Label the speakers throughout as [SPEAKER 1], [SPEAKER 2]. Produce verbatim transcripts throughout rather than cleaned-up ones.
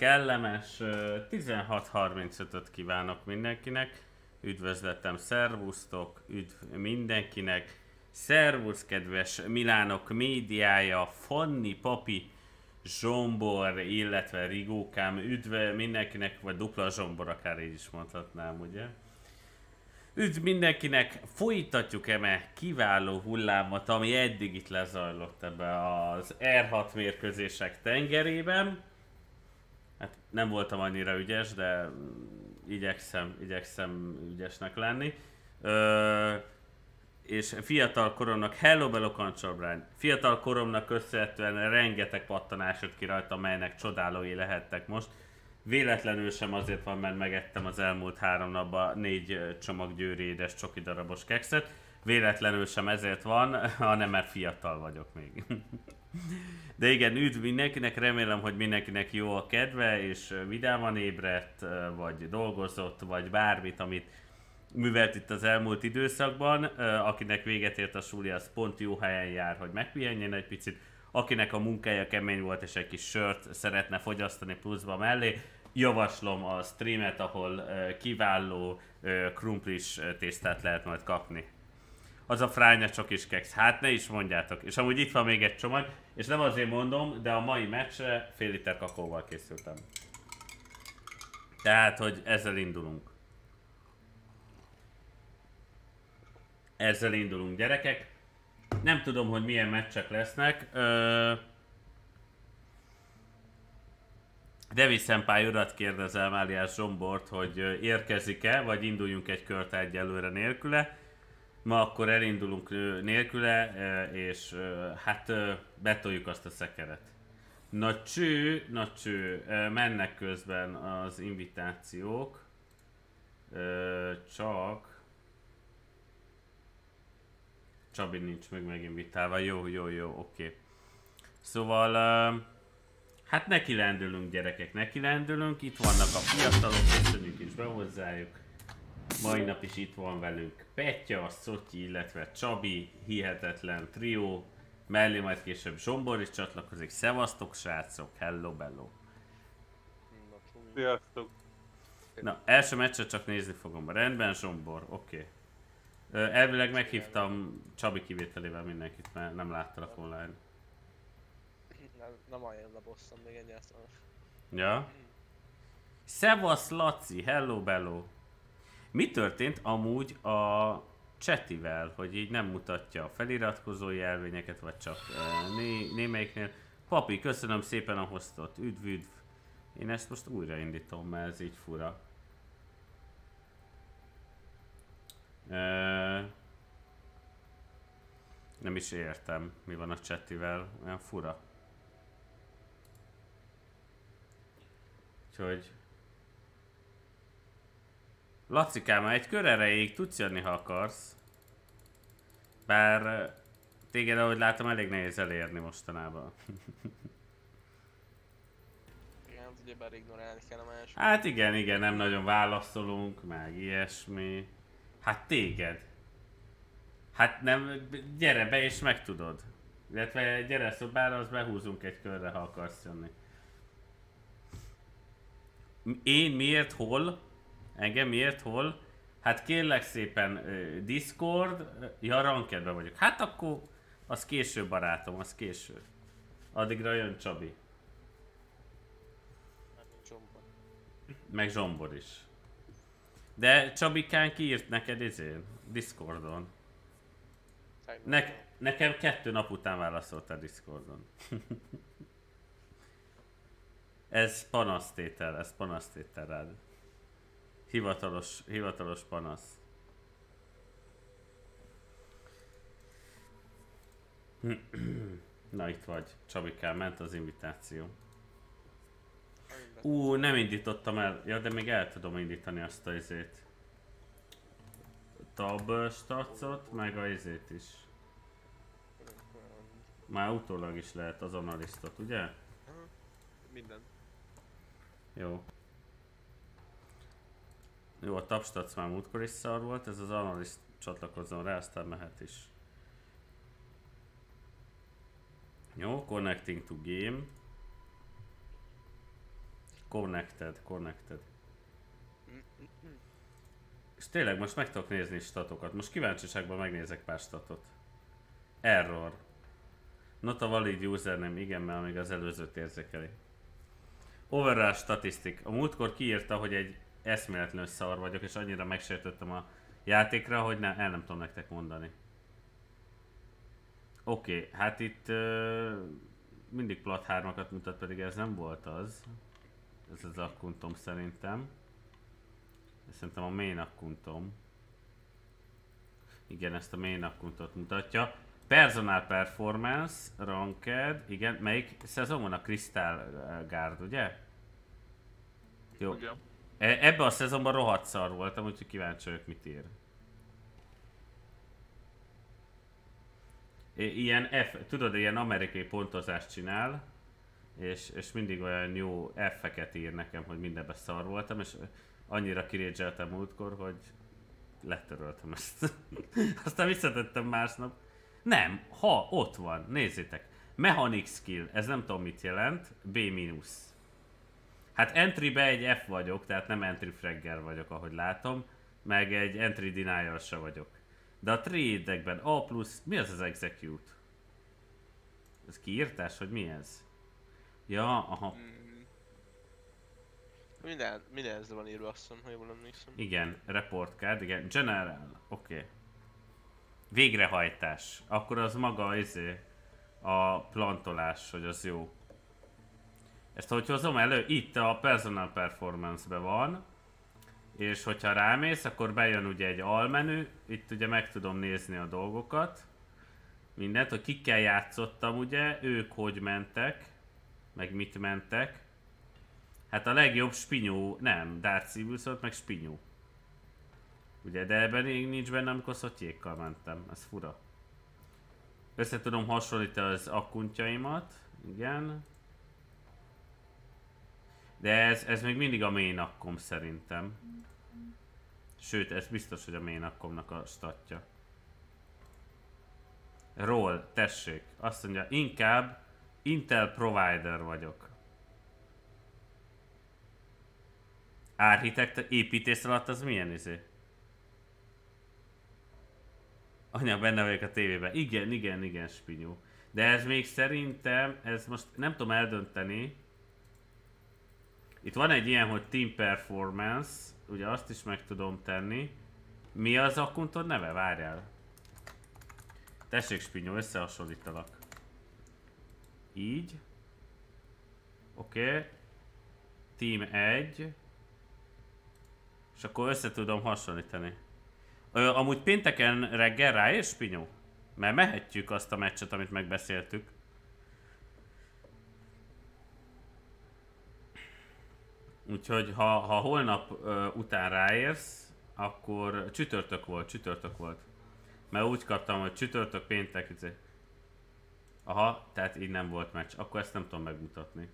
[SPEAKER 1] kellemes tizenhat harmincötöt kívánok mindenkinek. Üdvözletem, szervusztok, üdv mindenkinek. Szervusz, kedves Milánok médiája, Fanni, Papi, Zsombor, illetve Rigókám, üdv mindenkinek, vagy dupla Zsombor, akár így is mondhatnám, ugye? Üdv mindenkinek, folytatjuk eme kiváló hullámot, ami eddig itt lezajlott ebbe az er hat mérkőzések tengerében. Hát nem voltam annyira ügyes, de igyekszem, igyekszem ügyesnek lenni. Ö, és fiatal koromnak, hello bello kancsobrány, fiatal koromnak köszönhetően rengeteg pattanás jött ki rajta, melynek csodálói lehettek most. Véletlenül sem azért van, mert megettem az elmúlt három napban négy csomag győri édes csoki darabos kekszet. Véletlenül sem ezért van, hanem mert fiatal vagyok még. De igen, üdv mindenkinek, remélem, hogy mindenkinek jó a kedve, és vidáman ébredt, vagy dolgozott, vagy bármit, amit művelt itt az elmúlt időszakban. Akinek véget ért a suli, az pont jó helyen jár, hogy megpihenjen egy picit. Akinek a munkája kemény volt, és egy kis sört szeretne fogyasztani pluszba mellé, javaslom a streamet, ahol kiváló krumplis tésztát lehet majd kapni. Az a fránya csokis keksz, hát ne is mondjátok. És amúgy itt van még egy csomag, és nem azért mondom, de a mai meccsre fél liter kakaóval készültem. Tehát, hogy ezzel indulunk. Ezzel indulunk, gyerekek. Nem tudom, hogy milyen meccsek lesznek. Ö... Devi Senpai urat kérdezem, alias Zsombort, hogy érkezik-e, vagy induljunk egy kört egyelőre nélküle. Ma akkor elindulunk nélküle, és hát betoljuk azt a szekeret. Na cső, na cső, mennek közben az invitációk. Csak... Csabi nincs meg meginvitálva, jó, jó, jó, oké. Szóval, hát neki lendülünk, gyerekek, neki lendülünk. Itt vannak a fiatalok, köszönjük is be hozzájuk. Mai nap is itt van velünk Petya, Szotyi, illetve Csabi, hihetetlen trió. Mellé majd később Zsombor is csatlakozik. Szevasztok, srácok, hello, bello.
[SPEAKER 2] Sziasztok.
[SPEAKER 1] Na, első meccset csak nézni fogom. Rendben, Zsombor, oké. Okay. Elvileg meghívtam Csabi kivételével mindenkit, mert nem láttalak online.
[SPEAKER 3] Nem, nem olyan a bosszom még egyáltalán.
[SPEAKER 1] Ja? Szevasz, Laci, hello, bello. Mi történt amúgy a Chativel, hogy így nem mutatja a feliratkozó jelvényeket, vagy csak uh, né némelyiknél? Papi, köszönöm szépen a hostot, üdv, üdv. Én ezt most újraindítom, mert ez így fura. Uh, nem is értem, mi van a Chativel, olyan fura. Úgyhogy... Lacikám, egy kör erejéig tudsz jönni, ha akarsz. Bár téged, ahogy látom, elég nehéz elérni mostanában.
[SPEAKER 3] Igen, ugyebár ignorálni kell a másik.
[SPEAKER 1] Hát igen, igen, nem nagyon válaszolunk, meg ilyesmi. Hát téged. Hát nem, gyere be és megtudod. Illetve gyere szobára, az behúzunk egy körre, ha akarsz jönni. Én miért, hol? Engem miért, hol? Hát kérlek szépen uh, Discord, uh, ja, rankedben vagyok. Hát akkor az késő, barátom, az késő. Addigra jön Csabi.
[SPEAKER 3] Zsombor.
[SPEAKER 1] Meg Zsombor is. De Csabikán kiírt neked izén, Discordon. Ne nekem kettő nap után válaszoltál Discordon. Ez panasztétel, ez panasztétel rád. Hivatalos, hivatalos panasz. Na itt vagy, Csabikán, ment az invitáció. Ú, nem indítottam el, ja, de még el tudom indítani azt a izét. Tab stacot, meg a izét is. Már utólag is lehet az analisztot, ugye?
[SPEAKER 3] Minden.
[SPEAKER 1] Jó. Jó, a tapstac már múltkor is szar volt, ez az analiszt csatlakozzon rá, aztán mehet is. Jó, connecting to game. Connected, connected. És tényleg most meg tudok nézni statokat. Most kíváncsiságban megnézek pár statot. Error. Not a valid username, igen, mert még az előzőt érzékeli. Overall statisztik. A múltkor kiírta, hogy egy eszméletlenül szar vagyok, és annyira megsértettem a játékra, hogy ne, el nem tudom nektek mondani. Oké, okay, hát itt uh, mindig plat hármakat mutat, pedig ez nem volt az. Ez az akkuntom szerintem. Szerintem a main akkuntom. Igen, ezt a main akkuntot mutatja. Personal Performance, Ranked, igen, melyik szezon van? A Crystal Guard, ugye? Jó.
[SPEAKER 2] Igen.
[SPEAKER 1] E- ebbe a szezonban rohadt szar voltam, úgyhogy kíváncsi vagyok, mit ír. I- ilyen F, tudod, ilyen amerikai pontozást csinál, és, és mindig olyan jó F-eket ír nekem, hogy mindenbe szar voltam, és annyira kirédzseltem múltkor, hogy letöröltem ezt. Aztán visszatettem másnap. Nem, ha ott van, nézzétek. Mechanic skill, ez nem tudom mit jelent, B mínusz. Hát entrybe egy F vagyok, tehát nem entry fragger vagyok, ahogy látom, meg egy entry denial se vagyok. De a trade-ekben A plusz, mi az az execute? Ez kiírtás, hogy mi ez? Ja, aha.
[SPEAKER 3] Mm. Minden, minden ezzel van írva, azt hiszem, ha jól emlékszem.
[SPEAKER 1] Igen, report card, igen, general, oké. Okay. Végrehajtás, akkor az maga izé, a plantolás, hogy az jó. Ezt hogy hozom elő? Itt a personal performance-be van. És hogyha rámész, akkor bejön ugye egy almenü, itt ugye meg tudom nézni a dolgokat. Mindent, hogy kikkel játszottam ugye, ők hogy mentek, meg mit mentek. Hát a legjobb Spinyó, nem, Darth Sidious volt, meg Spinyó. Ugye, de ebben nincs benne, amikor szotyékkal mentem, ez fura. Össze tudom hasonlítani az akkuntjaimat, igen. De ez, ez még mindig a main akkom szerintem. Sőt, ez biztos, hogy a main akkomnak a statja. Roll, tessék, azt mondja, inkább Intel provider vagyok. Architect, építész alatt az milyen izé? Anya, benne vagyok a tévében. Igen, igen, igen, Spinyó. De ez még szerintem, ez most nem tudom eldönteni. Itt van egy ilyen, hogy Team Performance, ugye azt is meg tudom tenni. Mi az akkuntod neve? Várjál. Tessék, Spinyó, összehasonlítalak. Így. Oké. Okay. Team egy. És akkor össze tudom hasonlítani. Ö, amúgy pénteken reggel ráérsz, Spinyó? Mert mehetjük azt a meccset, amit megbeszéltük. Úgyhogy ha, ha holnap ö, után ráérsz, akkor csütörtök volt, csütörtök volt. Mert úgy kaptam, hogy csütörtök, péntek, izé. Aha, tehát így nem volt meccs. Akkor ezt nem tudom megmutatni.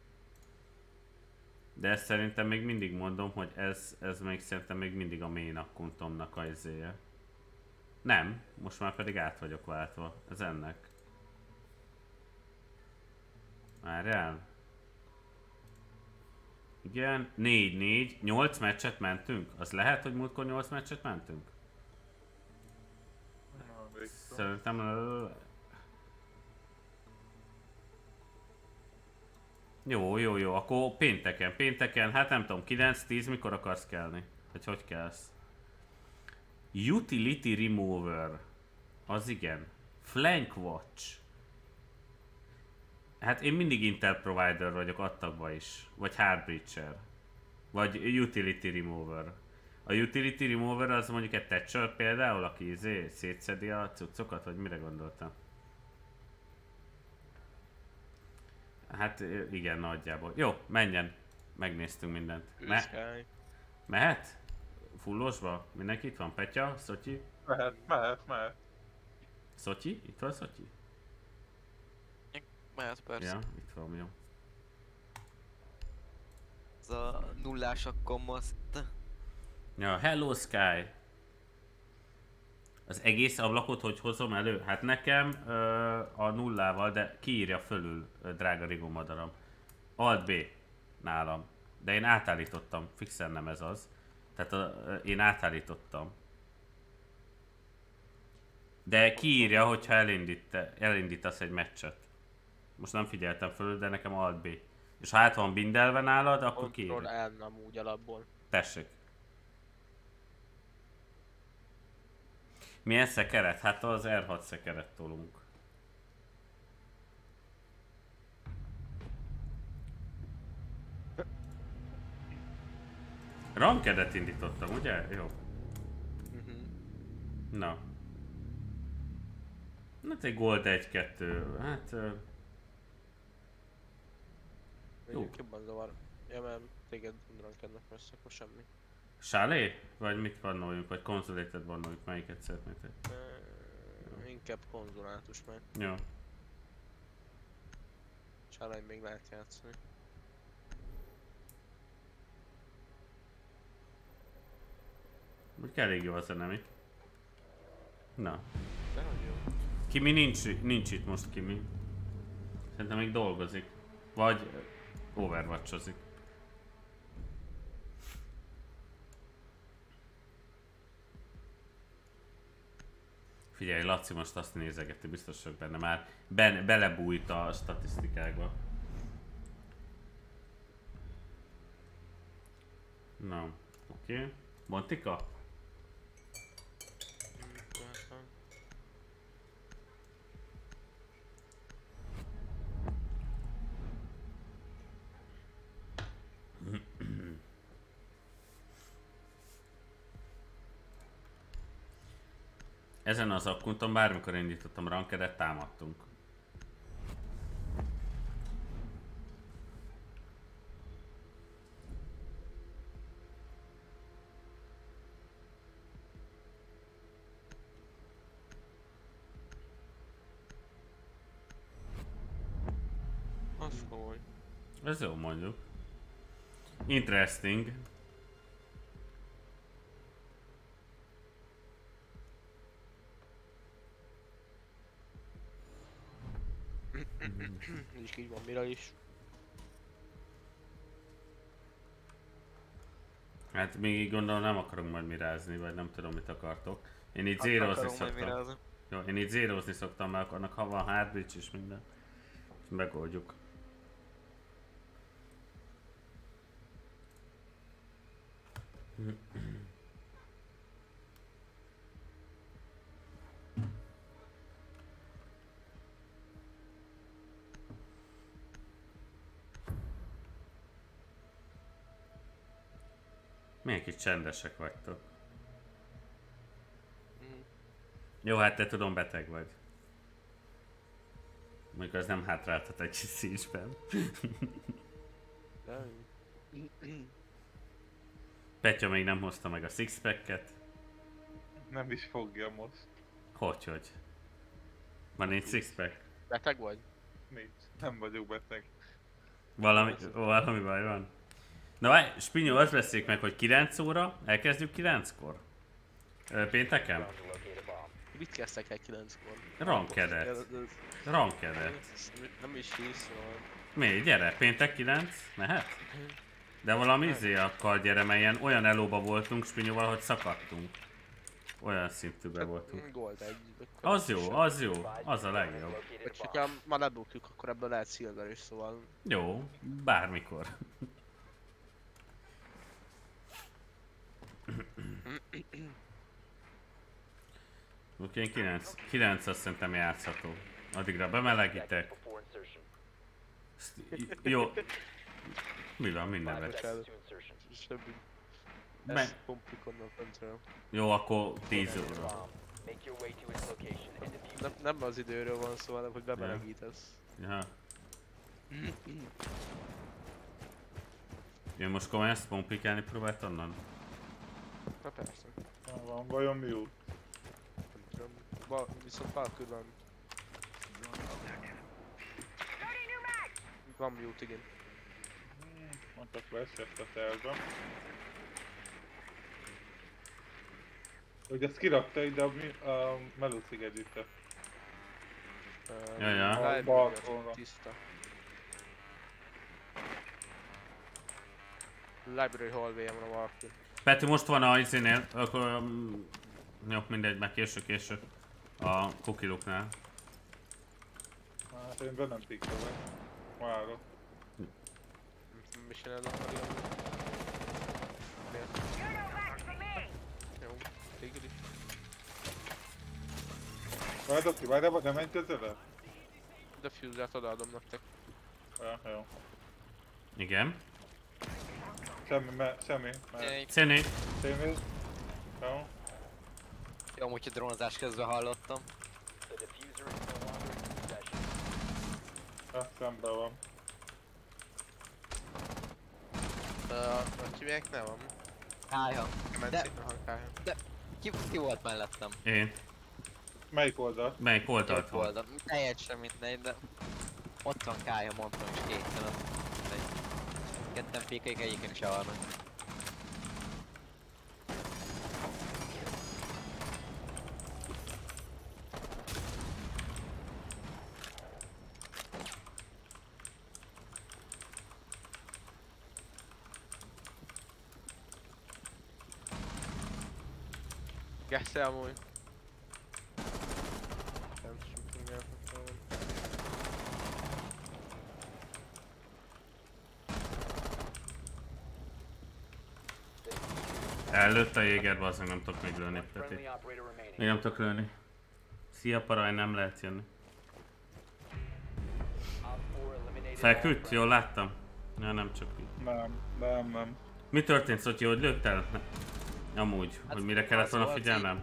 [SPEAKER 1] De ezt szerintem még mindig mondom, hogy ez, ez még szerintem még mindig a main akkuntomnak a izéje. Nem, most már pedig át vagyok váltva. Ez ennek. Várjál. Igen, négy négy, nyolc meccset mentünk? Az lehet, hogy múltkor nyolc meccset mentünk? Szerintem... Jó, jó, jó, akkor pénteken, pénteken, hát nem tudom, kilenc tíz mikor akarsz kelni? Vagy hogy kelsz? Utility Remover. Az igen. Flank Watch. Hát én mindig Intel Provider vagyok attagba is. Vagy Hard Breacher. Vagy Utility Remover. A Utility Remover az mondjuk egy Thatcher például, aki izé szétszedi a cuccokat, vagy mire gondoltam? Hát igen, nagyjából. Jó, menjen. Megnéztünk mindent. Me mehet? Fullosba? Mindenki itt van? Petya? Szotyi?
[SPEAKER 2] Mehet, mehet, mehet.
[SPEAKER 1] Szotyi? Itt van Szotyi?
[SPEAKER 4] Mehet persze.
[SPEAKER 1] Ja, itt van, jó.
[SPEAKER 4] Ez a nullás akkommaszt.
[SPEAKER 1] Ja, hello Sky! Az egész ablakot hogy hozom elő? Hát nekem ö, a nullával, de kiírja fölül, ö, drága rigó madaram. Alt B nálam. De én átállítottam, fixen nem ez az. Tehát a, én átállítottam. De kiírja, hogyha elindít, elindítasz egy meccset. Most nem figyeltem föl, de nekem Alt B. És ha át van bindelve nálad, akkor kiírja.
[SPEAKER 3] Control L nem úgy alapból.
[SPEAKER 1] Tessék. Milyen szekeret? Hát az er hat szekeret tolunk. Rankedet indítottam, ugye? Jó.
[SPEAKER 3] Mhm.
[SPEAKER 1] Na. Hát egy gold egy kettő, hát... Uh... Jó.
[SPEAKER 3] Mondjuk jobban zavar. Ja, mert téged rankednek messze, akkor semmi.
[SPEAKER 1] Sálé? Vagy mit vannoljunk? Vagy konzulétet vannoljunk? Melyiket szeretnétek?
[SPEAKER 3] Uh, inkább konzulátus meg.
[SPEAKER 1] Jó.
[SPEAKER 3] Sálány még lehet játszani.
[SPEAKER 1] Úgy elég jó a zene, mi? Na.
[SPEAKER 3] De hogy jó.
[SPEAKER 1] Kimi nincs, nincs itt most, Kimi. Szerintem még dolgozik. Vagy overwatchozik. Figyelj, Laci most azt nézegeti, biztos vagyok benne már. Ben, belebújt a statisztikákba. Na, oké. Okay. Montika? Ezen az akkunton bármikor indítottam rankedet, támadtunk.
[SPEAKER 3] Az komoly.
[SPEAKER 1] Ez jó mondjuk. Interesting.
[SPEAKER 3] Nincs így van mire is.
[SPEAKER 1] Hát még gondolom nem akarunk majd mirázni, vagy nem tudom mit akartok. Én itt
[SPEAKER 4] Ak-
[SPEAKER 1] zérozni
[SPEAKER 4] akarom majd
[SPEAKER 1] szoktam.
[SPEAKER 4] mirázni.
[SPEAKER 1] Jó, én itt zérozni szoktam, mert annak ha van hardbridge és minden. És megoldjuk. Milyen kis csendesek vagytok.
[SPEAKER 3] Mhm.
[SPEAKER 1] Jó, hát te tudom beteg vagy. Mondjuk az nem hátráltat egy szísben.
[SPEAKER 3] De...
[SPEAKER 1] Petya még nem hozta meg a sixpacket.
[SPEAKER 2] Nem is fogja most.
[SPEAKER 1] Hogyhogy? Van egy sixpack?
[SPEAKER 3] Beteg vagy?
[SPEAKER 2] Nincs. Nem vagyok beteg.
[SPEAKER 1] Valami, valami baj van. Na várj, Spinyó, azt beszéljük meg, hogy kilenc óra, elkezdjük kilenckor? Ö, Pénteken?
[SPEAKER 3] Mit kezdtek el kilenckor?
[SPEAKER 1] Rankedet.
[SPEAKER 3] Ez- ez-
[SPEAKER 1] Rankedet.
[SPEAKER 3] ez Nem is hisz, van.
[SPEAKER 1] Mi? Gyere, péntek kilenc? Mehet? De valami izé akar gyere, mert ilyen olyan elóba voltunk Spinyóval, hogy szakadtunk. Olyan szintűben voltunk.
[SPEAKER 3] Gold egy.
[SPEAKER 1] Az jó, az jó, az a legjobb.
[SPEAKER 3] Vagy csak már lebukjuk, akkor ebből lehet silver is, szóval...
[SPEAKER 1] Jó, bármikor. Oké, okay, kilenc, kilenc azt szerintem játszható. Addigra bemelegítek. Ezt, jó. Mi van, mi nevet?
[SPEAKER 3] Bocsánat. Semmi.
[SPEAKER 1] Me-
[SPEAKER 3] Ezt pompjuk onnan föntről.
[SPEAKER 1] Jó, akkor tíz óra.
[SPEAKER 3] Nem, nem az időről van szó, hanem hogy bemelegítesz.
[SPEAKER 1] Ja. Én most komolyan ezt pompikálni próbált onnan?
[SPEAKER 3] Na persze.
[SPEAKER 2] Na, van vajon mi út?
[SPEAKER 3] Nem tudom. Ba, viszont Valkyrie van. Van mute, igen.
[SPEAKER 2] Mondtak lesz ezt a tervben. Hogy ezt kirakta ide a, mi- a Melucig együtte.
[SPEAKER 3] Uh,
[SPEAKER 1] Ja, ja.
[SPEAKER 3] live
[SPEAKER 2] Balkonra.
[SPEAKER 3] tiszta. Library hallway-en van valaki.
[SPEAKER 1] Peti most van a izénél, akkor... um, Jó, mindegy, meg késő késő. A kukiluknál.
[SPEAKER 2] Hát én be nem pikkelek. Várok.
[SPEAKER 3] Mi csinálod a Marion? Miért? Jó, téged is.
[SPEAKER 2] Várok ki, várjál, nem menj közelebb?
[SPEAKER 3] De fuse-et odaadom nektek.
[SPEAKER 2] Ja, jó.
[SPEAKER 1] Igen.
[SPEAKER 2] Semmi, me, semmi. Mert
[SPEAKER 4] Egy-
[SPEAKER 1] Céni.
[SPEAKER 2] semmi. Jó.
[SPEAKER 4] Jó, amúgy a drónozás közben hallottam.
[SPEAKER 2] Ja, szemben van.
[SPEAKER 3] Hogy hívják? Nem van.
[SPEAKER 4] Kája.
[SPEAKER 3] Kemenci? Aha, kája.
[SPEAKER 4] Ki, ki volt mellettem?
[SPEAKER 1] Én.
[SPEAKER 2] Melyik oldal?
[SPEAKER 1] Melyik oldalt
[SPEAKER 4] Jobb
[SPEAKER 1] volt?
[SPEAKER 4] oldal. Teljesen mindegy, de... Ott van Kája, mondtam is kétszer. az mindegy. Ketten pékeik, egyiken is alnak.
[SPEAKER 3] Gessze amúgy. Nem tudom, elfogtam.
[SPEAKER 1] Előtt a Jéger, bazdmeg nem tudok még lőni. Peti. Még nem tudok lőni. Szia paraj, nem lehet jönni. Feküdt? Jól láttam? Ja, nem csak így.
[SPEAKER 2] Nem, nem, nem.
[SPEAKER 1] Mi történt, Szotyi, hogy lőttel? Amúgy,
[SPEAKER 4] Hát
[SPEAKER 1] hogy mire kellett
[SPEAKER 4] az
[SPEAKER 1] volna
[SPEAKER 4] volt
[SPEAKER 1] figyelnem?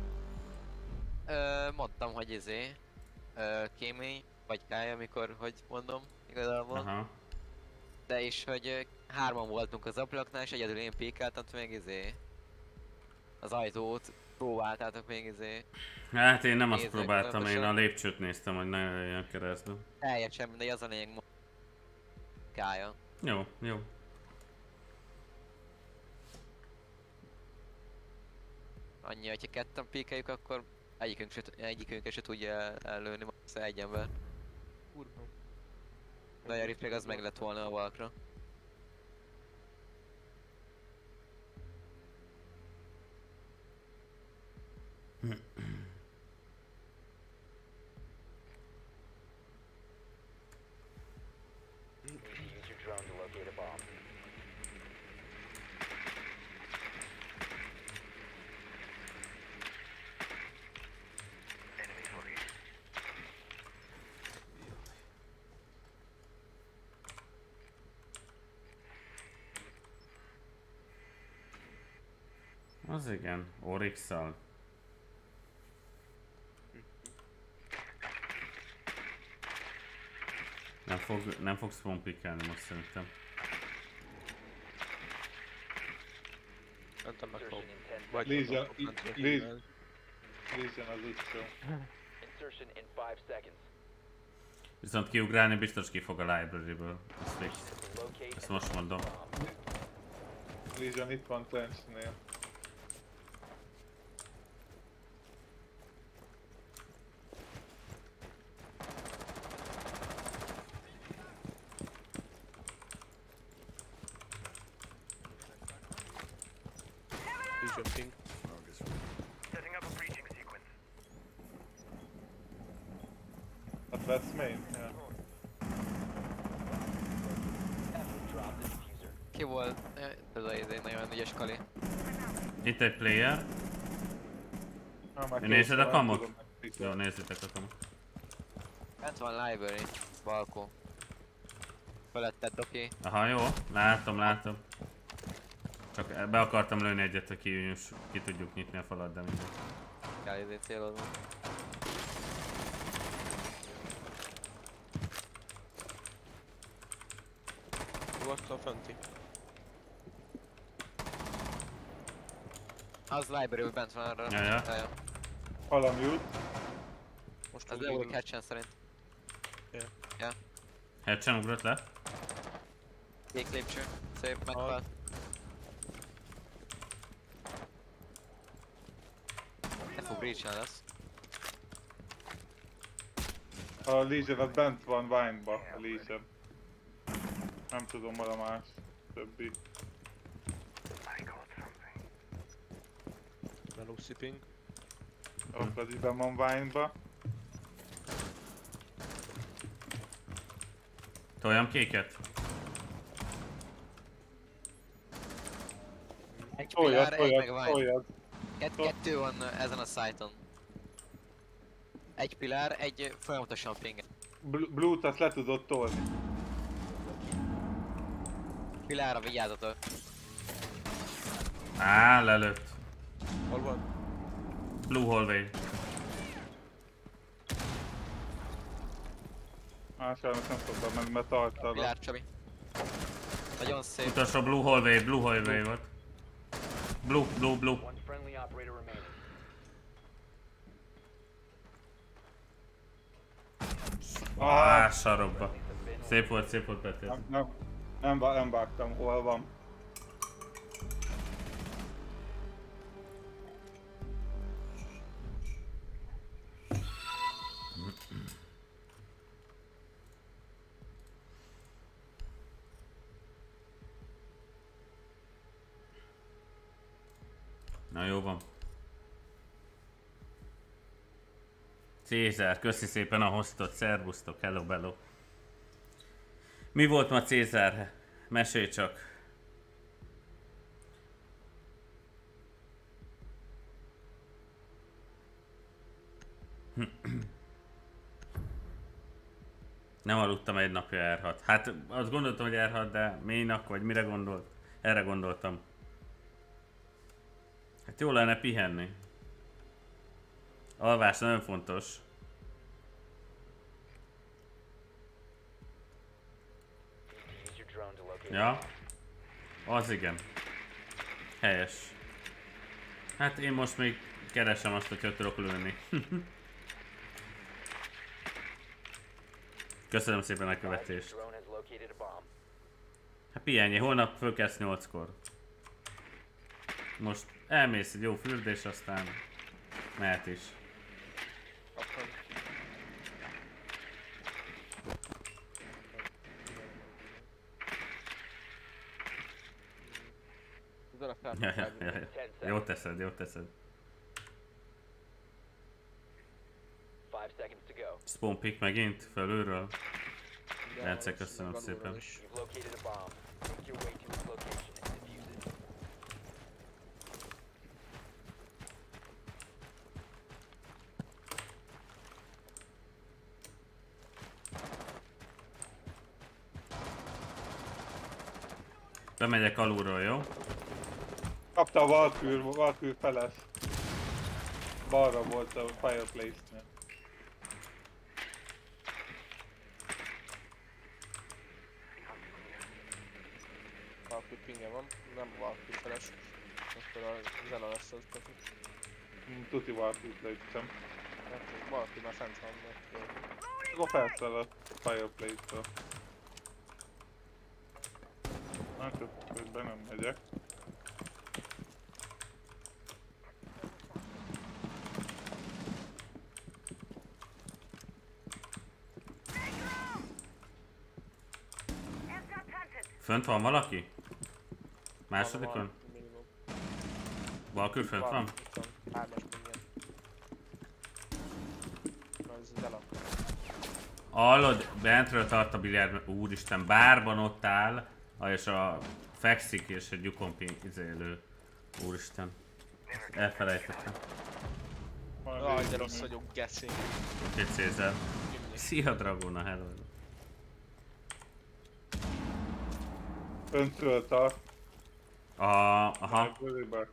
[SPEAKER 4] Ö, mondtam, hogy izé... Ö, kémény, vagy Kája, amikor, hogy mondom, igazából.
[SPEAKER 1] Aha.
[SPEAKER 4] De is, hogy ö, hárman voltunk az ablaknál, és egyedül én pékeltem még izé... Az ajtót próbáltátok még izé...
[SPEAKER 1] Hát én nem azt
[SPEAKER 4] Nézzek
[SPEAKER 1] próbáltam, én
[SPEAKER 4] pontosan.
[SPEAKER 1] a lépcsőt néztem, hogy ne jöjjön keresztül.
[SPEAKER 4] Teljesen mindegy, az a lényeg mo- Kája.
[SPEAKER 1] Jó, jó.
[SPEAKER 4] Annyi, hogyha ketten pékeljük, akkor egyikünk se, egyikünk se tudja el, ellőni max. Egy ember.
[SPEAKER 3] Kurva.
[SPEAKER 4] De a replay az meg lett volna a valkra.
[SPEAKER 1] Az igen, Oryx-szal. Nem fog, nem fog spawn pickelni most szerintem.
[SPEAKER 3] Nem tudom, meg fog. Vagy
[SPEAKER 2] Legion,
[SPEAKER 3] mondom, nem tudom,
[SPEAKER 2] Legion.
[SPEAKER 3] hogy
[SPEAKER 2] Legion az utcsó.
[SPEAKER 5] Insertion in five seconds.
[SPEAKER 1] Viszont kiugrálni biztos ki fog a library-ből. Ezt, fix.
[SPEAKER 5] Locate
[SPEAKER 1] Ezt most mondom.
[SPEAKER 2] Legion itt van Trenchnél.
[SPEAKER 3] Legion ping.
[SPEAKER 2] Hát lesz main? Ja.
[SPEAKER 5] drop the diffuser.
[SPEAKER 4] Ki volt? Eh, Ez a izé nagyon ügyes Kali.
[SPEAKER 1] Itt egy player.
[SPEAKER 2] Ha, már
[SPEAKER 1] Nézed
[SPEAKER 2] kétszer
[SPEAKER 1] a
[SPEAKER 2] nem
[SPEAKER 1] kamot?
[SPEAKER 2] tudom megpikkelni.
[SPEAKER 1] Jó, nézzétek a kamot.
[SPEAKER 4] Bent van library, balkó. Feletted doki.
[SPEAKER 1] Aha, jó. Látom, látom. Csak be akartam lőni egyet, hogy ki, ki tudjuk nyitni a falat, de mindegy.
[SPEAKER 4] Kell izé célozni.
[SPEAKER 3] Volt a fenti.
[SPEAKER 4] Az library, hogy bent van arra.
[SPEAKER 1] Ja, ja.
[SPEAKER 4] Ja, ja.
[SPEAKER 2] Hallam jut.
[SPEAKER 3] Most
[SPEAKER 4] Az
[SPEAKER 3] úgy
[SPEAKER 4] leugrik
[SPEAKER 3] indul.
[SPEAKER 4] hatchen szerint.
[SPEAKER 1] Hatchen ugrott le.
[SPEAKER 4] Kék lépcső. Szép, meghalt. Ne fog breach-en lesz.
[SPEAKER 2] A Legion az bent van Vine-ba, a Legion. Nem tudom, hol a más többi.
[SPEAKER 3] Puszi ping.
[SPEAKER 2] A Freddyben van Vine-ba.
[SPEAKER 1] Toljam kéket?
[SPEAKER 4] Egy
[SPEAKER 2] Toljad,
[SPEAKER 4] pilár, egy meg
[SPEAKER 2] toljad,
[SPEAKER 4] Vine.
[SPEAKER 2] toljad.
[SPEAKER 4] Kett, kettő van ö, ezen a szájton. Egy pilár, egy ö, folyamatosan ping.
[SPEAKER 2] Bl- Blue-t azt le tudod tolni.
[SPEAKER 4] Pilárra vigyázzatok.
[SPEAKER 1] Á, lelőtt.
[SPEAKER 3] Hol van?
[SPEAKER 1] Blue hallway.
[SPEAKER 2] Á, sajnos nem tudtam menni, mert tartalak.
[SPEAKER 4] Pilár, Csabi. Nagyon szép.
[SPEAKER 1] Utolsó blue hallway, blue hallway volt. Blue, blue, blue.
[SPEAKER 5] One friendly operator remaining.
[SPEAKER 1] Á, sarokba. Szép volt, szép volt, Peti.
[SPEAKER 2] Nem, nem, nem, vá- nem vágtam, hol van.
[SPEAKER 1] Na jó van. Cézár, köszi szépen a hostot, szervusztok, hello bello. Mi volt ma Cézár? Mesélj csak. Nem aludtam egy napja er hat. Hát azt gondoltam, hogy er hat, de mélynak vagy mire gondolt? Erre gondoltam. Hát jó lenne pihenni. Alvás nagyon fontos.
[SPEAKER 5] Use your drone to locate.
[SPEAKER 1] Ja. Az igen. Helyes. Hát én most még keresem azt, hogy hogy tudok lőni. Köszönöm szépen a követést.
[SPEAKER 5] Drone has located a bomb.
[SPEAKER 1] Hát pihenjél, holnap fölkelsz nyolckor. Most elmész egy jó fürdés, aztán mehet is.
[SPEAKER 3] Akkor. Tudod a fel?
[SPEAKER 1] Ja, ja, ja, ja. Jó teszed, jó teszed.
[SPEAKER 5] Five seconds to go.
[SPEAKER 1] Spawn pick megint, felülről. Bence, köszönöm szépen.
[SPEAKER 5] You've located a bomb. Make your way to its location and defuse it.
[SPEAKER 1] Bemegyek alulról, jó?
[SPEAKER 2] Kapta a Valkyr, Valkyr feles. Balra volt a fireplace-nél.
[SPEAKER 3] Valkyrie pingje van, nem Valkyrie feles. Akkor a Zena lesz az Peti.
[SPEAKER 2] Mm, Tuti Valkyrt lőttem.
[SPEAKER 3] Hát Valkyrie már fent van, mert...
[SPEAKER 2] Akkor felszáll a fireplace-től. Hát közben nem megyek.
[SPEAKER 1] Fönt van valaki? Másodikon?
[SPEAKER 3] Minimum.
[SPEAKER 1] Valkür fönt van?
[SPEAKER 3] Itt van, hármas pingje. Az Zena.
[SPEAKER 1] Hallod, bentről tart a biliárd, úristen, bárban ott áll, és a fekszik és egy lyukon izélő. Úristen. Elfelejtettem.
[SPEAKER 3] Aj, de rossz vagyok, geci.
[SPEAKER 1] Oké, Cézár. Szia Dragona, hello.
[SPEAKER 2] Öntről tart.
[SPEAKER 1] Aha, aha.
[SPEAKER 2] Körülbelül.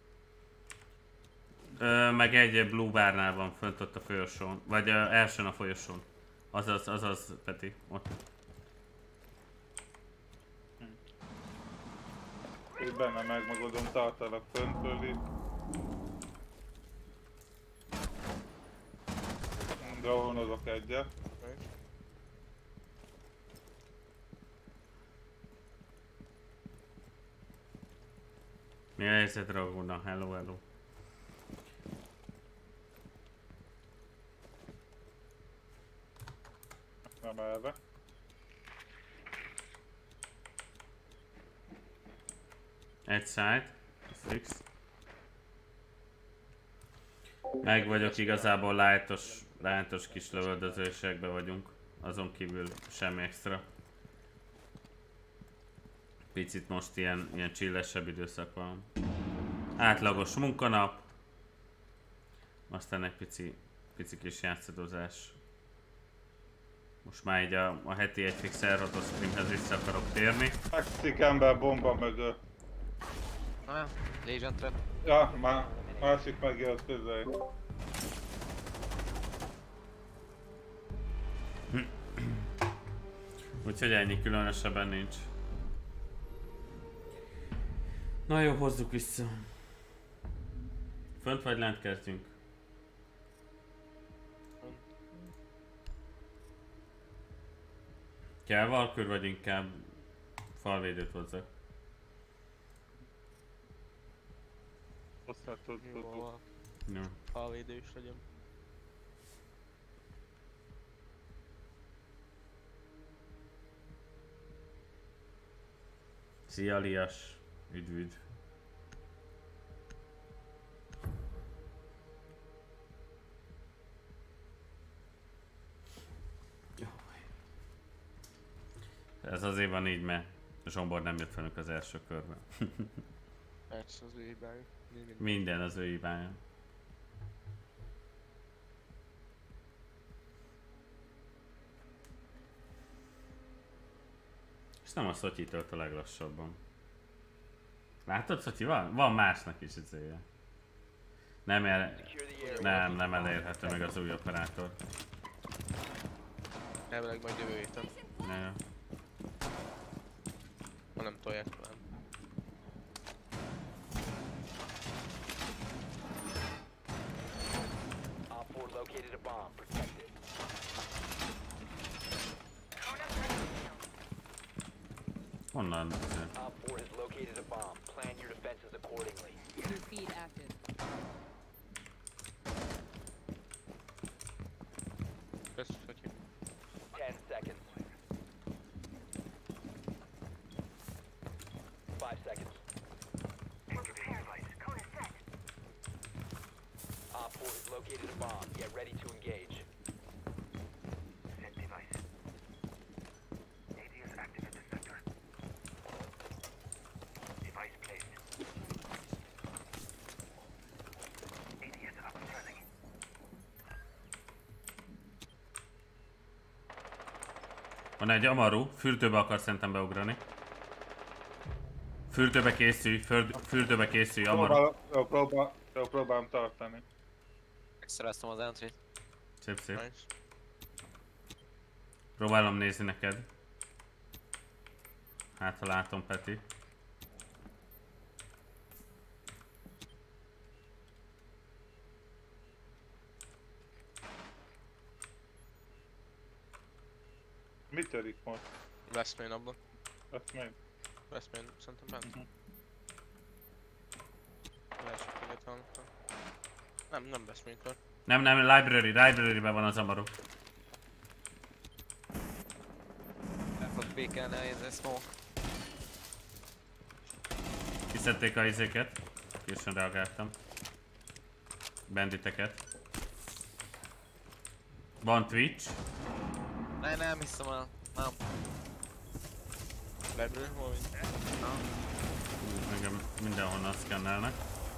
[SPEAKER 1] Ö, meg egy blue bárnál van fönt ott a folyosón. Vagy ö, elsőn a folyosón. Azaz, azaz, Peti, ott.
[SPEAKER 2] Én benne megmagadom, tartalak föntről itt. Dronozok egyet.
[SPEAKER 1] Mi a helyzet, Dragona? Hello, hello.
[SPEAKER 2] Nem erre.
[SPEAKER 1] Egy side. Fix. Meg vagyok, igazából lájtos, lájtos kis lövöldözésekben vagyunk. Azon kívül semmi extra. Picit most ilyen, ilyen chillesebb időszak van. Átlagos munkanap. Aztán egy pici, pici kis játszadozás. Most már így a, a heti egy fix elható streamhez vissza akarok térni.
[SPEAKER 2] Megszik ember bomba mögött.
[SPEAKER 4] Ah, Legion Trap.
[SPEAKER 2] Ja, már másik megjött közé.
[SPEAKER 1] Úgyhogy ennyi, különösebben nincs. Na jó, hozzuk vissza. Fönt vagy lent kezdjünk? Kell valkör, vagy inkább falvédőt hozzak?
[SPEAKER 2] Aztán tud, tud, tud.
[SPEAKER 3] Jó,
[SPEAKER 1] Jó.
[SPEAKER 3] falvédő is legyen.
[SPEAKER 1] Szia Lias, üdv üdv. Ez azért van így, mert Zsombor nem jött velünk az első körben.
[SPEAKER 3] Ez az ő hibája. Minden.
[SPEAKER 1] Minden az ő hibája. És nem a Szotyi tölt a leglassabban. Látod, Szotyi? Van, van másnak is izéje. Nem, el, nem, nem elérhető meg az új operátor.
[SPEAKER 3] Elvileg majd jövő héten.
[SPEAKER 1] Ne.
[SPEAKER 3] Ha nem tolják talán.
[SPEAKER 5] Op four located a bomb. Protect it.
[SPEAKER 1] Honnan?
[SPEAKER 5] Op four has located a bomb. Plan your defenses accordingly.
[SPEAKER 6] New feed active.
[SPEAKER 3] Kösz, Szotyi.
[SPEAKER 5] Ten seconds. Five seconds. Op four has located a bomb. Get ready to engage. Set device. A D is active in the sector. Device placed. A D is up and running.
[SPEAKER 1] Van egy Amaru, fürdőbe akar szerintem beugrani. Fürdőbe készülj, fürd, fürdőbe készülj, Amaru.
[SPEAKER 2] Próbál, jó, próbál, jó, próbálom tartani.
[SPEAKER 4] Megszereztem az entry-t.
[SPEAKER 1] Szép szép.
[SPEAKER 3] Nice.
[SPEAKER 1] Próbálom nézni neked. Hát ha látom, Peti.
[SPEAKER 2] Mit törik most?
[SPEAKER 3] Westmain abban.
[SPEAKER 2] Ezt még?
[SPEAKER 3] Westmain szerintem bent.
[SPEAKER 2] Mhm.
[SPEAKER 3] Leesik egyet hallottam. Nem, nem Westmain kör.
[SPEAKER 1] Nem, nem, library, library-ben van az Amaru.
[SPEAKER 4] El fog békelni ez a smoke.
[SPEAKER 1] Kiszedték a izéket. Későn reagáltam. Banditeket. Van Twitch.
[SPEAKER 4] Ne, nem hiszem el. Nem.
[SPEAKER 3] Library, hol vagy?
[SPEAKER 1] Engem mindenhonnan szkennelnek.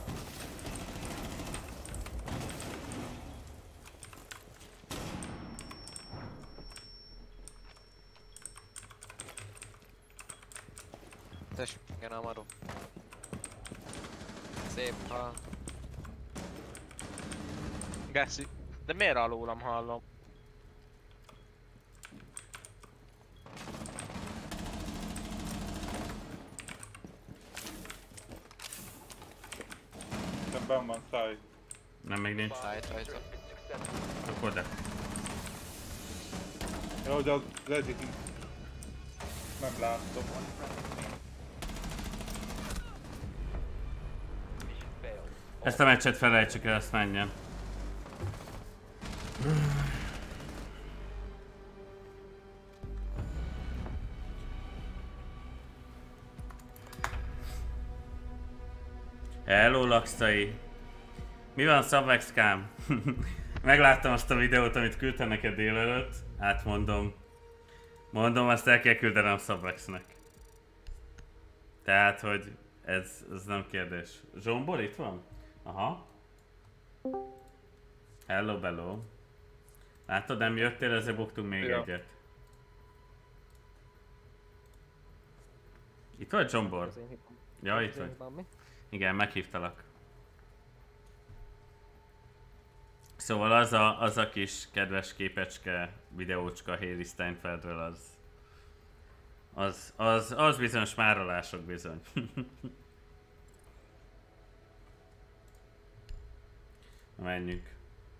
[SPEAKER 4] Tessék, igen, Amaru. Szép hal.
[SPEAKER 3] Geszi. De miért alólam hallom?
[SPEAKER 2] Nekem benn van száj.
[SPEAKER 1] Nem, még nincs.
[SPEAKER 4] Szájt rajta.
[SPEAKER 1] Akkor de.
[SPEAKER 2] Jó, de az egyik nem látom.
[SPEAKER 5] Mission failed.
[SPEAKER 1] Ezt a meccset felejtsük el, azt menjen. Hello, Lakszai! Mi van, Szabvexkám? Megláttam azt a videót, amit küldtem neked délelőtt. Hát mondom. Mondom, azt el kell küldenem Szabvexnek. Tehát, hogy ez, ez nem kérdés. Zsombor itt van? Aha. Hello, bello. Látod, nem jöttél, ezzel buktunk még
[SPEAKER 3] Ja.
[SPEAKER 1] egyet. Itt vagy, Zsombor?
[SPEAKER 6] Az én hibám.
[SPEAKER 1] Ja, itt
[SPEAKER 6] Az én
[SPEAKER 1] vagy.
[SPEAKER 6] hibám, mi?
[SPEAKER 1] Igen, meghívtalak. Szóval az a, az a kis kedves képecske, videócska Haley Steinfeldről, az... Az, az, az bizony smárolások bizony. Menjünk.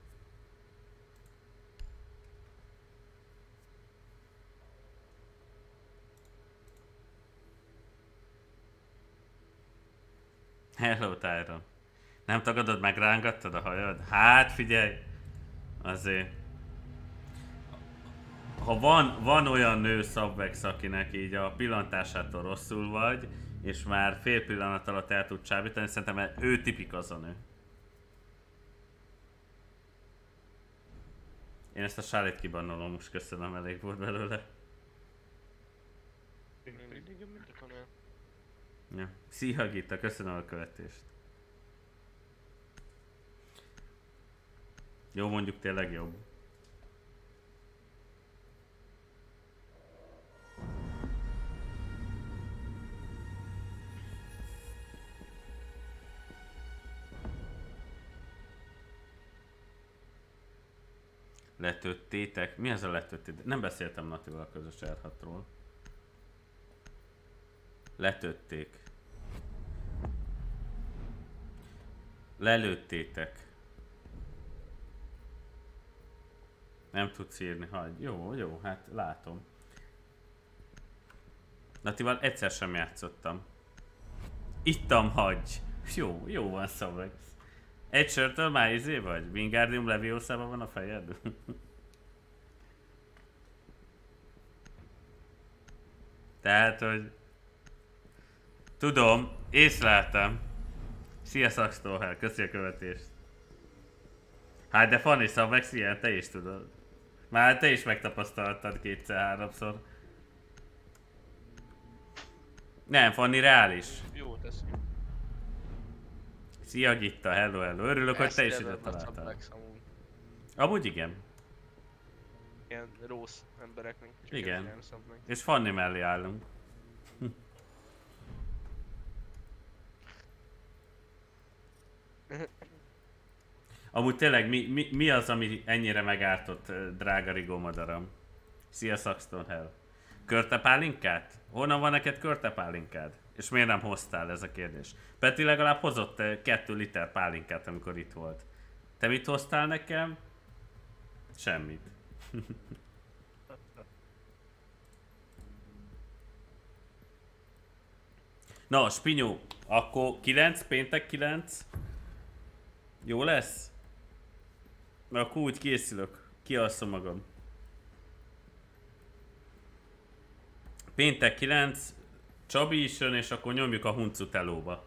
[SPEAKER 1] Hello, Tyron. Nem tagadod, megrángattad a hajad? Hát figyelj! Azért... Ha van, van olyan nő, Szabvex, akinek így a pillantásától rosszul vagy, és már fél pillanat alatt el tud csábítani, szerintem ő tipik az a nő. Én ezt a sálit kibannolom, most köszönöm, elég volt belőle.
[SPEAKER 3] Mindig, mindig van olyan.
[SPEAKER 1] Ja. Szia Gitta, köszönöm a követést. Jó, mondjuk tényleg jobb. Letőttétek? Mi az a letőttétek? Nem beszéltem Natival a közös er hatról. Letőtték. Lelőttétek. Nem tudsz írni, hagyj. Jó, jó, hát látom. Natival egyszer sem játszottam. Ittam, hagyj. Jó, jó van, Szabvex. Egy sörtől már izé vagy? Wingardium Leviosa-ban van a fejed? Tehát, hogy... Tudom, észleltem. Szia Saxtolhel, köszi a követést. Hát de Fanny, Szabvex ilyen, te is tudod. Már te is megtapasztaltad kétszer-háromszor. Nem, Fanny reális.
[SPEAKER 3] Jó tesz.
[SPEAKER 1] Szia Gitta, hello, hello. Örülök, hogy te is
[SPEAKER 3] Ezt
[SPEAKER 1] ide
[SPEAKER 3] kedvelem a
[SPEAKER 1] találtál.
[SPEAKER 3] Sublex amúgy.
[SPEAKER 1] Amúgy igen.
[SPEAKER 3] Ilyen rossz embereknek. csak
[SPEAKER 1] Igen.
[SPEAKER 3] ilyen Sublex.
[SPEAKER 1] És Fanny mellé állunk. Amúgy tényleg mi, mi, mi az, ami ennyire megártott, eh, drága Rigó madaram? Szia Saxton Hell. Körtepálinkát? Honnan van neked körtepálinkád? És miért nem hoztál, ez a kérdés? Peti legalább hozott eh, kettő liter pálinkát, amikor itt volt. Te mit hoztál nekem? Semmit. Na, Spinyó, akkor kilenc, péntek kilenc. Jó lesz? Mert akkor úgy készülök. Kialszom magam. Péntek kilenc, Csabi is jön, és akkor nyomjuk a huncut elóba.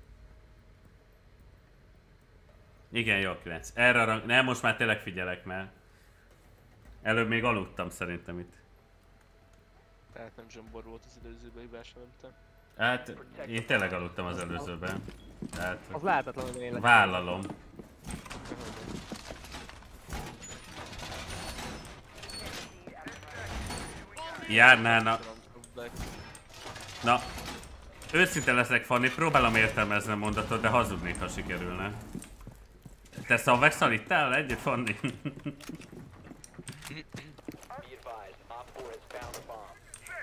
[SPEAKER 1] Igen, jó, kilenc. Erre rang... Nem, most már tényleg figyelek, mert előbb még aludtam szerintem itt.
[SPEAKER 3] Tehát nem zsombor volt az előzőben, hibás nem te.
[SPEAKER 1] Hát, én tényleg aludtam az előzőben. Tehát,
[SPEAKER 6] Az lehetetlen, hogy én
[SPEAKER 1] vállalom. Járnának. Na, őszinte leszek, Fanny, próbálom értelmezni a mondatot, de hazudnék, ha sikerülne. Te Szabvexal ittál együtt, Fanny?
[SPEAKER 5] Be advised, Op four has found a bomb.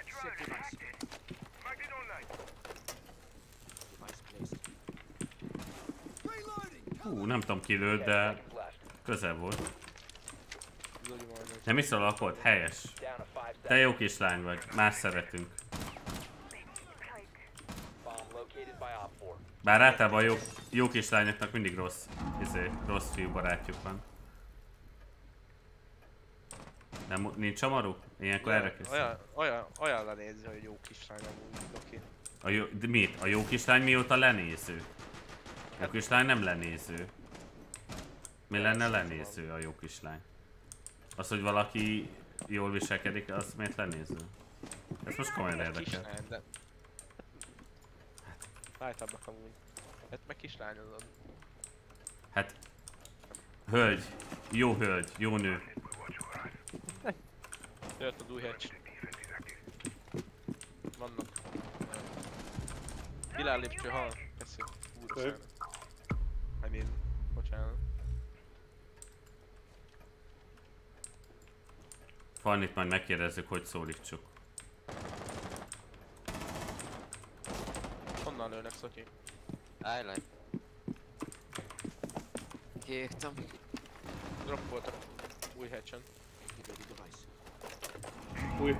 [SPEAKER 1] Hú, nem tudom ki lőtt, de
[SPEAKER 5] Seconds left.
[SPEAKER 1] közel volt.
[SPEAKER 3] Zoli majd.
[SPEAKER 1] Nem is a lakod? Helyes.
[SPEAKER 5] Down to five
[SPEAKER 1] Te
[SPEAKER 5] seconds.
[SPEAKER 1] jó kislány vagy, más szeretünk.
[SPEAKER 5] Bomb located by Op four.
[SPEAKER 1] Bár általában a jó, jó kislányoknak mindig rossz, izé, rossz fiú barátjuk van. Nem, nincs amaru? Ilyenkor erre készül.
[SPEAKER 3] Olyan, olyan, olyan lenézi, hogy jó kislány amúgy, oké.
[SPEAKER 1] A jó, de mit? A jó kislány mióta lenéző? A kislány nem lenéző. Mi lenne lenéző a jó kislány? Az, hogy valaki jól viselkedik, az miért lenéző? Ez most komolyan érdekel.
[SPEAKER 3] Kislány, de... Lájtabbak amúgy. Hát meg kislányozod.
[SPEAKER 1] Hát... Hölgy. Jó hölgy. Jó nő.
[SPEAKER 3] Jött a dújhecs. Vannak. Bilál lépcső hal. Köszi. Úr,
[SPEAKER 2] Szép.
[SPEAKER 3] I mean, bocsánat.
[SPEAKER 1] Fannit majd megkérdezzük, hogy szólítsuk.
[SPEAKER 3] Honnan lőnek, Szotyi?
[SPEAKER 4] Állj le. Kiégtem.
[SPEAKER 3] Drop voltak. Új hatchen.
[SPEAKER 2] Új.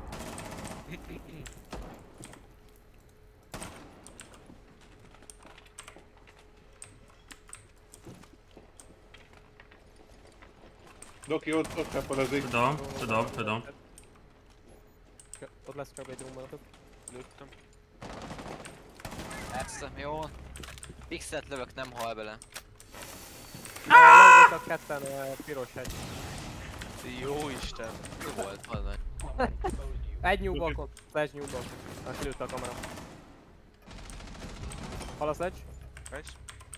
[SPEAKER 2] Doki, ott, ott repelezik.
[SPEAKER 1] Tudom, tudom, tudom.
[SPEAKER 6] Ott lesz csak egy rombolatot.
[SPEAKER 3] Lőttem.
[SPEAKER 4] Persze, jó. Pixet lövök, nem hal bele.
[SPEAKER 6] Csak ketten uh, piros hegy.
[SPEAKER 3] Jó Isten.
[SPEAKER 4] Mi volt, hadd
[SPEAKER 6] Egy new balkon. Flash new balkon. Na, kilőtte a kamera. Hal a sledge.
[SPEAKER 3] Nice.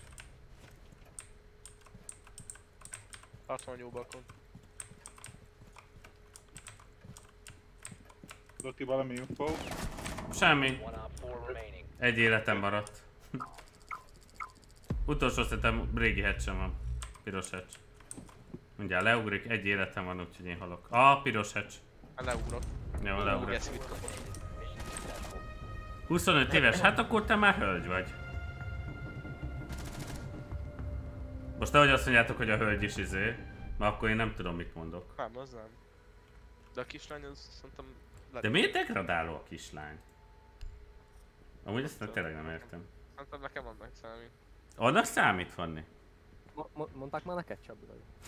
[SPEAKER 3] Tartom a jó balkon.
[SPEAKER 2] Doki, valami info.
[SPEAKER 1] Semmi.
[SPEAKER 5] One op four remaining.
[SPEAKER 1] Egy életem maradt. Utolsó szetem régi hatch van. Piros hatch. Mindjárt leugrik, egy életem van, úgyhogy én halok. Ah, piros hatch.
[SPEAKER 3] Hát leugrok.
[SPEAKER 1] Jó,
[SPEAKER 3] Úr,
[SPEAKER 1] leugrik.
[SPEAKER 3] ezt mit kapom.
[SPEAKER 1] huszonöt éves, hát akkor te már hölgy vagy. Most nehogy azt mondjátok, hogy a hölgy is izé, mert akkor én nem tudom, mit mondok.
[SPEAKER 3] Nem, az nem. De a kislány az szerintem...
[SPEAKER 1] De miért degradáló a kislány? Amúgy ezt tényleg nem értem.
[SPEAKER 3] Szerintem nekem annak számít.
[SPEAKER 1] Annak számít, Fanni?
[SPEAKER 6] Mo mo mondták már neked, Csabi?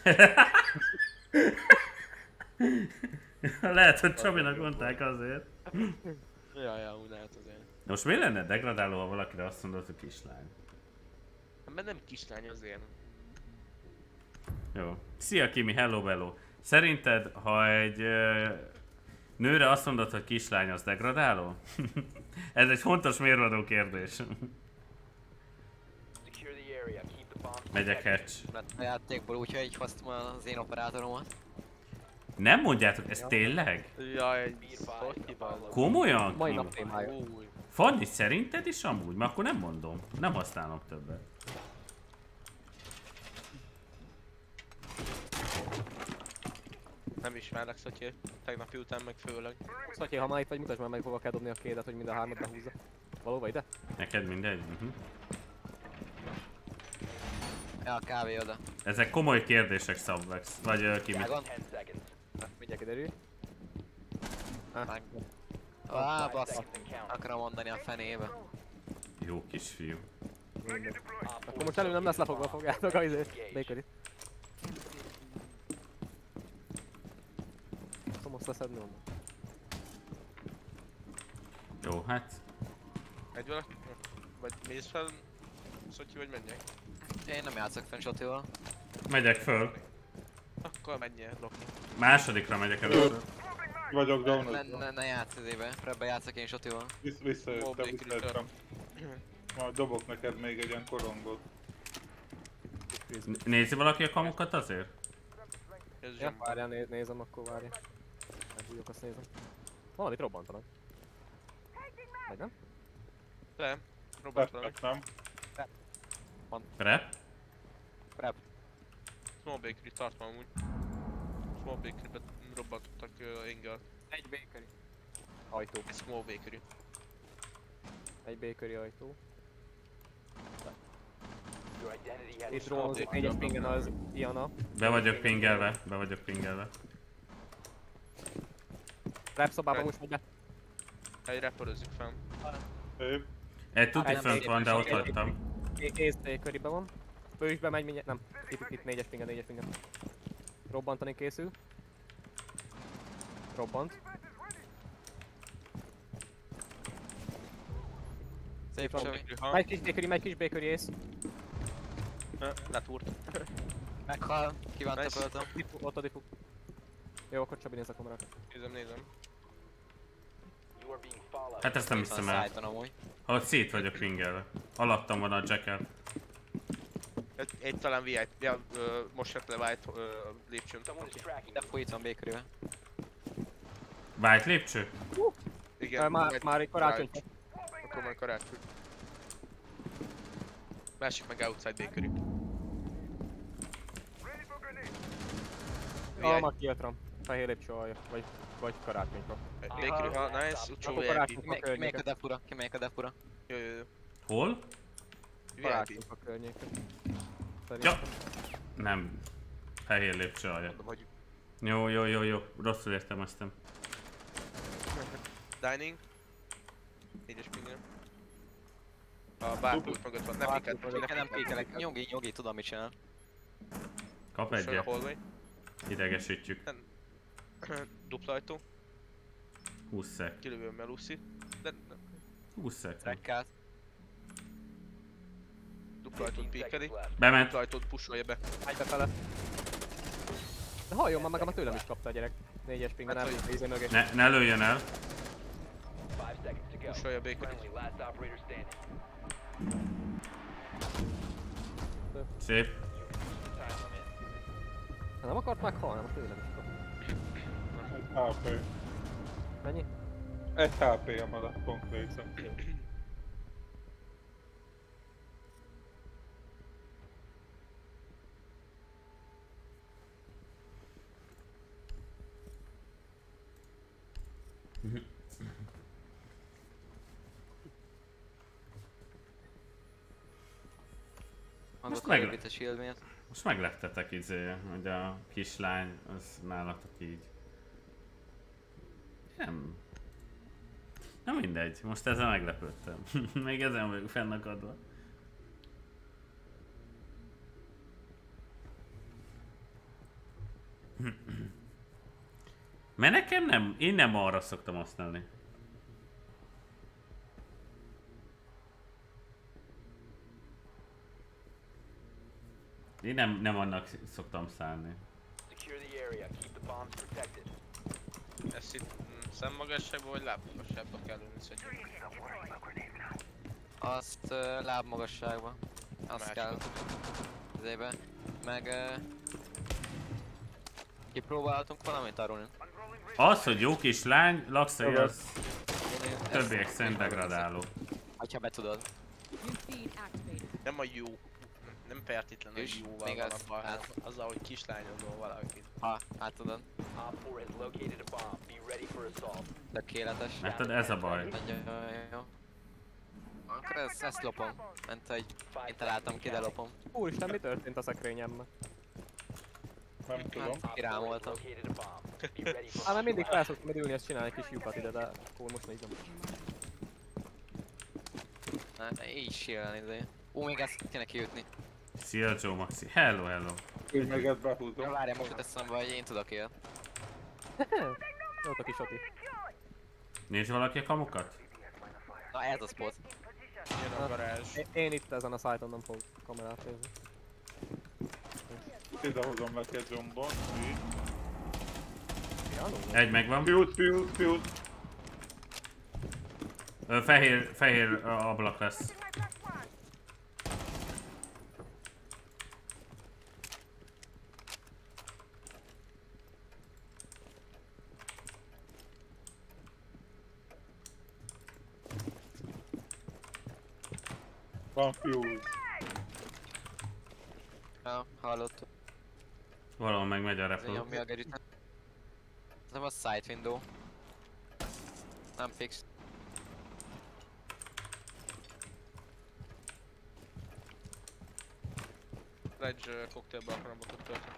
[SPEAKER 1] Lehet, hogy Csabinak mondták azért.
[SPEAKER 3] Ja, ja, úgy lehet azért.
[SPEAKER 1] De most mi lenne degradáló, ha valakire azt mondod, hogy kislány?
[SPEAKER 3] Mert nem kislány azért.
[SPEAKER 1] Jó. Szia Kimi, hello bello. Szerinted, ha egy ö, nőre azt mondod, hogy kislány, az degradáló? Ez egy fontos mérvadó kérdés.
[SPEAKER 5] Secure the area. Keep the bombs
[SPEAKER 1] Megyek
[SPEAKER 5] protected.
[SPEAKER 1] hatch.
[SPEAKER 4] lett a játékból, úgyhogy hoztam az én operátoromat.
[SPEAKER 1] Nem mondjátok, ez tényleg?
[SPEAKER 3] Ja, egy Szotyiban.
[SPEAKER 1] Komolyan?
[SPEAKER 6] Mai
[SPEAKER 1] Kimi?
[SPEAKER 6] nap témája.
[SPEAKER 3] Új.
[SPEAKER 1] Fanni, szerinted is amúgy? Mert akkor nem mondom. Nem használom többet.
[SPEAKER 3] Nem ismerlek, Szotyi. Tegnapi után meg főleg.
[SPEAKER 6] Szotyi, ha már itt vagy, mutasd már meg, hova kell dobni a kédet, hogy mind a hármat behúzza. Valóban ide?
[SPEAKER 1] Neked mindegy? Uh-huh.
[SPEAKER 4] Ja, a kávé oda.
[SPEAKER 1] Ezek komoly kérdések, Subvex. Vagy uh, Kimi.
[SPEAKER 4] Megon?
[SPEAKER 5] Ten seconds.
[SPEAKER 6] Mindjárt kiderül.
[SPEAKER 4] Meg. Á,
[SPEAKER 5] Five
[SPEAKER 4] bassz.
[SPEAKER 5] seconds and count.
[SPEAKER 4] Akarom mondani a fenébe.
[SPEAKER 1] Jó kisfiú.
[SPEAKER 6] Mindegy.
[SPEAKER 5] Op
[SPEAKER 6] Akkor
[SPEAKER 5] four
[SPEAKER 6] most elő nem lesz lefogva, fogjátok a izét. Bakery. Tudom most leszedni onnan.
[SPEAKER 1] Jó, hát.
[SPEAKER 3] Egy valaki? Vagy mész fel, Szotyi, vagy menjek?
[SPEAKER 4] Én nem játszok fenn Sotival.
[SPEAKER 1] Megyek föl.
[SPEAKER 3] Akkor menjél, Loki.
[SPEAKER 1] Másodikra megyek először.
[SPEAKER 2] Vagyok
[SPEAKER 4] Ne,
[SPEAKER 2] downodva.
[SPEAKER 4] ne, ne játsz izébe, Prebbe játszok én Sotival.
[SPEAKER 2] Vissz, visszajöttem,
[SPEAKER 3] Mobbék
[SPEAKER 2] visszajöttem. Majd dobok neked még egy ilyen korongot.
[SPEAKER 1] N- Nézi valaki a kamukat azért?
[SPEAKER 3] Ez
[SPEAKER 6] Ja,
[SPEAKER 3] zsomba.
[SPEAKER 6] várjál, né nézem, akkor várjál. Megbújok, azt nézem. Valamit robbantanak. Vagy nem?
[SPEAKER 3] De, robbantanak.
[SPEAKER 2] Tettek, nem?
[SPEAKER 1] Prep?
[SPEAKER 4] Prep.
[SPEAKER 3] Small bakery tartom amúgy. Small bakery-be robbantottak uh, Engel.
[SPEAKER 6] Egy bakery. Ajtó.
[SPEAKER 3] Egy small bakery.
[SPEAKER 6] Egy bakery ajtó.
[SPEAKER 5] Your identity has
[SPEAKER 6] Itt
[SPEAKER 5] been
[SPEAKER 6] drónozik négyes pingen az Iana.
[SPEAKER 1] Be vagyok pingelve, be vagyok pingelve.
[SPEAKER 6] Rap szobában most megy be.
[SPEAKER 3] Egy repörözik fel.
[SPEAKER 2] Szép.
[SPEAKER 1] Egy tuti
[SPEAKER 6] Hát,
[SPEAKER 1] fönt van, de ott hagytam.
[SPEAKER 6] Ész bakerybe van. Ő is bemegy mindjárt, nem. Itt, itt négyes pingen, négyes pingen. Robbantani készül. Robbant.
[SPEAKER 4] Szép
[SPEAKER 6] van.
[SPEAKER 4] Csabi.
[SPEAKER 3] Bakery, ha?
[SPEAKER 6] Megy kis bakery, megy kis bakery ész.
[SPEAKER 3] Letúrt.
[SPEAKER 4] Meghal, ki van
[SPEAKER 3] Nice.
[SPEAKER 4] töpöltem.
[SPEAKER 6] Diffu, ott a diffu. Jó, akkor Csabi néz a kamerákat.
[SPEAKER 3] Nézem, nézem.
[SPEAKER 5] You are being followed.
[SPEAKER 1] Hát ezt nem
[SPEAKER 4] Itt van
[SPEAKER 1] hiszem el.
[SPEAKER 4] szájton amúgy.
[SPEAKER 1] Ahogy szét vagyok pingelve. Alattam van a jacket.
[SPEAKER 3] Egy, egy talán vé i pé, ja, ö, most jött le White ö, lépcsőn.
[SPEAKER 5] Someone is tracking
[SPEAKER 4] De
[SPEAKER 5] you.
[SPEAKER 4] fújt van bakery-be.
[SPEAKER 1] White lépcső?
[SPEAKER 3] Igen,
[SPEAKER 6] Ö, Már,
[SPEAKER 3] White-
[SPEAKER 6] már egy karácsony.
[SPEAKER 3] Akkor már karácsony. Másik meg outside bakery.
[SPEAKER 6] Ah, már kijött rám. Fehér lépcső alja. Vagy, vagy karácsonyfa.
[SPEAKER 3] Bakery, ha nice, utcsó
[SPEAKER 6] Akkor
[SPEAKER 3] vé i pé.
[SPEAKER 6] karácsony.
[SPEAKER 4] Kimelyik kimelyik a defura? Kimelyik a defura?
[SPEAKER 3] Jó, jó, jó.
[SPEAKER 1] Hol?
[SPEAKER 3] vé i pé.
[SPEAKER 6] Karácsonyfa környéken.
[SPEAKER 1] Ja. Nem. Fehér lépcső alja.
[SPEAKER 3] Mondom, hogy
[SPEAKER 1] Jó, jó, jó, jó. Rosszul értelmeztem.
[SPEAKER 3] dining. Négyes pingem. A bárpult mögött van, ne piked,
[SPEAKER 4] Nekem nem pékelek. Nyugi, nyugi, tudom mit csinál.
[SPEAKER 1] Kap
[SPEAKER 3] Sor a
[SPEAKER 1] egyet.
[SPEAKER 3] hallway.
[SPEAKER 1] Idegesítjük.
[SPEAKER 3] Dupla ajtó.
[SPEAKER 1] húsz szek.
[SPEAKER 3] Kilövőm el Lucy. De
[SPEAKER 1] húsz szek.
[SPEAKER 4] Rekkát.
[SPEAKER 3] dupla ajtót
[SPEAKER 5] fifteen
[SPEAKER 3] pékeli.
[SPEAKER 5] seconds left.
[SPEAKER 1] Bement.
[SPEAKER 3] Dupla ajtót pusolja be.
[SPEAKER 6] Állj befele. De halljon már, meg tőlem is kapta a gyerek. Négyes pingen
[SPEAKER 3] Hát,
[SPEAKER 6] el,
[SPEAKER 3] hogy-
[SPEAKER 6] íze mögé.
[SPEAKER 1] Ne, ne lőjön el.
[SPEAKER 5] Five seconds to go.
[SPEAKER 3] Pusolja bakery.
[SPEAKER 5] Friendly, last operator standing.
[SPEAKER 1] Szép.
[SPEAKER 5] Time limit.
[SPEAKER 6] Ha nem akart meghalni, nem tőlem is kapta.
[SPEAKER 2] Egy há pé.
[SPEAKER 6] Mennyi?
[SPEAKER 2] Egy há pé maradt konkrétan.
[SPEAKER 4] Hangok
[SPEAKER 1] meg-
[SPEAKER 4] a itt a shield miatt.
[SPEAKER 1] Most megleptetek izé, hogy a kislány az nálatok így. Nem. Na mindegy, most ezzel meglepődtem. Még ezen vagyok fennakadva. Mert nekem nem, én nem arra szoktam használni. Én nem, nem annak szoktam szállni.
[SPEAKER 5] Secure the area. Keep the bombs protected.
[SPEAKER 3] Ezt itt mm, szemmagasságban vagy lábmagasságban kell ülni szerintem.
[SPEAKER 4] Azt uh, lábmagasságba. Azt
[SPEAKER 3] Másik.
[SPEAKER 4] kell. Zébe. Meg... Uh, kipróbálhatunk valamit arról?
[SPEAKER 1] Az, hogy jó kislány, Lakszai
[SPEAKER 2] Jó,
[SPEAKER 1] az többiek szerint degradáló.
[SPEAKER 4] Ha be tudod.
[SPEAKER 7] New feed activated.
[SPEAKER 3] Nem a jó. Nem feltétlenül
[SPEAKER 4] És
[SPEAKER 3] jóval
[SPEAKER 4] még
[SPEAKER 3] van
[SPEAKER 4] az-
[SPEAKER 3] a baj,
[SPEAKER 4] hát-
[SPEAKER 3] hanem azzal, hogy kislányozol valakit.
[SPEAKER 4] Ha, hát tudod.
[SPEAKER 5] Op four has located a bomb. Be ready for assault.
[SPEAKER 4] Tökéletes.
[SPEAKER 1] Mert ez a baj.
[SPEAKER 4] Nagyon jó. Akkor ezt, ezt lopom. Ment, hogy én találtam ki, de lopom.
[SPEAKER 6] Úristen, mi történt a szekrényemben?
[SPEAKER 2] Nem tudom.
[SPEAKER 5] Op four has
[SPEAKER 4] Kirámoltam.
[SPEAKER 5] located a bomb. Be ready for
[SPEAKER 6] Á, mert mindig
[SPEAKER 5] assault.
[SPEAKER 6] fel szoktam ülni, ezt csinálni egy kis lyukat ide, de akkor most még nem.
[SPEAKER 4] Na, így sírálni, de... Ú, még ezt kéne kijutni.
[SPEAKER 1] Szia Joe Maxi. Hello, hello.
[SPEAKER 2] Én meg ezt
[SPEAKER 4] Ja,
[SPEAKER 2] behúzom.
[SPEAKER 4] várjál, most jut eszembe, hogy én tudok él.
[SPEAKER 6] Jók a kis oti.
[SPEAKER 1] Nézd valaki a kamukat?
[SPEAKER 4] Na, ez a spot.
[SPEAKER 3] Jön a garázs.
[SPEAKER 6] Én, én itt ezen a szájton nem fogok kamerát nézni.
[SPEAKER 2] Idehozom neki egy zombon. Így.
[SPEAKER 1] Egy megvan.
[SPEAKER 2] Fuse, fuse, fuse.
[SPEAKER 1] Ö, fehér, fehér ö, ablak lesz.
[SPEAKER 2] Van fuse.
[SPEAKER 4] Ja, hallottuk.
[SPEAKER 1] Valahol meg megy a
[SPEAKER 4] Ez
[SPEAKER 1] repülő.
[SPEAKER 4] nyomja a gerütet. Ez nem a side window. Nem fix.
[SPEAKER 3] Ledge uh, cocktailba akarom botot tölteni.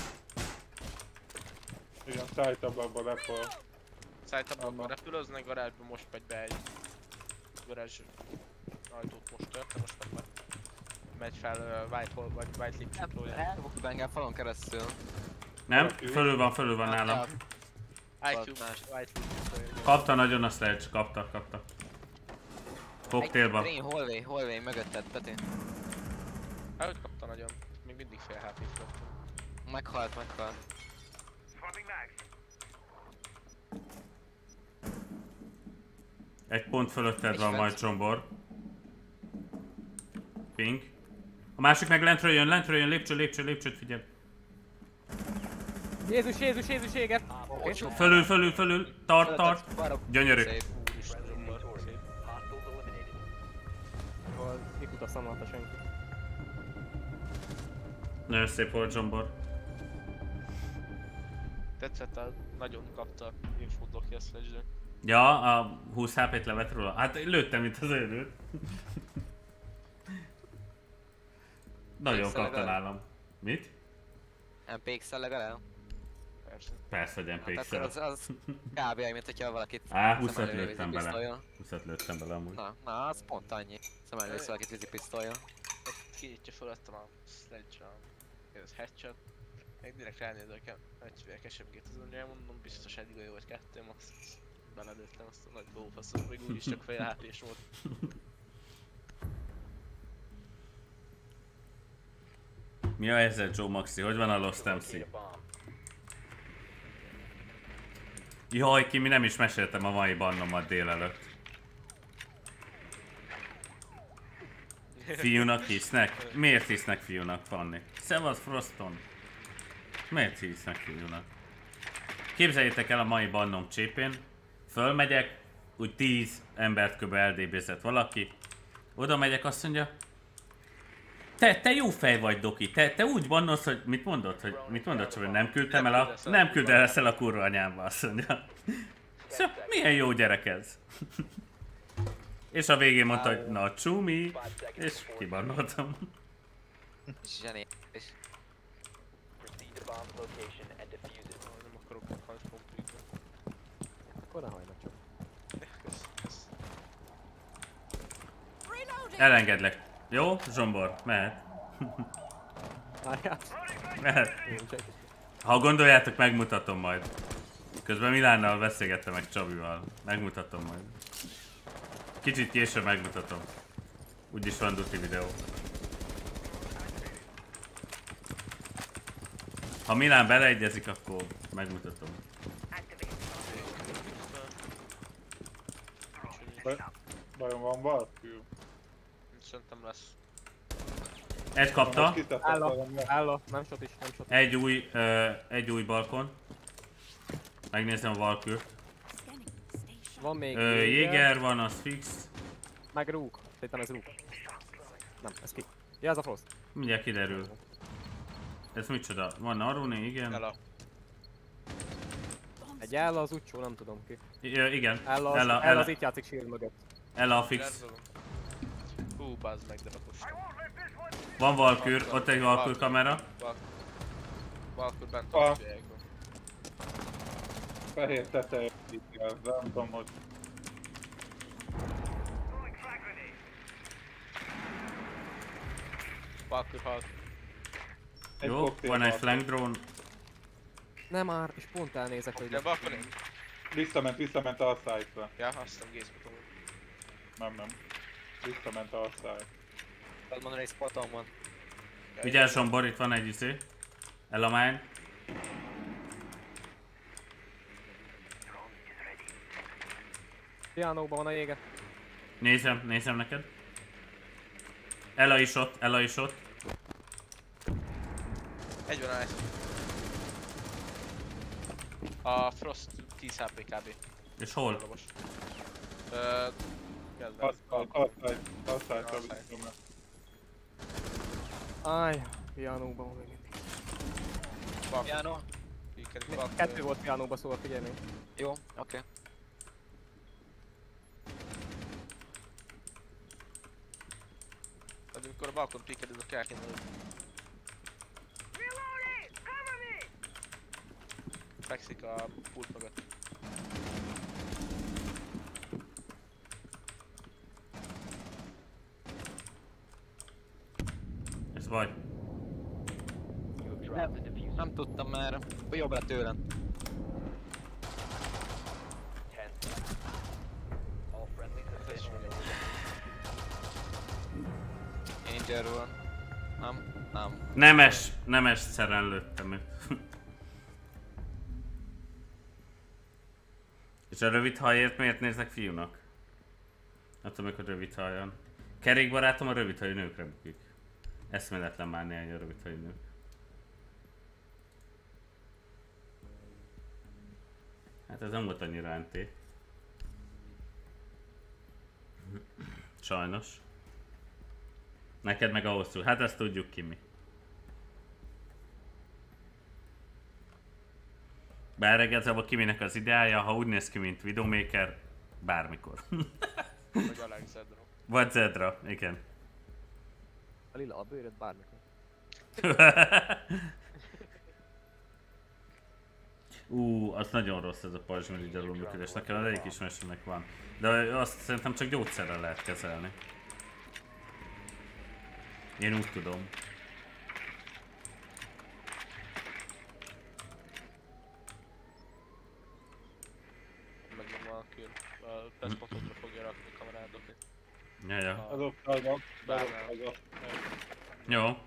[SPEAKER 2] Igen, szájtablakba repol.
[SPEAKER 3] Szájtablakban repülőznek, garázsba most megy be egy garázs ajtót most tört, most meg már megy fel uh, White Hall vagy White Lip csiklója.
[SPEAKER 4] Elbuktuk engem falon keresztül.
[SPEAKER 1] Nem? Fölül van, fölül van nálam.
[SPEAKER 3] I Q,
[SPEAKER 4] más.
[SPEAKER 3] White Lip csiklója.
[SPEAKER 1] Kapta nagyon a sledge, kapta, kapta. Cocktailba.
[SPEAKER 4] Green, hallway, hallway mögötted, Peti.
[SPEAKER 3] Hát hogy kapta nagyon, még mindig fél há pét kaptam.
[SPEAKER 4] Meghalt, meghalt.
[SPEAKER 1] Egy pont fölötted
[SPEAKER 4] És
[SPEAKER 1] van
[SPEAKER 4] fent.
[SPEAKER 1] majd Csombor. Ping. A másik meg lentről jön, lentről jön, lépcső, lépcső, lépcsőt figyel.
[SPEAKER 6] Jézus, Jézus, Jézus, éget! Oké.
[SPEAKER 4] Ocsó.
[SPEAKER 1] Fölül, fölül, fölül, tart, tart. Gyönyörű.
[SPEAKER 4] Szép.
[SPEAKER 3] Úristen, Zsombor, szép.
[SPEAKER 5] Hostiles eliminated.
[SPEAKER 6] Ahol kikutasztam alatt a senki.
[SPEAKER 1] Nagyon szép volt Zsombor.
[SPEAKER 3] Tetszett, a nagyon kapta infót Doki a Sledge-re.
[SPEAKER 1] Ja, a húsz há pét levett róla. Hát lőttem, mint az őrült. Nagyon
[SPEAKER 4] Pixel
[SPEAKER 1] kapta
[SPEAKER 4] legalább.
[SPEAKER 1] nálam. Mit?
[SPEAKER 4] em pé iksz-el legalább?
[SPEAKER 3] Persze.
[SPEAKER 1] Persze, hogy
[SPEAKER 4] Hát akkor
[SPEAKER 1] em pé iksz-el.
[SPEAKER 4] az, az kb. Olyan, mint hogyha valakit
[SPEAKER 1] Á, húszat
[SPEAKER 4] szemellővé
[SPEAKER 1] lőttem
[SPEAKER 4] vízi
[SPEAKER 1] bele.
[SPEAKER 4] pisztollyal.
[SPEAKER 1] húszat lőttem bele amúgy.
[SPEAKER 4] Na, na, az pont annyi. Szemellővé valakit vízipisztollyal.
[SPEAKER 3] Kinyitja fölöttem a Sledge-re. Ez headshot. Meg direkt ránézek, egyfél es em gét az mondja, mondom, biztos egy golyó vagy kettő, max. Belelőttem azt a nagy lófaszot, még úgyis csak fél há pés volt.
[SPEAKER 1] Mi a helyzet, Joe Maxi? Hogy van a Lost em cé?
[SPEAKER 5] Locate a bomb.
[SPEAKER 1] Jaj, Kimi, nem is meséltem a mai bannomat délelőtt. Fiúnak hisznek? Miért hisznek fiúnak, Fanni? Szevasz, Froston! Miért hisznek fiúnak? Képzeljétek el a mai bannom csépén. Fölmegyek, úgy tíz embert kb. el dé bé-zett valaki. Oda megyek, azt mondja, te, te jó fej vagy, Doki, te, te úgy bannolsz, hogy mit mondod, hogy mit mondod, csak hogy nem küldtem el a, nem küldesz el a kurva anyámba, azt mondja. Szóval, milyen jó gyerek ez? És a végén mondta, hogy na csúmi, és kibannoltam.
[SPEAKER 4] Zseni. És
[SPEAKER 5] Proceed to bomb's location and defuse it.
[SPEAKER 3] Nem akarok meghalni kompletben.
[SPEAKER 6] Akkor ne hajna csak.
[SPEAKER 3] Kösz, kösz.
[SPEAKER 7] Reloading!
[SPEAKER 1] Elengedlek. Jó, Zsombor, mehet.
[SPEAKER 6] Várjál.
[SPEAKER 1] Mehet.
[SPEAKER 6] Nincs egy.
[SPEAKER 1] Ha gondoljátok, megmutatom majd. Közben Milánnal beszélgettem meg Csabival. Megmutatom majd. Kicsit később megmutatom. Úgyis van duti videó. Ha Milán beleegyezik, akkor megmutatom.
[SPEAKER 2] Ba- Vajon van valaki?
[SPEAKER 3] Szerintem lesz.
[SPEAKER 1] Egy kapta,
[SPEAKER 2] Most kitettek
[SPEAKER 6] Álló,
[SPEAKER 2] valami.
[SPEAKER 6] álló, nem shot is, nem shot.
[SPEAKER 1] egy új, ö, egy új balkon. Megnézem a Valkür.
[SPEAKER 7] Scanning. Stay sharp.
[SPEAKER 6] Van még
[SPEAKER 1] Ö, Jéger van, az fix.
[SPEAKER 6] Meg rúg. Szerintem ez rúg. Nem, ez ki. Ja, ez a Frost.
[SPEAKER 1] Mindjárt kiderül. Ez micsoda? Van Aruni, igen.
[SPEAKER 3] Ela.
[SPEAKER 6] Egy Ella az utcsó, nem tudom ki.
[SPEAKER 1] Ö, igen.
[SPEAKER 6] Ella az,
[SPEAKER 1] Ella,
[SPEAKER 6] Ella
[SPEAKER 1] Ella,
[SPEAKER 6] az itt játszik shield mögött.
[SPEAKER 1] Ella a fix.
[SPEAKER 3] Lerzolom. Hú, bazd meg, de bakostam.
[SPEAKER 1] Van Valkür, ott egy Valkür kamera.
[SPEAKER 3] Valkur bent
[SPEAKER 2] Ah.
[SPEAKER 3] a fiákban.
[SPEAKER 2] Fehér teteje itt az, nem tudom, hogy...
[SPEAKER 3] Valkur halt.
[SPEAKER 2] Egy
[SPEAKER 1] Jó,
[SPEAKER 2] koktél
[SPEAKER 1] van egy
[SPEAKER 2] van.
[SPEAKER 1] flank drone.
[SPEAKER 6] Nem már, és pont elnézek, hogy...
[SPEAKER 3] De Valkur nem.
[SPEAKER 2] Visszament, visszament a szájtra.
[SPEAKER 3] Ja, azt hiszem gészmutom.
[SPEAKER 2] Nem, nem. Visszament a száj.
[SPEAKER 4] azt mondani, hogy spotom van.
[SPEAKER 1] Vigyázz, Zsombor, itt van egy izé. Ella mine.
[SPEAKER 6] Pianóban van a jége.
[SPEAKER 1] Nézem, nézem neked. Ella is ott, Ella is ott.
[SPEAKER 3] Egy van nice. A Frost tíz há pé kb.
[SPEAKER 1] És hol?
[SPEAKER 3] Dobos. Ö... Kezdve.
[SPEAKER 2] A száj, a szájtra
[SPEAKER 3] A száj.
[SPEAKER 2] visszament.
[SPEAKER 6] Áj, pianóban van még mindig.
[SPEAKER 3] Valkur.
[SPEAKER 4] Piano?
[SPEAKER 3] Pikerik, Valkur.
[SPEAKER 6] Kettő volt pianóban, szóval figyelj még.
[SPEAKER 4] Jó, oké. Okay.
[SPEAKER 3] Tehát amikor a balkon pikerik, akkor el kéne lőni. Fekszik a pult mögött.
[SPEAKER 1] Ez vagy.
[SPEAKER 5] You have dropped the diffuser.
[SPEAKER 4] Nem tudtam már. Jobbra tőlem.
[SPEAKER 5] Ten seconds. All friendlies have been eliminated.
[SPEAKER 4] Angel van. Nem, nem.
[SPEAKER 1] Nemes, nemes szeren lőttem őt. És a rövid hajért miért néznek fiúnak? Attól amikor rövid hajjan. Kerékbarátom a rövid hajú nőkre bukik. Eszméletlen már néhány a rövid hajú nők. Hát ez nem volt annyira anti. Sajnos. Neked meg a hosszú. Hát ezt tudjuk ki mi. Bár igazából Kiminek az ideája, ha úgy néz ki, mint Widowmaker, bármikor.
[SPEAKER 3] Vagy Alexandra.
[SPEAKER 1] Vagy Zedra, igen.
[SPEAKER 6] A lila a bőröd bármikor.
[SPEAKER 1] Ú, az nagyon rossz ez a pajzsmirigy alulműködés, nekem az egyik ismerősömnek van. De azt szerintem csak gyógyszerrel lehet kezelni. Én úgy tudom.
[SPEAKER 3] Megvan valaki, a tesztpotodra fogja rakni a kamerádokat.
[SPEAKER 1] Ja, ja.
[SPEAKER 2] Azok azok,
[SPEAKER 3] Bárnál.
[SPEAKER 2] azok, azok.
[SPEAKER 1] Jó.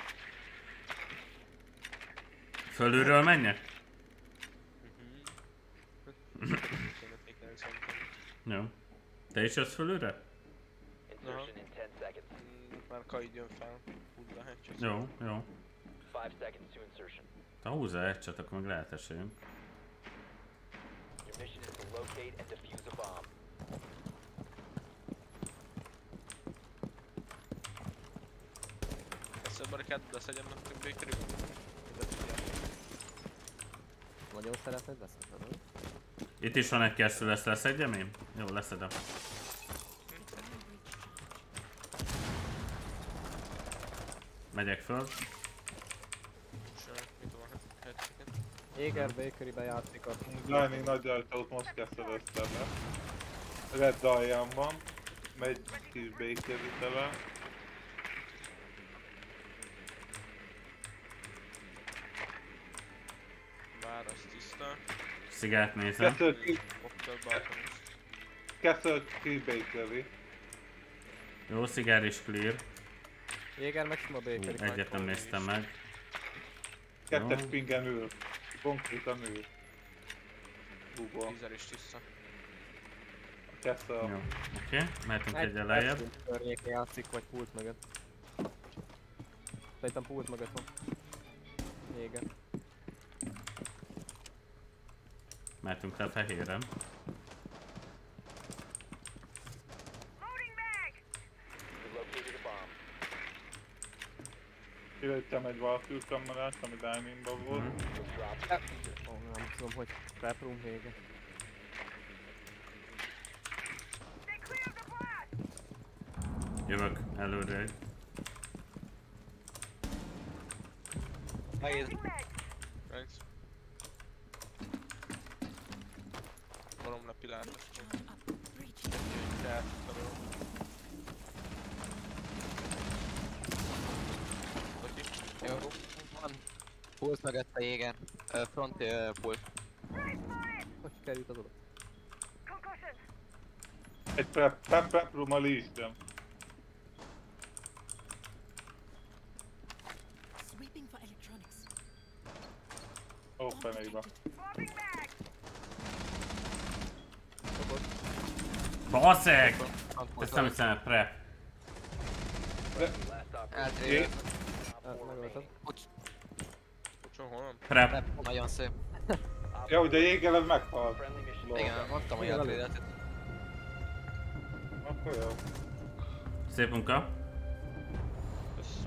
[SPEAKER 1] Fölülről menjek? Jó. Te is jössz fölülre?
[SPEAKER 5] Insertion in ten seconds.
[SPEAKER 3] Már Kaid jön fel, úgy lehet csak.
[SPEAKER 1] Jó, jó.
[SPEAKER 5] Five seconds to insertion.
[SPEAKER 1] Ha húzza egy csat, akkor meg lehet esélyünk.
[SPEAKER 5] Your mission is to locate and defuse a bomb.
[SPEAKER 3] Ezt a barikádot leszedjem nekünk Bakery?
[SPEAKER 6] Nagyon szeretnéd leszedni, nem?
[SPEAKER 1] Itt is van egy keresztül, lesz leszedjem én? Jó, leszedem. Megyek föl.
[SPEAKER 6] Jéger Bakerybe játszik a...
[SPEAKER 2] Dani nagy ajtót most kezdted össze be. Red alján van. Megy kis Bakery tele.
[SPEAKER 3] Bár az tiszta.
[SPEAKER 1] Szigát nézem.
[SPEAKER 2] Kezdett ki,
[SPEAKER 3] Ott a balkon is.
[SPEAKER 2] kezdett ki Bakery.
[SPEAKER 1] Jó, szigár is clear.
[SPEAKER 6] Jéger meg sima
[SPEAKER 1] Hú,
[SPEAKER 6] Bakery.
[SPEAKER 1] egyet nem néztem meg.
[SPEAKER 2] Kettes
[SPEAKER 1] Jó.
[SPEAKER 2] pingen ül. Konkrétan ül. Google.
[SPEAKER 3] Tízer is tiszta.
[SPEAKER 2] Kezdte a...
[SPEAKER 1] Jó, oké, okay. Mehetünk egyel lejjebb.
[SPEAKER 6] Környéken játszik, vagy pult mögött. Szerintem pult mögött van. Jéger.
[SPEAKER 1] Mehetünk le fehéren.
[SPEAKER 5] You located a bomb.
[SPEAKER 2] Kilőttem egy Valkyrie kamerát, ami Diamondban volt.
[SPEAKER 1] Mhm.
[SPEAKER 5] You'll drop the diffuser.
[SPEAKER 6] Ó, nem tudom, hogy prep room vége.
[SPEAKER 1] Jövök előre.
[SPEAKER 4] Megint.
[SPEAKER 3] Thanks. Varom le pilátos.
[SPEAKER 7] Breach.
[SPEAKER 3] Tehát,
[SPEAKER 4] Jó. Van. Pulsz mögött a Jéger. Ö, Front ö, pulsz.
[SPEAKER 6] Hogy került az oda?
[SPEAKER 2] Egy prep, prep, prep room a listem.
[SPEAKER 7] Sweeping for electronics.
[SPEAKER 2] Open égbe.
[SPEAKER 1] Baszeg!
[SPEAKER 4] Front pulsz.
[SPEAKER 1] Ezt nem hiszem, hogy prep.
[SPEAKER 5] Last op.
[SPEAKER 4] Eltrél.
[SPEAKER 5] Op
[SPEAKER 6] Ah,
[SPEAKER 5] four
[SPEAKER 6] megölted.
[SPEAKER 5] remaining.
[SPEAKER 3] Pucson, hol van?
[SPEAKER 1] Prep.
[SPEAKER 4] Rep, nagyon szép.
[SPEAKER 5] Op
[SPEAKER 2] Ja, ugye jégeled meghalt.
[SPEAKER 5] friendly mission.
[SPEAKER 2] Lol.
[SPEAKER 4] Igen, mondtam, hogy
[SPEAKER 6] Igen,
[SPEAKER 4] eltrélet.
[SPEAKER 2] Akkor jó.
[SPEAKER 1] Szép munka.
[SPEAKER 3] Kösz.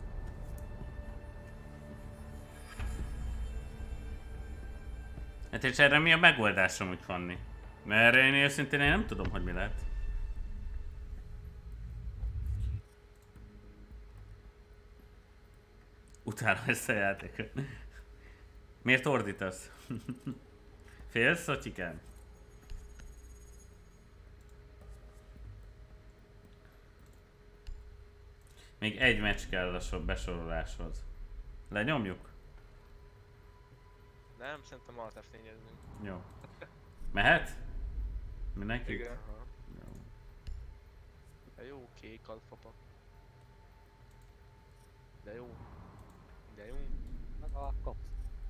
[SPEAKER 1] Hát és erre mi a megoldásom úgy Fanni? Mert erre én őszintén én nem tudom, hogy mi lehet. Utálom ezt a játékot. Miért ordítasz? Félsz, Szotyikán? Még egy meccs kell a sor- besoroláshoz. Lenyomjuk?
[SPEAKER 3] Nem, szerintem alt F négy-ezzünk.
[SPEAKER 1] Jó. Mehet? Mindenki?
[SPEAKER 2] Igen.
[SPEAKER 3] Aha.
[SPEAKER 1] Jó.
[SPEAKER 3] De jó kék alfapak. De jó. De jó.
[SPEAKER 6] Meg a kapsz.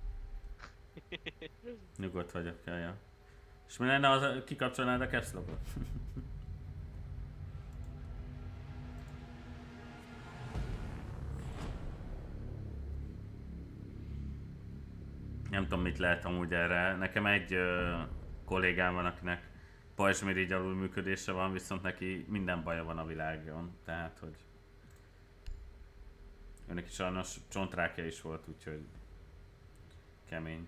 [SPEAKER 1] Nyugodt vagyok, jaj, ja. És mi lenne, az kikapcsolnád a caps lockot? Nem tudom, mit lehet amúgy erre. Nekem egy ö, kollégám van, akinek pajzsmirigy alulműködése van, viszont neki minden baja van a világon. Tehát, hogy... Ő neki sajnos csontrákja is volt, úgyhogy... Kemény.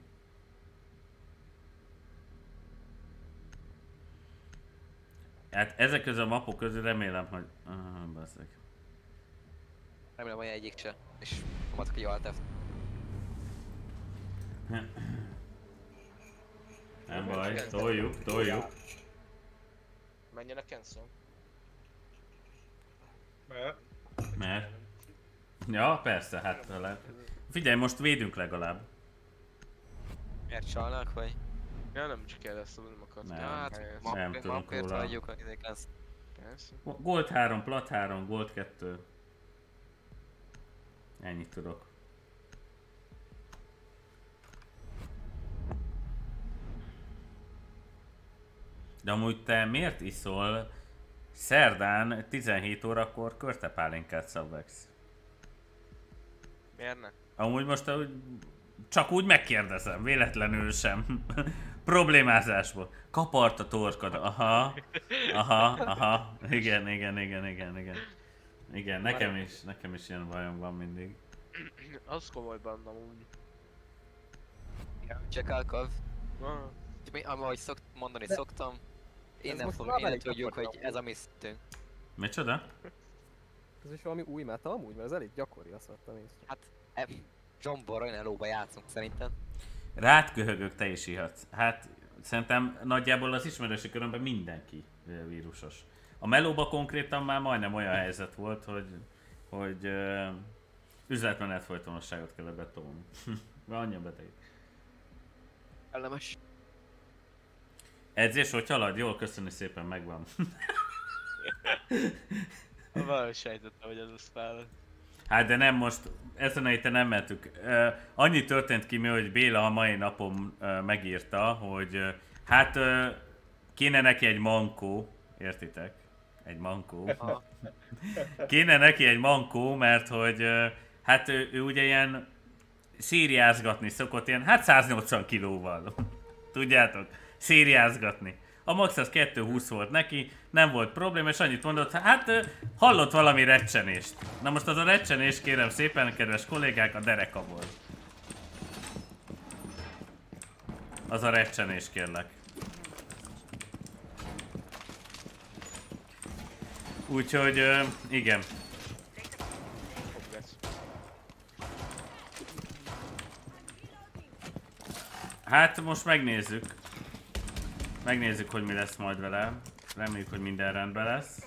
[SPEAKER 1] Hát ezek közül a mapok közül remélem, hogy... Ah, basszeg.
[SPEAKER 4] Remélem, hogy egyik se. És nyomatok egy alt F.
[SPEAKER 1] Nem baj, toljuk, toljuk.
[SPEAKER 3] Menjen a cancel.
[SPEAKER 2] Mert
[SPEAKER 1] Mert... Ja, persze, hát ha lehet. Figyelj, most védünk legalább.
[SPEAKER 4] Miért csalnak, vagy?
[SPEAKER 3] Ja, nem csak el ezt nem akartam.
[SPEAKER 1] Nem.
[SPEAKER 4] Ja, hát
[SPEAKER 3] Persze.
[SPEAKER 1] Nem
[SPEAKER 4] map-
[SPEAKER 1] tudunk
[SPEAKER 4] mapért
[SPEAKER 1] róla.
[SPEAKER 4] hagyjuk a izék lesz.
[SPEAKER 3] Persze.
[SPEAKER 1] Gold három, plat három, gold kettő. Ennyit tudok. De amúgy te miért iszol szerdán tizenhét órakor körtepálinkát, Szabvex?
[SPEAKER 3] Miért ne?
[SPEAKER 1] Amúgy most úgy, csak úgy megkérdezem, véletlenül sem. Problémázásból. Kapart a torkod, aha, aha, aha, igen, igen, igen, igen, igen. Igen, nekem is, nekem is ilyen bajom van mindig.
[SPEAKER 3] Az komoly benne amúgy.
[SPEAKER 4] Csak alkav.
[SPEAKER 3] Ah.
[SPEAKER 4] Mi, ahogy szokt, mondani
[SPEAKER 6] De-
[SPEAKER 4] szoktam.
[SPEAKER 6] ez
[SPEAKER 4] Innen,
[SPEAKER 6] most
[SPEAKER 4] fog,
[SPEAKER 6] már
[SPEAKER 4] innen
[SPEAKER 6] elég
[SPEAKER 4] tudjuk,
[SPEAKER 6] gyakori
[SPEAKER 4] hogy
[SPEAKER 6] amúgy.
[SPEAKER 4] ez a mi szintünk.
[SPEAKER 1] Micsoda?
[SPEAKER 6] Ez is valami új meta amúgy, mert ez elég gyakori, azt vettem észre.
[SPEAKER 4] Hát, e, John Borroyn elóba játszunk szerintem.
[SPEAKER 1] Rád köhögök, te is ihatsz. Hát szerintem nagyjából az ismerősi körömben mindenki ö, vírusos. A melóba konkrétan már majdnem olyan helyzet volt, hogy, hogy uh, üzletmenet folytonosságot kellett betolni. Annyi a beteg.
[SPEAKER 4] Kellemes.
[SPEAKER 1] Edzés, hogy halad? Jól, köszönni szépen, megvan.
[SPEAKER 3] Valahogy sejtettem, hogy ez az fel.
[SPEAKER 1] Hát de nem most, ezen a héten nem mentük. Uh, annyi történt ki mi, hogy Béla a mai napom uh, megírta, hogy uh, hát uh, kéne neki egy mankó, értitek? Egy mankó.
[SPEAKER 4] Aha.
[SPEAKER 1] Kéne neki egy mankó, mert hogy uh, hát ő, ő ugye ilyen szériázgatni szokott, ilyen hát száznyolcvan kilóval. Tudjátok? Szériázgatni. A max az kettő húsz volt neki, nem volt probléma, és annyit mondott, hát ö, hallott valami recsenést. Na most az a recsenés, kérem szépen, kedves kollégák, a dereka volt. Az a recsenés, kérlek. Úgyhogy, ö, igen.
[SPEAKER 3] Fogsz.
[SPEAKER 1] Hát most megnézzük. Megnézzük, hogy mi lesz majd vele. Reméljük, hogy minden rendben lesz.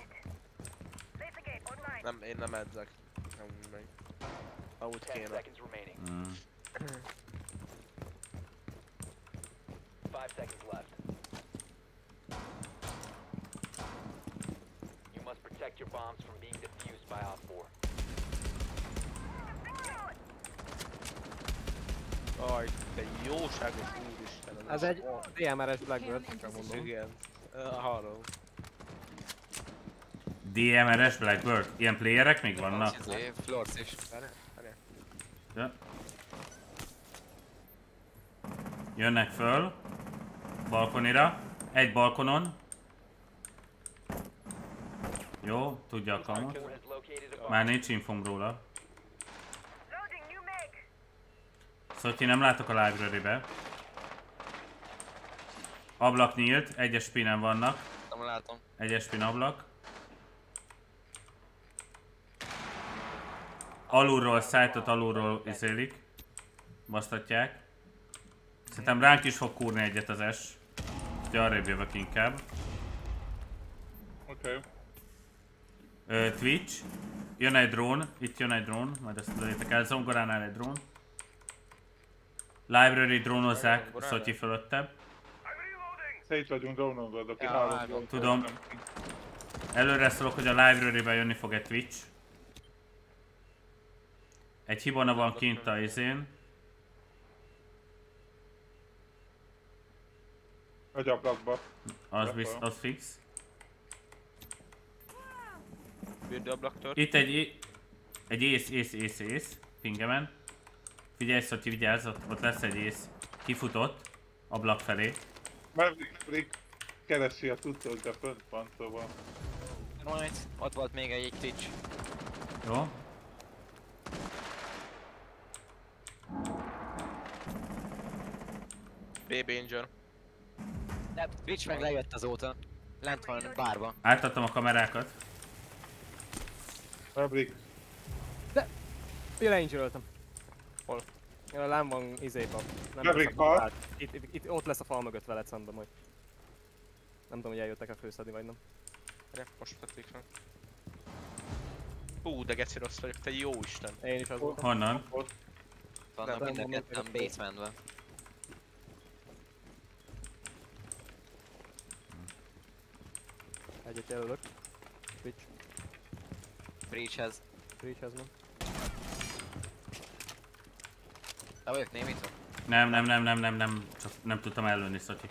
[SPEAKER 3] Nem, én nem edzek. Nem meg. Ahogy
[SPEAKER 5] Ten
[SPEAKER 3] kéne.
[SPEAKER 5] seconds remaining.
[SPEAKER 1] Mm.
[SPEAKER 5] Five seconds left. You must protect your bombs from being defused by Op four.
[SPEAKER 3] Aj, te jóságos úristen.
[SPEAKER 6] Ez egy dé em er-es Blackbird, csak mondom.
[SPEAKER 3] Igen. Uh, hallom.
[SPEAKER 1] dé em er-es Blackbird. Ilyen playerek még vannak?
[SPEAKER 4] Izé, Florc is.
[SPEAKER 3] Várjál, várjál.
[SPEAKER 1] Ja. Jönnek föl. Balkonira. Egy balkonon. Jó, tudja a kamut.
[SPEAKER 5] Four has located a bomb.
[SPEAKER 1] Már nincs infom róla. Szotyi, nem látok a library-be. Ablak nyílt, egyes spinen vannak.
[SPEAKER 4] Nem látom.
[SPEAKER 1] Egyes spin ablak. Alulról, szájtot alulról izélik. Basztatják. Szerintem ránk is fog kúrni egyet az S. Úgyhogy arrébb jövök inkább.
[SPEAKER 2] Oké.
[SPEAKER 1] Ö, Twitch. Jön egy drón, itt jön egy drón, majd ezt tudjátok el, zongoránál egy drón. Library drónozzák Szotyi fölöttebb.
[SPEAKER 2] Szét vagyunk drónolva, aki
[SPEAKER 3] Ja,
[SPEAKER 2] három
[SPEAKER 3] vágom.
[SPEAKER 2] drónt
[SPEAKER 1] Tudom.
[SPEAKER 2] nem-
[SPEAKER 1] Előre szólok, hogy a library-ben jönni fog egy Twitch. Egy hibona van kint a izén.
[SPEAKER 2] Egy ablakba.
[SPEAKER 1] Az, bizt, az fix.
[SPEAKER 3] Bírdi ablaktört.
[SPEAKER 1] Itt egy... Egy ész, ész, ész, ész. Pingemen. Figyelj, Szotyi, vigyázz, ott, ott lesz egy ész. Kifutott. Ablak felé.
[SPEAKER 2] Maverick keresi a tudtót, de fönt van, szóval.
[SPEAKER 4] Majd, ott volt még egy, egy Twitch.
[SPEAKER 1] Jó?
[SPEAKER 3] Baby Angel.
[SPEAKER 4] De Twitch meg lejött azóta. Lent van bárba.
[SPEAKER 1] Átadtam a kamerákat.
[SPEAKER 2] Maverick,
[SPEAKER 6] Pille Angel-öltem. Hol? Ja, lám van izéba. Nem
[SPEAKER 2] Maverick
[SPEAKER 6] tudom,
[SPEAKER 2] hal.
[SPEAKER 6] hát, itt, itt, itt, ott lesz a fal mögött veled szemben majd. Nem tudom, hogy eljöttek-e főszedni vagy nem.
[SPEAKER 3] Gyere, most tették fel. Hú, de geci rossz vagyok, te jó isten.
[SPEAKER 6] Én is az voltam.
[SPEAKER 1] Honnan?
[SPEAKER 4] Vannak
[SPEAKER 6] Nem,
[SPEAKER 4] mind a
[SPEAKER 6] nem,
[SPEAKER 4] ketten
[SPEAKER 6] nem.
[SPEAKER 4] basementben.
[SPEAKER 6] Egyet jelölök. Twitch.
[SPEAKER 4] Breachhez.
[SPEAKER 6] Twitchhez van.
[SPEAKER 4] De vagyok némítva?
[SPEAKER 1] Nem, nem, nem, nem, nem, nem. Csak nem tudtam ellőni, Szotyi.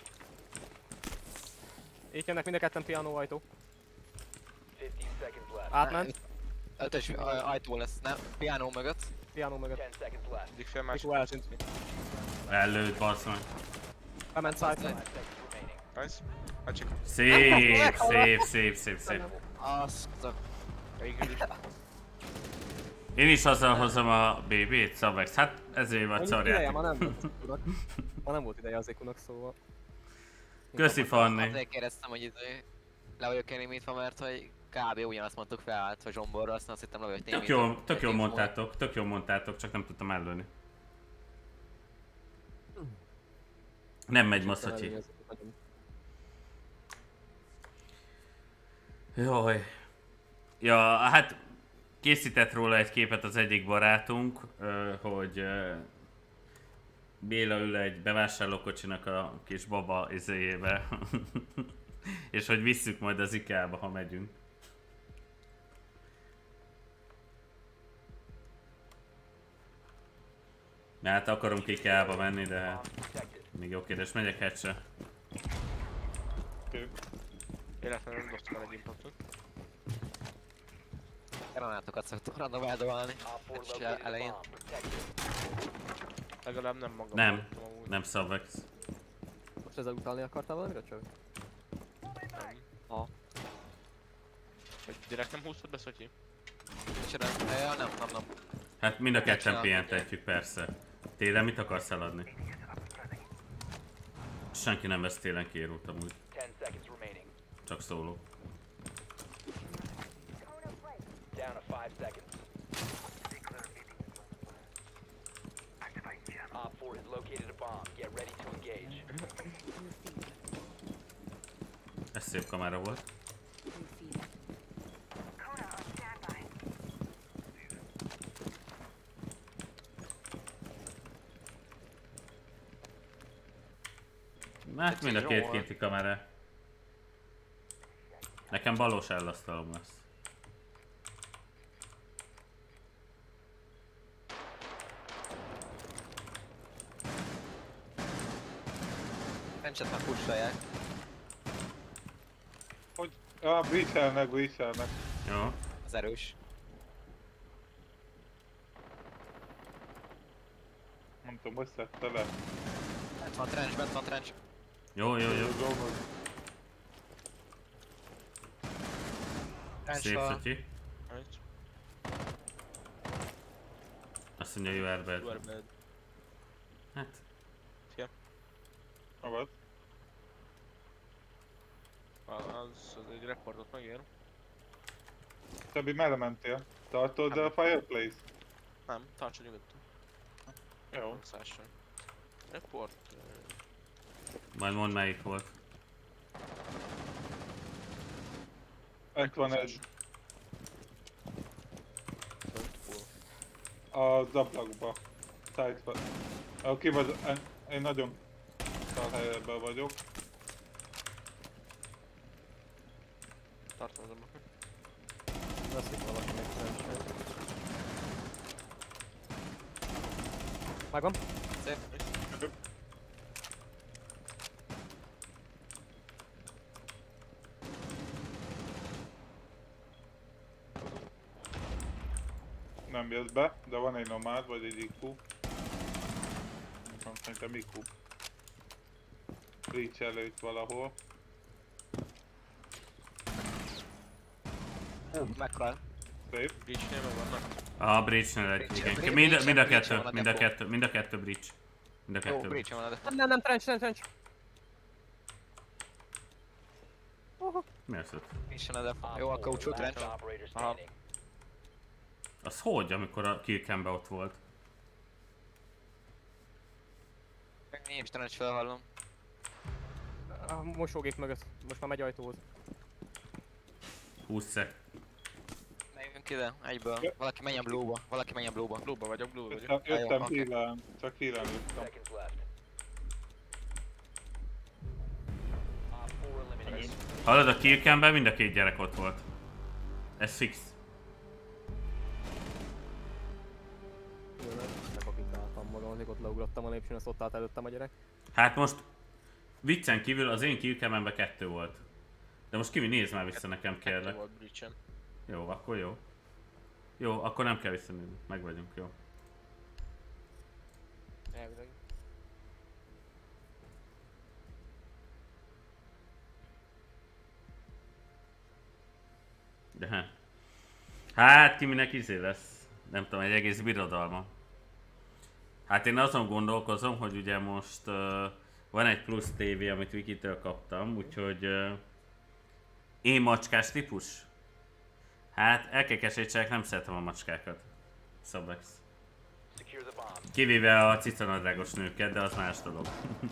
[SPEAKER 6] Itt jönnek mind a ketten piano ajtó.
[SPEAKER 5] fifteen seconds left.
[SPEAKER 6] Átment.
[SPEAKER 4] Ötös aj- ajtó lesz, nem? Piano mögött.
[SPEAKER 6] Piano mögött.
[SPEAKER 5] ten seconds left.
[SPEAKER 3] Eddig fél másik.
[SPEAKER 6] Mikó eltűnt.
[SPEAKER 1] Ellőtt, basz meg.
[SPEAKER 6] Bement side.
[SPEAKER 5] Five seconds remaining.
[SPEAKER 3] Nice. Hacsik.
[SPEAKER 1] Szép, szép, szép, szép, szép.
[SPEAKER 4] Azt a...
[SPEAKER 3] Végül is.
[SPEAKER 1] Én is azzal hozom a bé bét, Szabex. Hát ezért vagy
[SPEAKER 6] Mondjuk ideje,
[SPEAKER 1] szarjáték.
[SPEAKER 6] ma nem volt Ekunak. Ma nem volt ideje az Ekunak, szóval.
[SPEAKER 1] Köszi, Fanni.
[SPEAKER 4] Azért kérdeztem, hogy izé... Le vagyok én némítva, mert hogy kb. Ugyanazt mondtuk felállt, hogy zsomborra, aztán azt hittem le vagyok
[SPEAKER 1] Tök
[SPEAKER 4] némítva.
[SPEAKER 1] jó, tök jó
[SPEAKER 4] Egy múlva.
[SPEAKER 1] mondtátok, tök jó mondtátok, csak nem tudtam ellőni. Nem megy ma, Szotyi. Jaj. Ja, hát készített róla egy képet az egyik barátunk, ö, hogy ö, Béla ül egy bevásárlókocsinak a kis baba izéjébe. És hogy visszük majd az IKEA-ba, ha megyünk. Hát akarunk IKEA-ba menni, de hát még jó kérdés, megyek hatch-re.
[SPEAKER 3] Életlenül nem dobtam el egy impactot.
[SPEAKER 4] Granátokat szoktam random eldobálni.
[SPEAKER 5] Op four
[SPEAKER 4] És
[SPEAKER 5] located a
[SPEAKER 4] elején.
[SPEAKER 5] bomb. Protect it.
[SPEAKER 3] Legalább nem magam.
[SPEAKER 1] Nem.
[SPEAKER 3] voltam amúgy.
[SPEAKER 1] Nem Szabex.
[SPEAKER 6] Most ezzel utalni akartál valamire, Csövi?
[SPEAKER 3] Nem.
[SPEAKER 6] Ha.
[SPEAKER 3] Hogy direkt nem húztad be, Szotyi?
[SPEAKER 4] Micsoda? Ja, nem, nem, nem.
[SPEAKER 1] Hát mind a ketten
[SPEAKER 4] csinálom,
[SPEAKER 1] pihentetjük, persze. Télen mit akarsz eladni? Senki nem vesz télen kérult amúgy,
[SPEAKER 5] ten seconds remaining.
[SPEAKER 1] csak szóló.
[SPEAKER 5] Down to five seconds. Op four has located a bomb. Get ready to engage.
[SPEAKER 1] Ez szép kamera volt. Hát mind a két kinti kamera. Nekem balos ellasztalom lesz.
[SPEAKER 4] Trencset már pusolják.
[SPEAKER 2] Hogy... Ah, breachelnek, breachelnek.
[SPEAKER 1] Jó.
[SPEAKER 4] Az erős.
[SPEAKER 2] Nem tudom, hogy szedte le.
[SPEAKER 4] Bent van trench, bent van trench.
[SPEAKER 1] Jó, jó, jó.
[SPEAKER 4] Trench
[SPEAKER 1] Szép
[SPEAKER 4] van.
[SPEAKER 1] Szotyi.
[SPEAKER 3] Nice.
[SPEAKER 1] Azt mondja, you are
[SPEAKER 3] You
[SPEAKER 1] bad.
[SPEAKER 3] are bad.
[SPEAKER 1] Hát,
[SPEAKER 2] Avad.
[SPEAKER 3] Az, az egy rekordot megér.
[SPEAKER 2] Többi merre mentél? Tartod a fireplace?
[SPEAKER 3] Nem, tartsa nyugodtan.
[SPEAKER 2] Jó.
[SPEAKER 3] Szásson. Report.
[SPEAKER 1] majd mondd melyik volt.
[SPEAKER 2] Itt van egy. Az ablakba. Side-ba. Oké, vagy én nagyon szar helyben vagyok.
[SPEAKER 3] Tartom az ablakot.
[SPEAKER 6] Lesz itt valaki még trench. Megvan.
[SPEAKER 4] Szép.
[SPEAKER 2] Nem jössz be, de van egy nomád, vagy egy i kú. Nem, szerintem i kú. Reach előtt valahol.
[SPEAKER 4] Hú, meghal.
[SPEAKER 2] Szép.
[SPEAKER 3] Breachnél meg vannak.
[SPEAKER 1] A breach-nél egy,
[SPEAKER 4] Breach-
[SPEAKER 1] igen.
[SPEAKER 4] breach-
[SPEAKER 1] Mind,
[SPEAKER 4] breach-
[SPEAKER 1] mind a
[SPEAKER 4] breach
[SPEAKER 1] kettő,
[SPEAKER 4] van a
[SPEAKER 1] mind a
[SPEAKER 4] depó.
[SPEAKER 1] kettő, mind a kettő breach. Mind a
[SPEAKER 4] Jó,
[SPEAKER 1] kettő breach.
[SPEAKER 4] breach van a de...
[SPEAKER 6] Nem, nem, nem, trench, trench, trench.
[SPEAKER 1] Mi az ott?
[SPEAKER 4] Breach van a de... Jó,
[SPEAKER 5] Op
[SPEAKER 4] akkor
[SPEAKER 5] four,
[SPEAKER 4] úgy shoot
[SPEAKER 5] last
[SPEAKER 4] range.
[SPEAKER 5] operator
[SPEAKER 3] Aha.
[SPEAKER 5] standing.
[SPEAKER 1] Az hogy, amikor a killcambe ott volt?
[SPEAKER 4] Én is trench felhallom.
[SPEAKER 6] A mosógép mögött. Most már megy ajtóhoz.
[SPEAKER 1] húsz szek.
[SPEAKER 4] Megyünk ide, egyből. Valaki menjen blue-ba, valaki menjen blue-ba.
[SPEAKER 3] Blue-ba vagyok, blue-ba vagyok.
[SPEAKER 2] Jöttem, jöttem
[SPEAKER 4] oké.
[SPEAKER 2] hílán, csak hílán jöttem.
[SPEAKER 5] Seconds left. Op four eliminated.
[SPEAKER 1] Hallod, a killcamben mind a két gyerek ott volt. Ez fix.
[SPEAKER 6] Bekapitáltam magam, azért ott leugrottam a lépcsőn, azt ott állt előttem a gyerek.
[SPEAKER 1] Hát most viccen kívül az én killcamemben kettő volt. De most Kimi, nézd már vissza nekem,
[SPEAKER 3] Kettő
[SPEAKER 1] kérlek.
[SPEAKER 3] volt breach-en.
[SPEAKER 1] Jó, akkor jó. Jó, akkor nem kell visszanézni. Meg vagyunk, jó.
[SPEAKER 3] Elvileg.
[SPEAKER 1] De hát. Hát Kiminek izé lesz. Nem tudom, egy egész birodalma. Hát én azon gondolkozom, hogy ugye most uh, van egy plusz tévé, amit Vikitől kaptam, úgyhogy uh, én macskás típus? Hát elkekesítsenek, nem szeretem a macskákat. Szabex.
[SPEAKER 5] Secure the bomb.
[SPEAKER 1] Kivéve a cicanadrágos nőket, de az más dolog.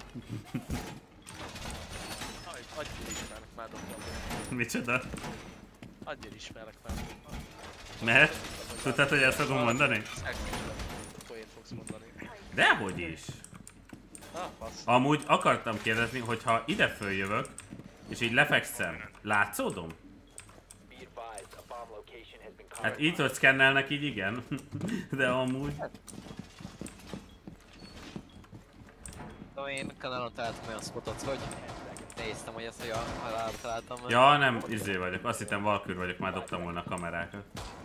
[SPEAKER 3] Aj, adjél ismernek már doktor.
[SPEAKER 1] Micsoda?
[SPEAKER 3] Adjél ismernek már.
[SPEAKER 1] Mert? Tudtad, hogy ezt fogom mondani?
[SPEAKER 3] Poént fogsz mondani.
[SPEAKER 1] Dehogy is.
[SPEAKER 3] Ah, fasz.
[SPEAKER 1] Amúgy akartam kérdezni, hogy ha ide följövök, és így lefekszem, látszódom?
[SPEAKER 5] Be advised, a bomb location has been
[SPEAKER 1] Hát így, hogy szkennelnek, így igen. De amúgy...
[SPEAKER 4] De én kanálon találtam olyan spotot, hogy néztem, hogy ezt, hogy a halálba találtam.
[SPEAKER 1] Ja, nem, izé vagyok. Azt hittem Valkür vagyok, már dobtam volna a kamerákat.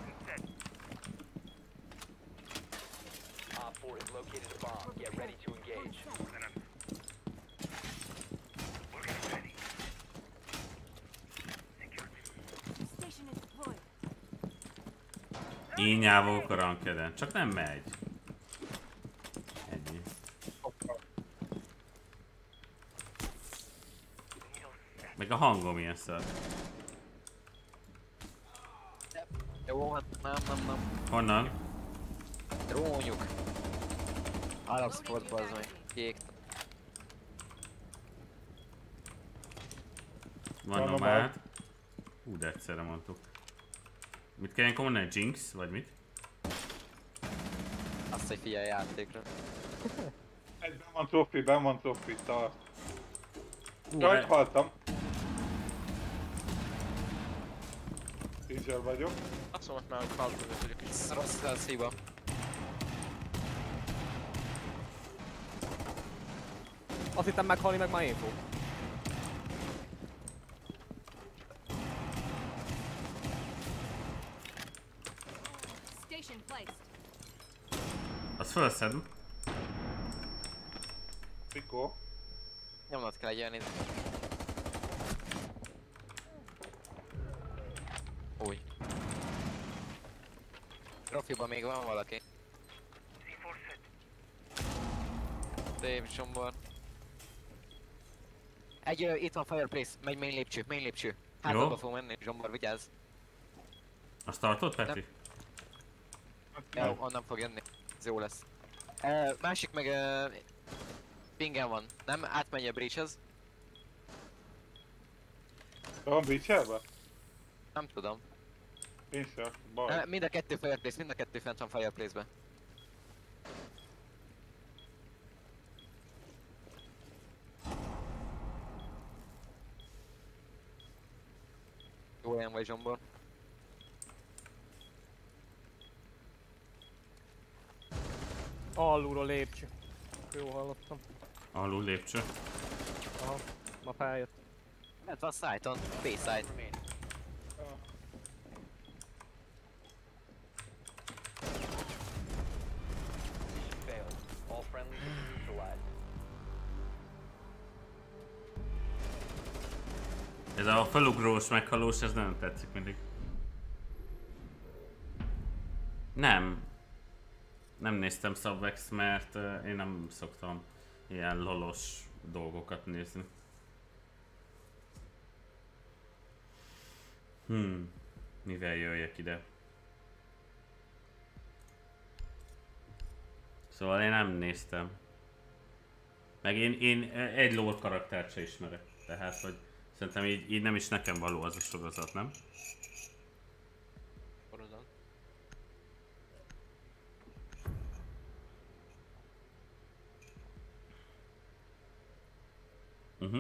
[SPEAKER 5] Op four has located a bomb. Get ready to engage.
[SPEAKER 7] Station is deployed.
[SPEAKER 1] Ínyávó rankeden. Csak nem megy. Ennyi. Meg a hangom ilyen szar.
[SPEAKER 4] Jó, hát nem, nem, nem.
[SPEAKER 1] Honnan?
[SPEAKER 4] Drónjuk. Alapsport, bazd meg. Kék.
[SPEAKER 1] Van
[SPEAKER 2] Van
[SPEAKER 1] nomád.
[SPEAKER 2] nomád.
[SPEAKER 1] Hú, de egyszerre mondtuk. Mit kell ilyenkor mondani? Jinx? Vagy mit?
[SPEAKER 4] Azt, hogy figyelj játékra.
[SPEAKER 2] Egy ben van trophy, ben van trophy, tart.
[SPEAKER 1] Hú,
[SPEAKER 2] Jaj,
[SPEAKER 1] e-
[SPEAKER 2] haltam. Injel vagyok.
[SPEAKER 3] Azt mondom, hogy már a cloud mögött vagyok is.
[SPEAKER 4] Ez rossz lesz hiba.
[SPEAKER 6] Azt hittem meghalni, meg már info.
[SPEAKER 7] Station placed.
[SPEAKER 1] azt felszedem.
[SPEAKER 2] Pikó.
[SPEAKER 4] Nyomnod kell egy ilyen itt. Új. Profiban még van valaki. Dave Zsombor. Egy, ö, itt van Fireplace, megy main lépcső, main lépcső. Hátadba fog menni, Zsombor, vigyázz.
[SPEAKER 1] Azt tartod, Peti?
[SPEAKER 4] Ja, onnan fog jönni. Ez jó lesz. Uh, másik meg uh, pingen van, nem? Átmegy a breachhez.
[SPEAKER 2] Van bicselve?
[SPEAKER 4] Nem tudom.
[SPEAKER 2] Én sem. Baj.
[SPEAKER 4] Uh, mind a kettő Fireplace, mind a kettő fent van Fireplace-be. Jó olyan vagy, Zsombor.
[SPEAKER 6] Alulról lépcső. Jó hallottam.
[SPEAKER 1] Alul lépcső.
[SPEAKER 6] Aha, ma feljött.
[SPEAKER 4] Ment van site-on, B-site.
[SPEAKER 5] Failed. All friendlies have been neutralized.
[SPEAKER 1] Ez a felugrós, meghalós, ez nem tetszik mindig. Nem. Nem néztem Subvex, mert uh, én nem szoktam ilyen lolos dolgokat nézni. Hmm. Mivel jöjjek ide? Szóval én nem néztem. Meg én, én egy lore karaktert se ismerek. Tehát, hogy szerintem így, így nem is nekem való az a sorozat, nem?
[SPEAKER 3] Forradalom.
[SPEAKER 1] Uh-huh.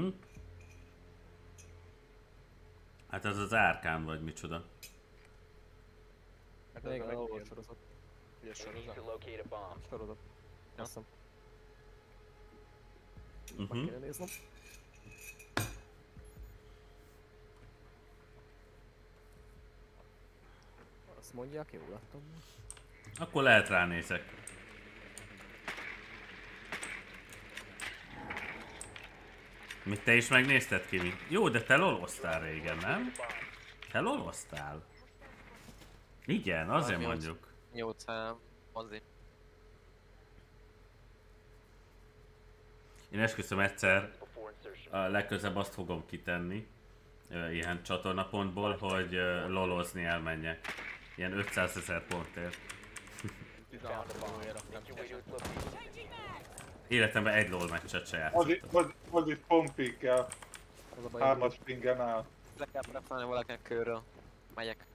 [SPEAKER 1] Hát ez az árkán vagy micsoda.
[SPEAKER 3] Hát
[SPEAKER 6] Még
[SPEAKER 3] ez
[SPEAKER 6] meg
[SPEAKER 3] a
[SPEAKER 6] volt sorozat.
[SPEAKER 3] ugye
[SPEAKER 5] You need to
[SPEAKER 3] sorozat.
[SPEAKER 5] locate a bomb.
[SPEAKER 6] Sorozat. Azt hiszem. Meg
[SPEAKER 1] Uh-huh.
[SPEAKER 6] kéne néznem. Azt mondják, jól láttam.
[SPEAKER 1] Akkor lehet ránézek. Mit, te is megnézted, Kimi? Jó, de te loloztál régen, nem? Te loloztál? Igen, azért
[SPEAKER 4] nyolc.
[SPEAKER 1] mondjuk.
[SPEAKER 4] nyolc mozi.
[SPEAKER 1] Én esküszöm egyszer,
[SPEAKER 5] Before insertion.
[SPEAKER 1] a legközebb azt fogom kitenni, ö, ilyen csatornapontból, hogy ö, lolozni elmenjek. Ilyen ötszázezer pontért.
[SPEAKER 3] tizenhat millióért
[SPEAKER 5] Make your
[SPEAKER 3] raktam
[SPEAKER 5] way to
[SPEAKER 3] ki.
[SPEAKER 5] its location.
[SPEAKER 1] Életemben egy lol meccset se
[SPEAKER 2] Az
[SPEAKER 1] játszottam.
[SPEAKER 2] itt, az, az itt pompikkel,
[SPEAKER 6] Az a baj,
[SPEAKER 2] hármas pingen áll.
[SPEAKER 4] Le kell preferálni valakinek körről. Megyek.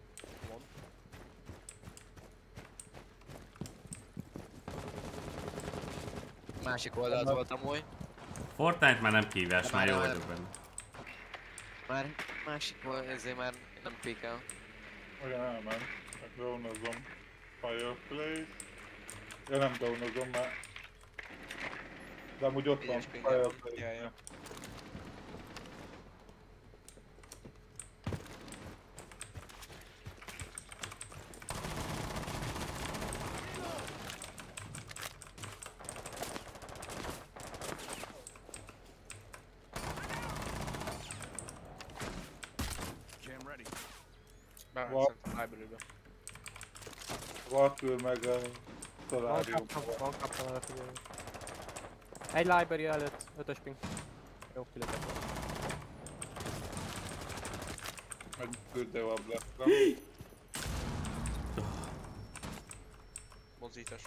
[SPEAKER 4] Másik oldalt voltam új.
[SPEAKER 1] Fortnite már nem kívás, már jó
[SPEAKER 4] Már-
[SPEAKER 1] vagyok benne.
[SPEAKER 4] Már másik oldalt, ezért már nem pékel.
[SPEAKER 2] Olyan elment. Downozom. Fireplace. Ja, nem downozom, mert... De amúgy ott van
[SPEAKER 3] Négyes pingen van.
[SPEAKER 2] Fireplace.
[SPEAKER 3] Ja, ja. Bár
[SPEAKER 2] Wa-
[SPEAKER 3] szerintem library-be.
[SPEAKER 2] Valkül meg a
[SPEAKER 6] Van
[SPEAKER 2] szolárium.
[SPEAKER 6] kaptam, van kaptam el, figyelj. Egy library előtt, ötös ping. Jó, kilöket.
[SPEAKER 2] Egy küldőabb lesz.
[SPEAKER 3] Mozítos.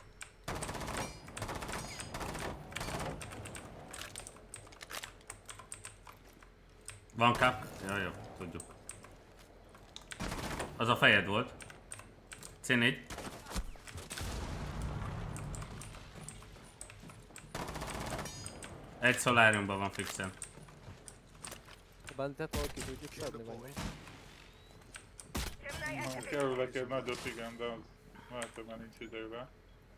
[SPEAKER 1] Van kap? Ja, jó, tudjuk. Az a fejed volt. cé négy. Egy szoláriumban van fixen.
[SPEAKER 6] A bentet valaki tudjuk szedni, vagy mi?
[SPEAKER 2] Ha kerülök egy nagyot, igen, de az lehet, hogy már nincs idővel.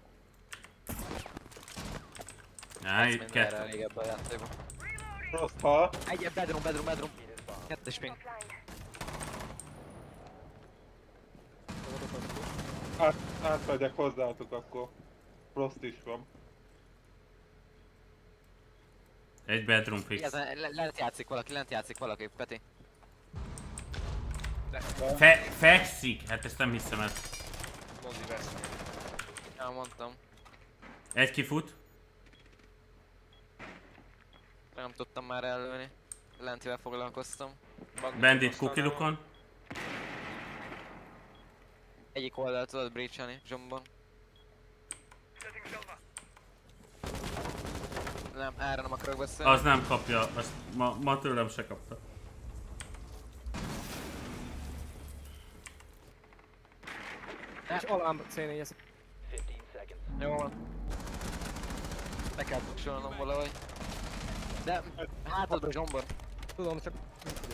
[SPEAKER 1] Ja, itt
[SPEAKER 4] Mindenre
[SPEAKER 1] kettő.
[SPEAKER 4] elég ebben a játékban.
[SPEAKER 2] Rossz ha.
[SPEAKER 4] Egy bedroom, bedroom, bedroom. Kettes ping.
[SPEAKER 2] Át, átmegyek hozzátok akkor. Frost is van.
[SPEAKER 1] Egy bedroom fix.
[SPEAKER 4] Ezen le- lent játszik valaki, lent játszik valaki, Peti.
[SPEAKER 1] Fe fekszik! Hát ezt nem hiszem el.
[SPEAKER 3] Mozi vesz.
[SPEAKER 4] Ja, mondtam.
[SPEAKER 1] Egy kifut.
[SPEAKER 4] Nem tudtam már előni. Lentivel foglalkoztam.
[SPEAKER 1] Bandit kukilukon.
[SPEAKER 4] Egyik oldalt tudod breach-elni, zsombon. Nem, erre nem akarok beszélni.
[SPEAKER 1] Az nem kapja, azt ma, ma tőlem se kapta.
[SPEAKER 6] És alám cé négy, ez
[SPEAKER 5] fifteen seconds.
[SPEAKER 4] Jó van. Be kell buksolnom valahogy. De hátadba zsombon.
[SPEAKER 6] tudom, csak nincs idő.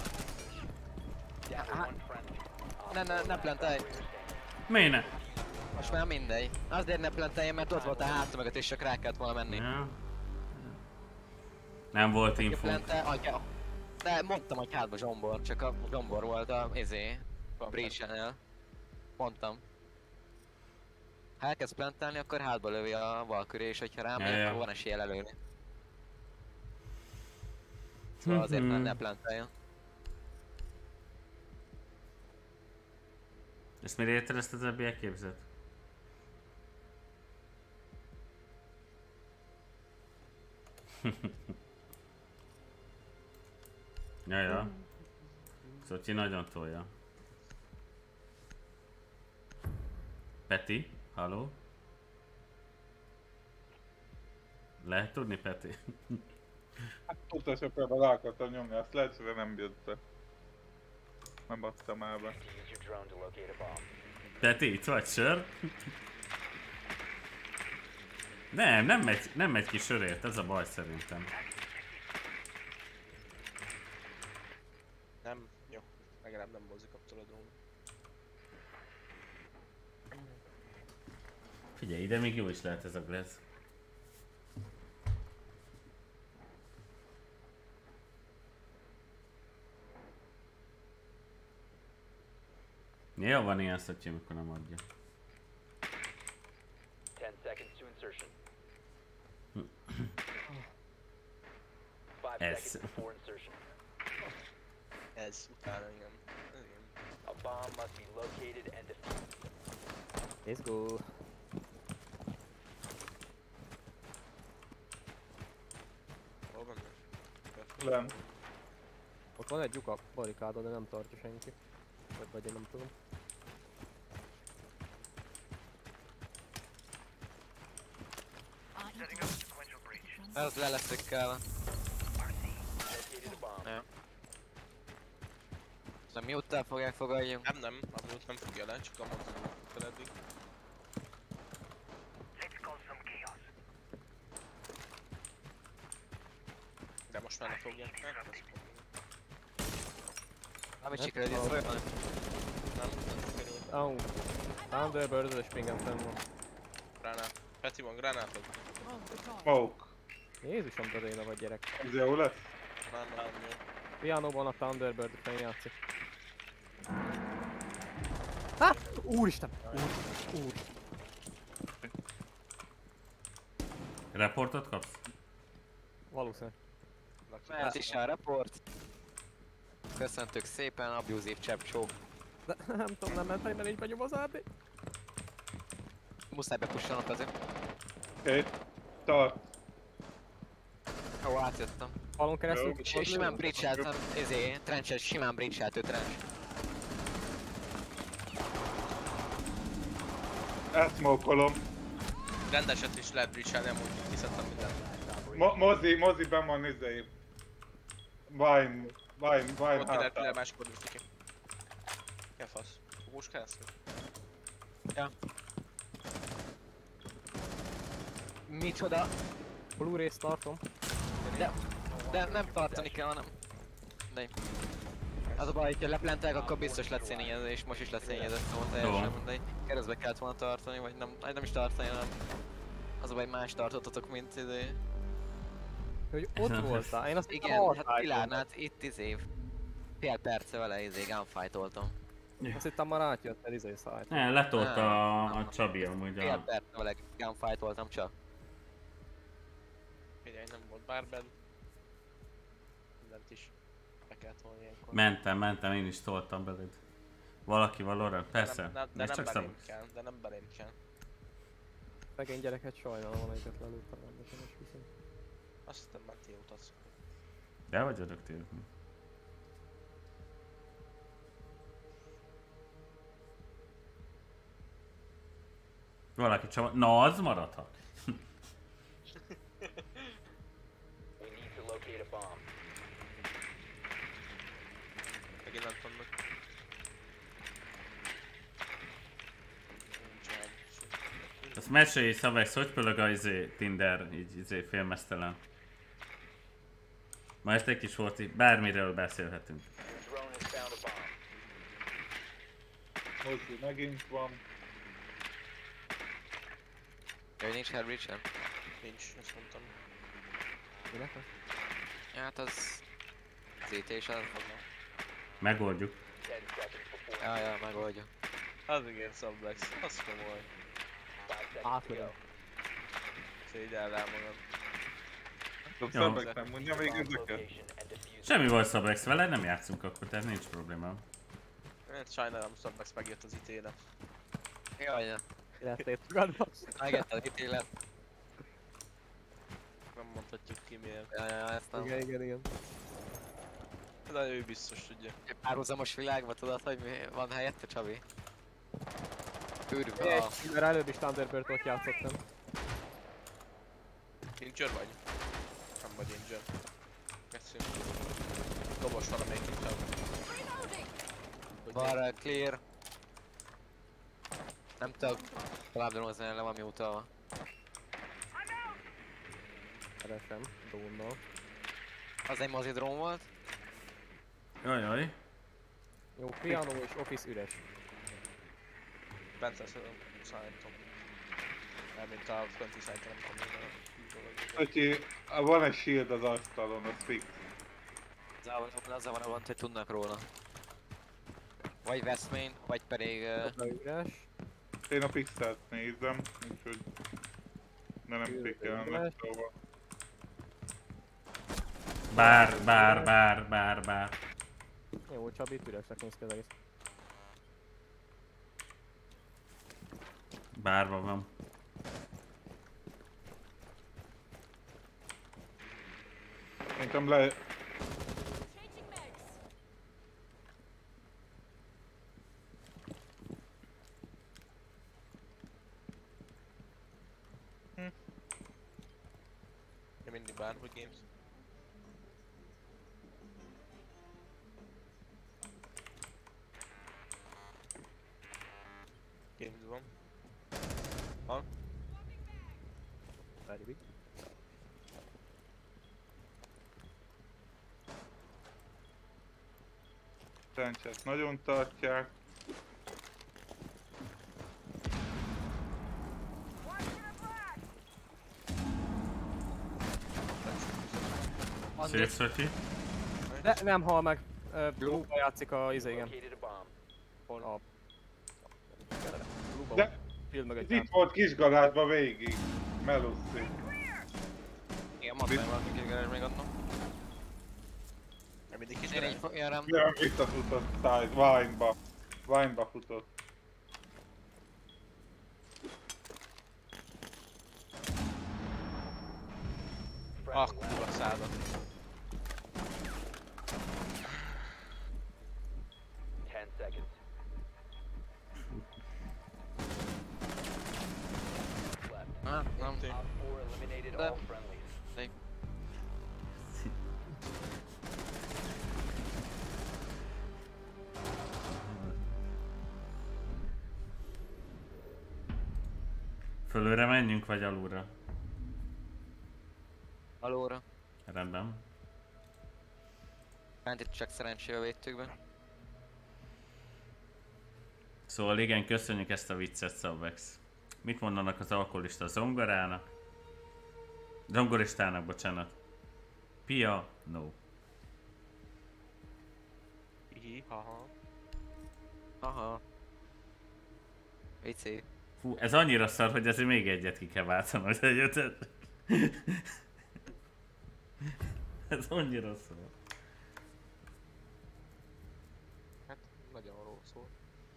[SPEAKER 4] Ja,
[SPEAKER 5] One
[SPEAKER 4] hát,
[SPEAKER 5] friendly.
[SPEAKER 4] ne, ne, ne plantálj.
[SPEAKER 1] Miért ne?
[SPEAKER 4] Most már mindegy. Azért ne planteljen, mert ott volt a hátam mögött és csak rá kellett volna menni.
[SPEAKER 1] Ja. Nem volt
[SPEAKER 4] Aki
[SPEAKER 1] info.
[SPEAKER 4] plantel, adja. De mondtam, hogy hátba zsombor, csak a zsombor volt a izé, a breach-ennél. Mondtam. Ha elkezd plantelni, akkor hátba lövi a Valkyrie, és hogyha rámegy,
[SPEAKER 1] Ja, ja.
[SPEAKER 4] akkor van esélye lelőni. Szóval azért
[SPEAKER 1] Mhm.
[SPEAKER 4] ne planteljen.
[SPEAKER 1] Ezt mire érted ezt az ebbé elképzelt? Ja, ja. Szotyi nagyon tolja. Peti, halló? Lehet tudni, Peti?
[SPEAKER 2] Hát utasokra rá akartam nyomni, a sledge-re nem bírta. Nem adtam el be.
[SPEAKER 5] Use your drone to locate a bomb.
[SPEAKER 1] Peti, itt vagy sör? Nem, nem megy, nem megy ki sörért, ez a baj szerintem.
[SPEAKER 3] Nem, jó. Legalább nem mozzikapcol a drón.
[SPEAKER 1] Figyelj, ide még jó is lehet ez a glass. Néha van ilyen szotyi, amikor nem adja.
[SPEAKER 5] Ten seconds to insertion. Five
[SPEAKER 1] Ez.
[SPEAKER 5] seconds before insertion.
[SPEAKER 3] Ez, utána igen. Igen.
[SPEAKER 5] A bomb must be located and defused.
[SPEAKER 6] Let's go.
[SPEAKER 3] Hol van?
[SPEAKER 2] Len.
[SPEAKER 6] Ott van egy lyuk a barikádon, de nem tartja senki. Vagy, vagy én nem tudom.
[SPEAKER 4] Ez le lesz szökkelve.
[SPEAKER 5] Located a bomb.
[SPEAKER 4] Ja. Szóval miután fogják fogadjunk?
[SPEAKER 3] Nem, nem, abszolút nem fogja le, csak a mozzikó fel eddig. De most már ne fogják meg, azt fogják.
[SPEAKER 4] Amit sikerült itt folyamani.
[SPEAKER 3] Nem, nem sikerült.
[SPEAKER 6] Au. Thunderbird-ös pingem fenn van.
[SPEAKER 3] Gránát. Peti van gránátod?
[SPEAKER 2] Smoke.
[SPEAKER 6] Jézusom, de réna vagy gyerek.
[SPEAKER 2] Ez jó lesz?
[SPEAKER 3] Nem, nem, jó.
[SPEAKER 6] Pianóban a Thunderbird fenn játszik. Ha! Úristen! Úr, úr.
[SPEAKER 1] Reportot kapsz?
[SPEAKER 6] Valószínűleg.
[SPEAKER 4] Mehet is a report. Köszöntök szépen, abusív csepcsó.
[SPEAKER 6] De nem tudom, nem ment, hogy mert így benyom az á dé.
[SPEAKER 4] Muszáj bepussanak azért.
[SPEAKER 2] Oké. Tart.
[SPEAKER 4] Jó, átjöttem.
[SPEAKER 6] Falon keresztül
[SPEAKER 2] Jó.
[SPEAKER 6] ki
[SPEAKER 4] És
[SPEAKER 6] tudod
[SPEAKER 4] simán
[SPEAKER 6] lőni?
[SPEAKER 4] bridge-eltem, izé, trencset, simán bridge-elt ő trench.
[SPEAKER 2] Elszmokolom.
[SPEAKER 3] Rendeset is lehet bridge-elni, amúgy kiszedtem mindent.
[SPEAKER 2] Mo mozi, mozi ben van izé. Wine, wine, wine
[SPEAKER 3] Ott killer, killer
[SPEAKER 2] hátán.
[SPEAKER 3] máskor drifti ki. Mi a fasz? Fogós keresztül?
[SPEAKER 4] Micsoda?
[SPEAKER 6] Blu-ray-t tartom.
[SPEAKER 4] De, de nem tartani kell, hanem... De... Az a baj, hogyha leplantelek, akkor biztos lesz szénényező, és most is lesz szénényezett, szóval teljesen
[SPEAKER 1] Jó.
[SPEAKER 4] mindegy. Keresztbe kellett volna tartani, vagy nem, vagy nem is tartani, hanem... Az a baj, más tartottatok, mint izé...
[SPEAKER 6] Hogy ott voltál, én azt
[SPEAKER 4] Igen, hát Pilárnál itt izé... Fél perce vele izé gunfight-oltam.
[SPEAKER 6] Azt hittem már átjött, mert izé szállt.
[SPEAKER 1] Ne, letolt
[SPEAKER 4] Nem,
[SPEAKER 1] a,
[SPEAKER 4] nem.
[SPEAKER 1] a Csabi amúgy
[SPEAKER 4] Fél
[SPEAKER 1] a...
[SPEAKER 4] perce vele gunfight-oltam csak.
[SPEAKER 3] Figyelj, nem volt bárbed. Mindent is be kellett volna ilyenkor.
[SPEAKER 1] Mentem, mentem, én is toltam beléd. Valaki valóra? Persze.
[SPEAKER 3] De nem, de
[SPEAKER 1] Nézd
[SPEAKER 3] nem
[SPEAKER 1] csak
[SPEAKER 3] belém
[SPEAKER 1] szabad.
[SPEAKER 3] kell, de nem belém kell.
[SPEAKER 6] Szegény gyereket sajnálom, amelyiket lelőttem rendesen is viszont.
[SPEAKER 3] Azt hiszem, már ti utaz.
[SPEAKER 1] De vagy öröktél? Valaki csava... Na, az maradhat.
[SPEAKER 5] We need to locate a bomb.
[SPEAKER 3] Megint nem vannak. Nincs
[SPEAKER 1] Azt mesélj, Szavex, hogy pölög a izé, Tinder, így izé félmeztelen. Ma este egy kis volt, így bármiről beszélhetünk.
[SPEAKER 5] Your drone has found a bomb.
[SPEAKER 2] Mozi megint van.
[SPEAKER 4] Jaj, nincs Hell Breach-en?
[SPEAKER 3] Nincs, ezt mondtam.
[SPEAKER 6] Minek az?
[SPEAKER 4] Hát az... az í té-s az...
[SPEAKER 1] Megoldjuk.
[SPEAKER 5] Ten seconds before
[SPEAKER 4] Ja, ja, megoldja.
[SPEAKER 3] Az igen, Sublex. Az komoly.
[SPEAKER 5] five seconds to
[SPEAKER 6] Átmegyek.
[SPEAKER 5] go.
[SPEAKER 3] Szégyeld el magad.
[SPEAKER 2] Tudom,
[SPEAKER 1] Jó.
[SPEAKER 2] szebbek nem mondja még
[SPEAKER 5] Bomb
[SPEAKER 2] ezeket?
[SPEAKER 5] location and defuse.
[SPEAKER 1] Semmi volt Szabex vele, nem játszunk akkor, tehát nincs probléma.
[SPEAKER 3] Én sajnálom, Sublex megjött az ítélet.
[SPEAKER 4] Jaj, ja.
[SPEAKER 6] Ki lehet létfogadva?
[SPEAKER 4] Megjött az ítélet.
[SPEAKER 3] Nem mondhatjuk ki miért.
[SPEAKER 4] Ja, ja, ezt nem.
[SPEAKER 6] Igen, igen, igen.
[SPEAKER 3] De ő biztos tudja.
[SPEAKER 4] Egy párhuzamos világban tudod, hogy mi van helyette, Csabi? Ürve
[SPEAKER 6] Egy,
[SPEAKER 4] a...
[SPEAKER 6] mert előbb is Thunderbird-ot játszottam.
[SPEAKER 3] Injure vagy? Nem vagy injure. Köszönöm. Dobos valamelyik inkább.
[SPEAKER 4] Balra clear. Nem tudok tovább drónozni, le van mi utalva.
[SPEAKER 6] Keresem, drónnal.
[SPEAKER 4] Az egy mozi drón volt.
[SPEAKER 1] Jaj, jaj.
[SPEAKER 6] Jó, piano és office üres.
[SPEAKER 3] Bent lesz a szállítom. Elmint a fönti szállítom, nem tudom.
[SPEAKER 2] Ötyi, van egy shield az asztalon, az fix.
[SPEAKER 4] Azzal van a gond, hogy tudnak róla. Vagy Westmain, vagy pedig... Uh,
[SPEAKER 6] Dobra üres.
[SPEAKER 2] Én a pixelt nézem, úgyhogy... De nem
[SPEAKER 6] Shield
[SPEAKER 2] pikkelem
[SPEAKER 6] üres.
[SPEAKER 2] meg, szóval.
[SPEAKER 1] Bár, bár, bár, bár, bár.
[SPEAKER 6] Jó, Csabi, itt üresnek néz ki az egész.
[SPEAKER 1] Bárban van.
[SPEAKER 2] Szerintem le...
[SPEAKER 7] Changing mags.
[SPEAKER 3] Én mindig bárhogy games. Games van. Van?
[SPEAKER 6] Várjuk.
[SPEAKER 2] Trenches nagyon tartják.
[SPEAKER 1] Szétszöti.
[SPEAKER 6] De nem hal meg. Uh, Blue-ba játszik a izé, igen.
[SPEAKER 5] Located a bomb.
[SPEAKER 6] A... Blue-ba
[SPEAKER 2] De-
[SPEAKER 6] van. Shield mögött
[SPEAKER 2] Itt
[SPEAKER 6] játszik.
[SPEAKER 2] volt kisgarázsba végig. Meluszi.
[SPEAKER 4] igen, mondtam, hogy valaki kis garázs még adnom.
[SPEAKER 3] Nem mindig kis
[SPEAKER 4] Én
[SPEAKER 3] garázs?
[SPEAKER 4] így fogja rám.
[SPEAKER 2] Nem visszafutott Size, Wine-ba. Wine-ba futott.
[SPEAKER 3] Ah, kurva szádat.
[SPEAKER 5] Ten seconds. Left.
[SPEAKER 4] Ah, nem.
[SPEAKER 3] Tényleg.
[SPEAKER 5] Op four eliminated
[SPEAKER 4] De-
[SPEAKER 5] all friendlies.
[SPEAKER 1] Fölőre menjünk, vagy alulra?
[SPEAKER 4] Alóra.
[SPEAKER 1] Rendben.
[SPEAKER 4] Bent itt csak szerencsével védtük be.
[SPEAKER 1] Szóval igen, köszönjük ezt a viccet, Szabex. Mit mondanak az alkoholista zongorának? Zongoristának, bocsánat. Pia, no.
[SPEAKER 3] Hihi, haha.
[SPEAKER 4] Aha. Vicci.
[SPEAKER 1] Fú, ez annyira szar, hogy ezért még egyet ki kell váltani, hogy egyetet. Ez annyira szar.
[SPEAKER 3] Hát, nagyon rossz volt.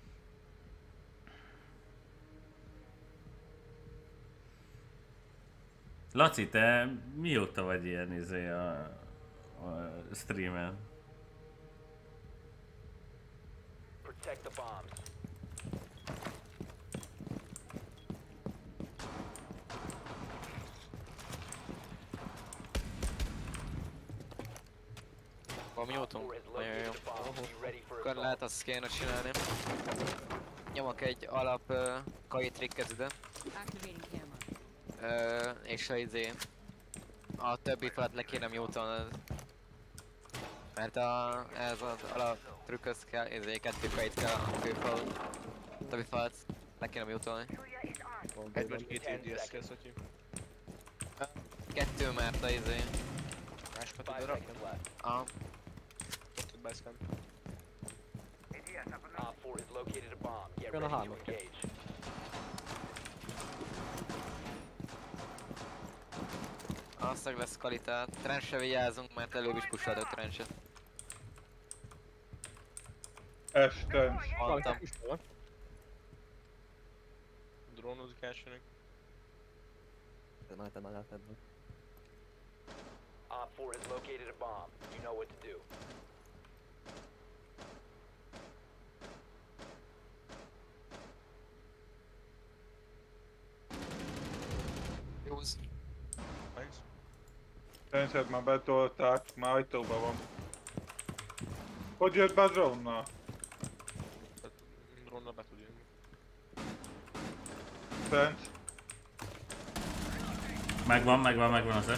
[SPEAKER 1] Laci, te mióta vagy ilyen izé a, a streamen?
[SPEAKER 5] Protect the bombs.
[SPEAKER 4] Valami
[SPEAKER 5] Op
[SPEAKER 4] útunk.
[SPEAKER 5] four has
[SPEAKER 4] Nagyon jó.
[SPEAKER 5] located the bomb. Be ready for
[SPEAKER 4] Akkor lehet azt kéne csinálni. Nyomok egy alap uh, kai trikket ide.
[SPEAKER 7] Activating camera.
[SPEAKER 4] Uh, és a izé... A többi felett le kéne mute-olnod. Mert a, ez az alap trükköz kell, izé kettő kait kell a főfal. A többi felett le kéne mute-olni.
[SPEAKER 3] Egy vagy két A D S kell, Szotyi.
[SPEAKER 4] Kettő mert a izé.
[SPEAKER 3] Másokat
[SPEAKER 5] Five
[SPEAKER 3] tudod rakni?
[SPEAKER 5] seconds left.
[SPEAKER 4] Aha.
[SPEAKER 3] Ott tud beszkent.
[SPEAKER 5] Op four has located a bomb. Get
[SPEAKER 6] Jön a
[SPEAKER 5] ready to
[SPEAKER 6] hármas.
[SPEAKER 5] engage.
[SPEAKER 4] Azt meg lesz kvalitát. Trenchre vigyázzunk, mert előbb is pushálod a trenchet.
[SPEAKER 2] Este.
[SPEAKER 4] Mondtam.
[SPEAKER 3] Drónozik elsőnek.
[SPEAKER 6] Ez már te már látod.
[SPEAKER 5] Op four has located a bomb. You know what to do.
[SPEAKER 4] Jósz.
[SPEAKER 3] Nice.
[SPEAKER 2] Tencset már betolták, már ajtóban van. Hogy jött be a drone-nal?
[SPEAKER 3] Tehát drónnal be tud jönni.
[SPEAKER 2] Tencs.
[SPEAKER 1] Megvan, megvan, megvan az es.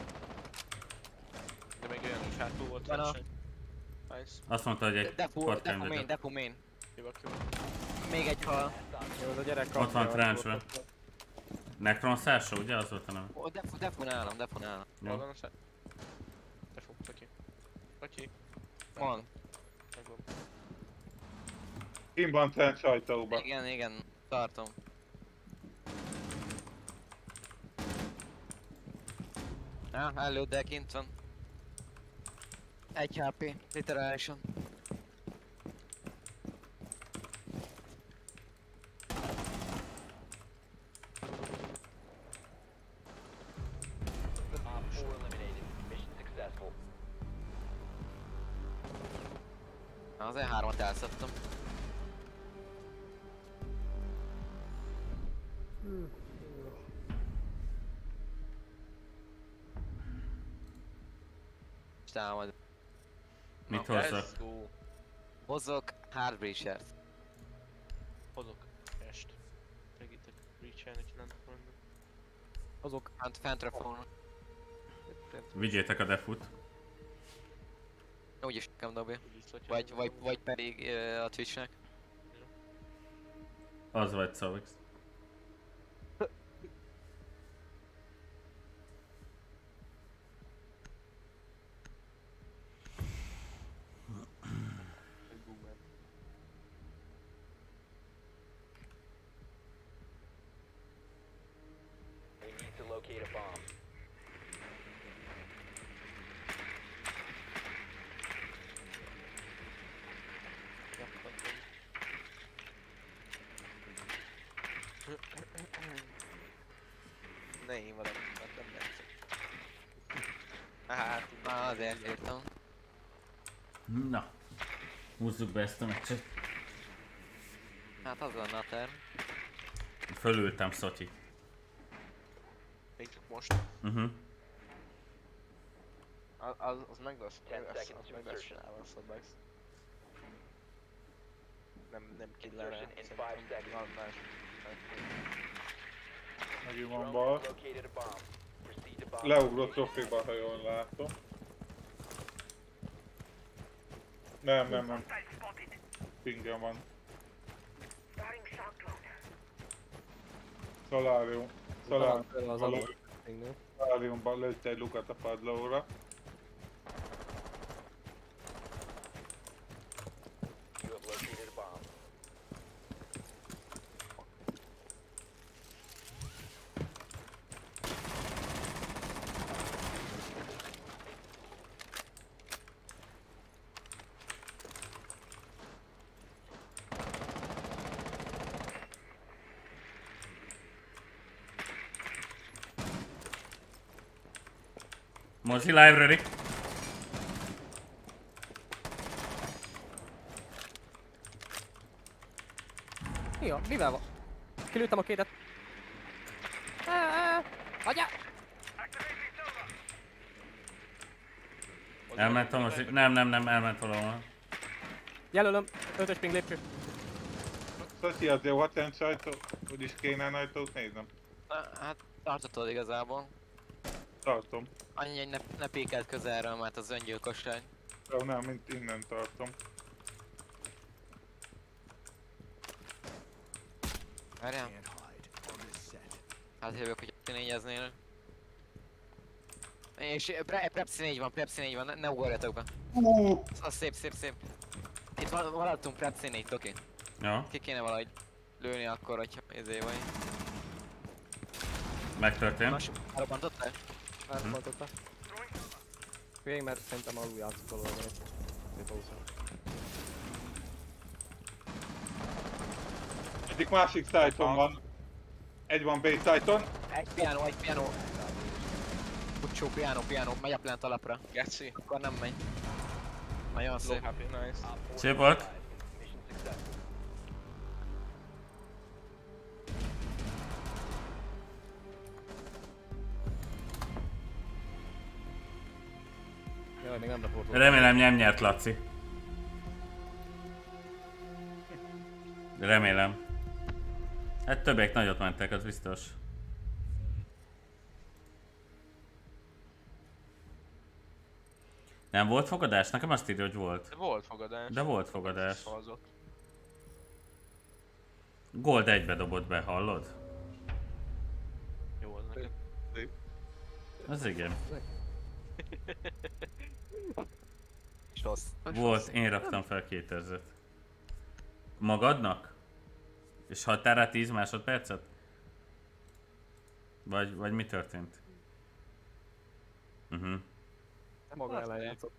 [SPEAKER 3] De még olyan is hátul volt
[SPEAKER 4] Van a-
[SPEAKER 3] verseny. Nice.
[SPEAKER 1] Azt mondta, hogy egy
[SPEAKER 4] Defu,
[SPEAKER 1] part
[SPEAKER 4] defu
[SPEAKER 1] time
[SPEAKER 4] main, defu main.
[SPEAKER 3] Jövök, jövök.
[SPEAKER 4] Még egy hal.
[SPEAKER 6] Jó, ez a gyerek
[SPEAKER 1] Ott van
[SPEAKER 6] kapja,
[SPEAKER 1] trenchbe.
[SPEAKER 6] ott-
[SPEAKER 1] Necron Szása, ugye? Az volt a neve.
[SPEAKER 4] Ó, defu, defu nálam, defu nálam.
[SPEAKER 3] Hol
[SPEAKER 1] Jó.
[SPEAKER 3] van a szed? Te fog, Szotyi. Szotyi.
[SPEAKER 4] Van.
[SPEAKER 3] Megvan.
[SPEAKER 2] Kim van Tencs ajtóban.
[SPEAKER 4] Igen, igen, tartom. Ah, előtte kint van. Egy há pé, literálisan.
[SPEAKER 5] Op four eliminated. Mission successful.
[SPEAKER 4] Az E hármat elszedtem. És támad.
[SPEAKER 1] Mit
[SPEAKER 4] Na,
[SPEAKER 1] hozzak?
[SPEAKER 3] Let's go.
[SPEAKER 4] Hozzok Hard Breachert.
[SPEAKER 3] Hozok. Est. Segítek. Reach-elni, nem tudom.
[SPEAKER 6] Azok.
[SPEAKER 4] Fent, fentre fognak.
[SPEAKER 1] Vigyétek a defut.
[SPEAKER 4] Úgyis nekem dobja.
[SPEAKER 3] Úgyis Szotyi.
[SPEAKER 4] Vagy, vagy, vagy pedig uh, a Twitchnek.
[SPEAKER 1] Az vagy Szavix.
[SPEAKER 3] Egy boomer.
[SPEAKER 5] We need to locate a bomb.
[SPEAKER 3] Ne én valami, mert nem lehet. Hát,
[SPEAKER 4] Á, azért írtam.
[SPEAKER 1] Na. Húzzuk be ezt a meccset.
[SPEAKER 4] Hát az lenne a terv.
[SPEAKER 1] Fölültem, Szotyi.
[SPEAKER 3] még csak most.
[SPEAKER 1] Uh-huh.
[SPEAKER 3] Az, az, az meg lesz,
[SPEAKER 5] Ten
[SPEAKER 3] meg lesz,
[SPEAKER 5] seconds
[SPEAKER 3] az
[SPEAKER 5] to
[SPEAKER 3] meg lesz
[SPEAKER 5] insertion.
[SPEAKER 3] csinálva, az meg lesz. Nem, nem killer rá,
[SPEAKER 5] Insertion in
[SPEAKER 3] szerintem
[SPEAKER 5] five seconds.
[SPEAKER 3] van más.
[SPEAKER 2] Megint van
[SPEAKER 5] Drone
[SPEAKER 2] bal.
[SPEAKER 5] has located a bomb. Proceed to bomb.
[SPEAKER 2] Leugrott Sofiba, ha jól látom. Nem, nem, nem. Pingem van. Szalárium.
[SPEAKER 6] Az
[SPEAKER 2] Szalárium.
[SPEAKER 6] alap. Ingnél.
[SPEAKER 2] Szaláriumban lőtt egy lukat a padlóra.
[SPEAKER 5] You have located a bomb.
[SPEAKER 1] Mozi Library.
[SPEAKER 6] Mi a? Mivel van? Kilőttem a kétet. Áááá! Hagyjál!
[SPEAKER 1] Elment a mozi. Nem, nem, nem, elment valahol.
[SPEAKER 6] Jelölöm. Ötös ping lépcső.
[SPEAKER 2] Szotyi, az jó, ha Tencs ajtó. Úgyis kéne ajtót néznem.
[SPEAKER 4] Na, hát tartotod igazából.
[SPEAKER 2] Tartom.
[SPEAKER 4] Annyi, hogy ne, ne pékeld közelről, mert az öngyilkosság.
[SPEAKER 2] Jó, nem, mint innen tartom.
[SPEAKER 4] Várjál. Hát jövök, hogy négyeznél. És pre Prepsi négy van, Prepsi négy van, ne, ne ugorjatok be.
[SPEAKER 2] Uh,
[SPEAKER 4] Az szép, szép, szép. Itt val valadtunk Prepsi négy, oké.
[SPEAKER 1] Ja,
[SPEAKER 4] Ki kéne valahogy lőni akkor, hogyha ezé vagy.
[SPEAKER 1] megtörtént.
[SPEAKER 4] Most elrobbantottál?
[SPEAKER 6] Elfaltotta. Végig, mert szerintem alul játszok alul vagy. Szép húszom.
[SPEAKER 2] egyik másik szájton van. Egy van B szájton.
[SPEAKER 4] Egy piano, egy piano. Kucsó, piano, piano, megy a plant alapra.
[SPEAKER 3] Geci.
[SPEAKER 4] Akkor nem megy. Nagyon
[SPEAKER 3] Low
[SPEAKER 4] szép.
[SPEAKER 3] happy, nice.
[SPEAKER 1] Szép volt.
[SPEAKER 5] Mission success.
[SPEAKER 6] Jaj, még nem befordult.
[SPEAKER 1] Remélem nem nyert Laci. Remélem. Hát többek nagyot mentek, az biztos. Nem volt fogadás? Nekem azt írja, hogy volt.
[SPEAKER 3] De volt fogadás.
[SPEAKER 1] De volt fogadás.
[SPEAKER 3] Szavazott.
[SPEAKER 1] Gold egybe dobott be, hallod?
[SPEAKER 3] Jó az neked.
[SPEAKER 1] Az igen.
[SPEAKER 4] És rossz.
[SPEAKER 1] Volt, én raktam fel kétezret. Magadnak? És határa tíz másodpercet? Vagy, vagy mi történt? Uh-huh.
[SPEAKER 6] Maga ellen játszott.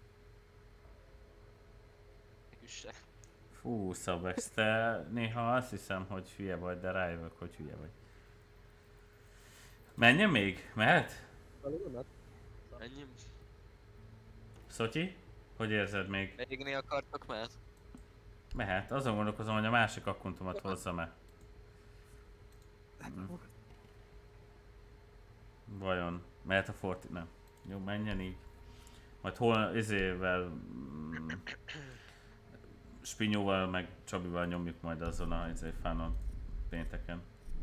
[SPEAKER 3] Üsse.
[SPEAKER 1] Fú, Szabex, te néha azt hiszem, hogy hülye vagy, de rájövök, hogy hülye vagy. Menjen még? Mehet?
[SPEAKER 3] Ennyi.
[SPEAKER 1] Szotyi? Hogy érzed még?
[SPEAKER 4] Égni akartok már?
[SPEAKER 1] Mehet. Azon gondolkozom, hogy a másik akkuntomat hozzam-e. Hm. Vajon? Mehet a Forti? Nem. Jó, menjen így. Majd hol izével... Mm, Spinyóval meg Csabival nyomjuk majd azon a izé fánon pénteken.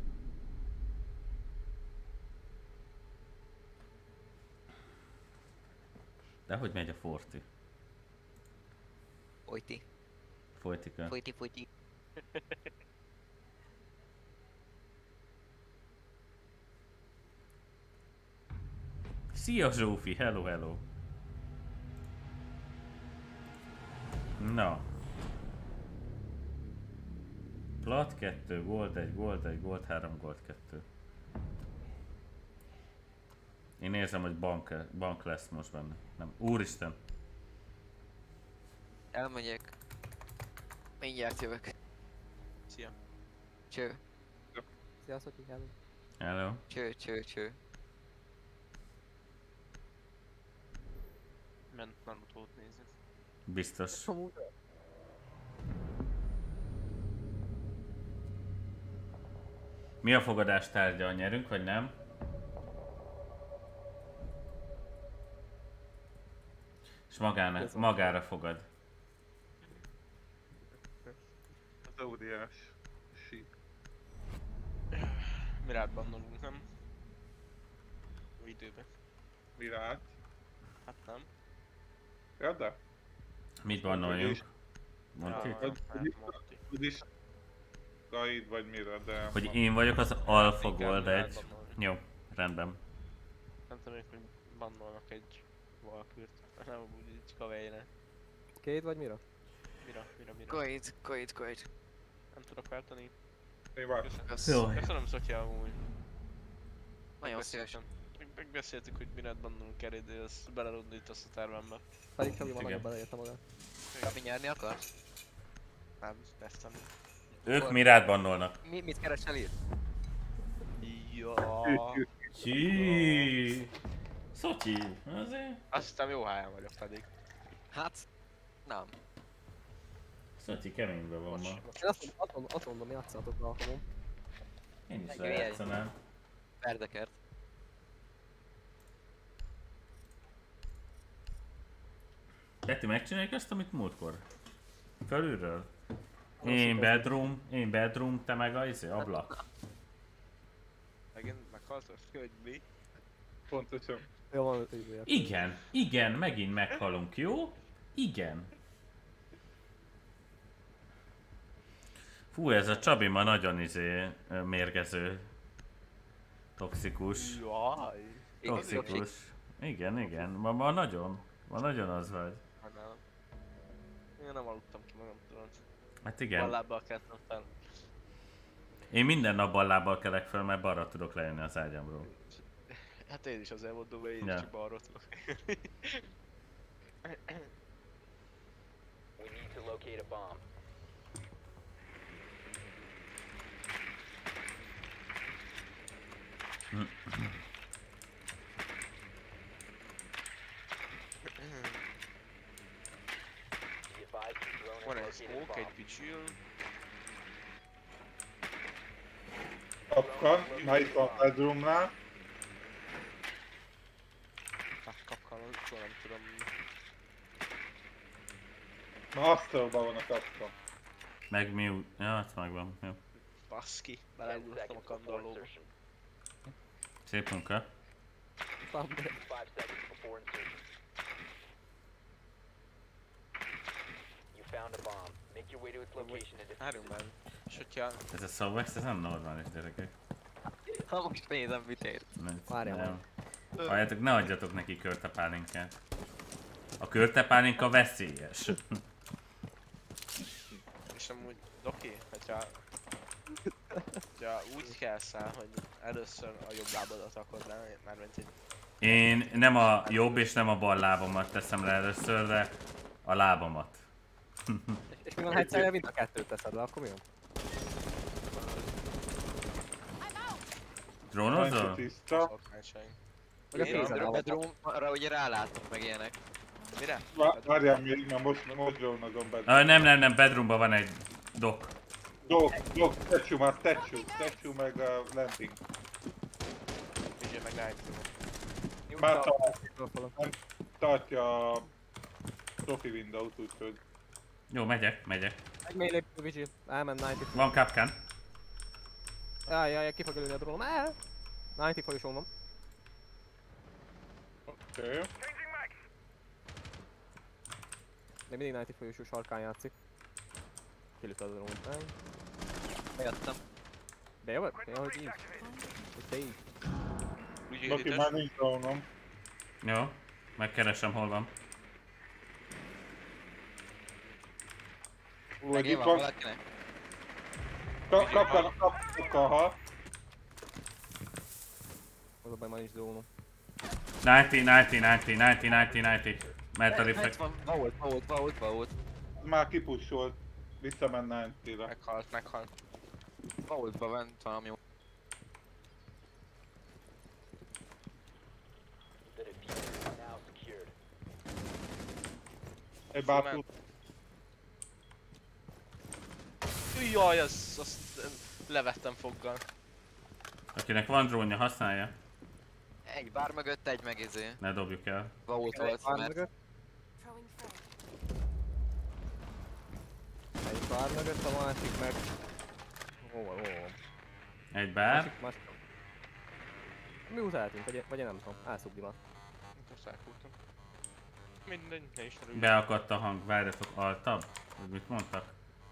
[SPEAKER 1] De hogy megy a Forti?
[SPEAKER 4] Folyti.
[SPEAKER 1] Folytika.
[SPEAKER 4] Folyti, folyti.
[SPEAKER 1] Szia Zsófi, hello hello. Na. Plat kettő, gold egy, gold egy, gold három, gold kettő. Én érzem, hogy bank, bank lesz most benne. Nem. Úristen.
[SPEAKER 4] Elmegyek. Mindjárt jövök.
[SPEAKER 3] Szia.
[SPEAKER 4] Cső,
[SPEAKER 6] Sziasztok, hello.
[SPEAKER 1] Hello.
[SPEAKER 4] cső, cső, cső.
[SPEAKER 3] Ment Narutót nézni.
[SPEAKER 1] Biztos. Mi a fogadás tárgya? Nyerünk vagy nem? És magána, magára fogad.
[SPEAKER 2] Az óriás. Sí.
[SPEAKER 3] Mirát bannolunk, nem? Jó időben.
[SPEAKER 2] Mirát.
[SPEAKER 3] Hát nem.
[SPEAKER 2] Ja, de.
[SPEAKER 1] Mit bannoljunk? Mondd ki.
[SPEAKER 3] Ja,
[SPEAKER 2] Hogy-
[SPEAKER 3] hát Monty.
[SPEAKER 2] Úgyis Gaid vagy mire, de...
[SPEAKER 1] Hogy én vagyok az Alpha
[SPEAKER 3] Inkább
[SPEAKER 1] Gold
[SPEAKER 3] Mirát
[SPEAKER 1] egy.
[SPEAKER 3] bannolni.
[SPEAKER 1] Jó, rendben.
[SPEAKER 3] Nem tudom, hogy bannolnak egy Valkürt. Nem úgy így kavejre.
[SPEAKER 6] Két vagy mira?
[SPEAKER 3] Mira, mira, mira.
[SPEAKER 4] Koit, koit, koit.
[SPEAKER 3] Nem tudok váltani.
[SPEAKER 2] Én vár.
[SPEAKER 1] Jó.
[SPEAKER 3] Köszönöm Szotya amúgy.
[SPEAKER 4] Nagyon szívesen.
[SPEAKER 3] Meg- Megbeszéltük, hogy miért bannolunk el ide, ezt belerondítasz a tervembe.
[SPEAKER 6] Pedig Csabi van,
[SPEAKER 1] Igen.
[SPEAKER 6] nagyon beleérte magát.
[SPEAKER 4] Csabi nyerni akarsz?
[SPEAKER 3] Nem, persze nem.
[SPEAKER 1] Ők mirát bannolnak.
[SPEAKER 4] Mi, mit keresel itt?
[SPEAKER 3] Ja.
[SPEAKER 1] Csí. Szotyi, azért.
[SPEAKER 3] Azt hiszem jó helyen vagyok pedig.
[SPEAKER 4] Hát, nem.
[SPEAKER 1] Szotyi keményben van ma.
[SPEAKER 3] Most, most
[SPEAKER 6] Én azt mondom, azt mondom, azt mondom játszatok a alkalom.
[SPEAKER 1] Én is
[SPEAKER 4] Meg
[SPEAKER 1] lejátszanám.
[SPEAKER 4] Verdekert.
[SPEAKER 1] Peti, megcsináljuk azt, amit múltkor? Fölülről? Én bedroom, én bedroom, te meg a izé, ablak.
[SPEAKER 3] megint meghaltok, hogy mi?
[SPEAKER 2] Pontosan.
[SPEAKER 6] Jó, van, hogy
[SPEAKER 1] Igen, igen, megint meghalunk, jó? Igen. Fú, ez a Csabi ma nagyon izé ö, mérgező. Toxikus.
[SPEAKER 3] Jaj.
[SPEAKER 1] Toxikus. Igen, igen. Ma, ma nagyon. Ma nagyon az vagy.
[SPEAKER 3] Hát nem. Én nem aludtam ki magam, tudod.
[SPEAKER 1] Hát igen.
[SPEAKER 3] Ballábbal keltem fel.
[SPEAKER 1] Én minden nap ballábbal kelek fel, mert balra tudok lejönni az ágyamról.
[SPEAKER 3] Hát én is azért mondom, hogy én
[SPEAKER 1] Ja.
[SPEAKER 3] is csak balról tudok.
[SPEAKER 5] We need to locate a bomb. Be advised your drone
[SPEAKER 3] Van
[SPEAKER 5] has
[SPEAKER 3] egy
[SPEAKER 5] located a
[SPEAKER 3] smoke, egy
[SPEAKER 5] bomb.
[SPEAKER 3] vigil.
[SPEAKER 2] Kapkan, már itt van bedroomnál.
[SPEAKER 3] Hát kapkan, soha nem tudom.
[SPEAKER 2] Na asztalban van a kapkan.
[SPEAKER 1] Meg mi úgy... Ja, hát megvan. Jó.
[SPEAKER 3] Baszki,
[SPEAKER 5] ten
[SPEAKER 3] beleúrtam a
[SPEAKER 5] seconds before
[SPEAKER 3] kandallóba.
[SPEAKER 5] insertion.
[SPEAKER 1] Szép munka.
[SPEAKER 5] Five seconds before insertion. You found a bomb. Make your way to its location and defuse
[SPEAKER 3] Várjunk
[SPEAKER 5] it.
[SPEAKER 3] már. És hogyha...
[SPEAKER 1] Ez a Sovex, ez nem normális, gyerekek.
[SPEAKER 4] Ha most nézem, mit ér.
[SPEAKER 1] Nem.
[SPEAKER 6] Várjál
[SPEAKER 1] nem. Halljátok, ne adjatok neki körtepálinkát. A körtepálinka veszélyes.
[SPEAKER 3] És amúgy, oké, hogyha... hogyha úgy kelsz el, hogy először a jobb lábadat rakod le, mármint egy...
[SPEAKER 1] Én nem a jobb és nem a bal lábamat teszem le először, de a lábamat.
[SPEAKER 6] És mi van, ha egyszerre mind a kettőt teszed le, akkor mi van?
[SPEAKER 1] Drónozol?
[SPEAKER 2] Nagyon tiszta.
[SPEAKER 3] szokásság.
[SPEAKER 6] Vagy a
[SPEAKER 3] Én-
[SPEAKER 6] kézen
[SPEAKER 4] A
[SPEAKER 6] alatt.
[SPEAKER 4] bedroomra ugye rálátok meg ilyenek.
[SPEAKER 3] Mire?
[SPEAKER 2] Vá- Várjál még, mert most, most drónozom be.
[SPEAKER 1] Ah, nem, nem, nem, bedroomban van egy dok.
[SPEAKER 2] Dog, dog, statue, már statue, statue meg a landing.
[SPEAKER 3] Vigil meg Night.
[SPEAKER 2] Már tart, tartja a trophy window-t, úgyhogy...
[SPEAKER 1] Jó, megyek, megyek.
[SPEAKER 6] Egy mély lépő vigil. Elment kilencven.
[SPEAKER 1] Van kapkán.
[SPEAKER 6] Jaj, jaj, ki fog ölni a drónom. El! kilencven folyosón van.
[SPEAKER 2] Oké. Okay.
[SPEAKER 6] De mindig kilencven folyosó sarkán játszik. Kilőtte a drónot. Nem.
[SPEAKER 4] Bejöttem.
[SPEAKER 6] De jó, ja, hogy így. Hogy te így.
[SPEAKER 3] Vigil
[SPEAKER 2] Doki,
[SPEAKER 3] hites.
[SPEAKER 2] már nincs drónom.
[SPEAKER 1] Jó, megkeresem, hol van.
[SPEAKER 2] Úgy
[SPEAKER 4] Meg
[SPEAKER 2] itt
[SPEAKER 4] van
[SPEAKER 2] van.
[SPEAKER 4] valakinek.
[SPEAKER 2] Kap, kapkan, kap, kapkan, ha.
[SPEAKER 6] Az a baj, már nincs drónom.
[SPEAKER 1] kilencven, kilencven, kilencven, kilencven, kilencven. Mert a
[SPEAKER 4] Itt
[SPEAKER 1] reflekt.
[SPEAKER 4] van, vault, vault, vault, vault.
[SPEAKER 2] Már kipussolt. Visszament kilencvenre.
[SPEAKER 3] Meghalt, meghalt.
[SPEAKER 4] Vaultba bent valami jó.
[SPEAKER 5] The diffuser is now secured.
[SPEAKER 2] Egy bápút.
[SPEAKER 3] Jaj, azt, azt levettem foggal.
[SPEAKER 1] Akinek van drónja, használja.
[SPEAKER 4] Egy bár mögött, egy meg izé.
[SPEAKER 1] Ne dobjuk el.
[SPEAKER 4] Vault volt,
[SPEAKER 6] Bár
[SPEAKER 4] mert
[SPEAKER 6] mögött.
[SPEAKER 7] Throwing frag.
[SPEAKER 6] Egy bár mögött, a másik meg... Ó, ó, ó.
[SPEAKER 1] Egy bár.
[SPEAKER 6] Másik, másik. Mi utáltunk, vagy, vagy én nem tudom. Elszugdi már.
[SPEAKER 3] Most elkúrtam. Mindegy, ne is örüljön.
[SPEAKER 1] Beakadt a hang, várjatok, altabb? Vagy mit mondtak?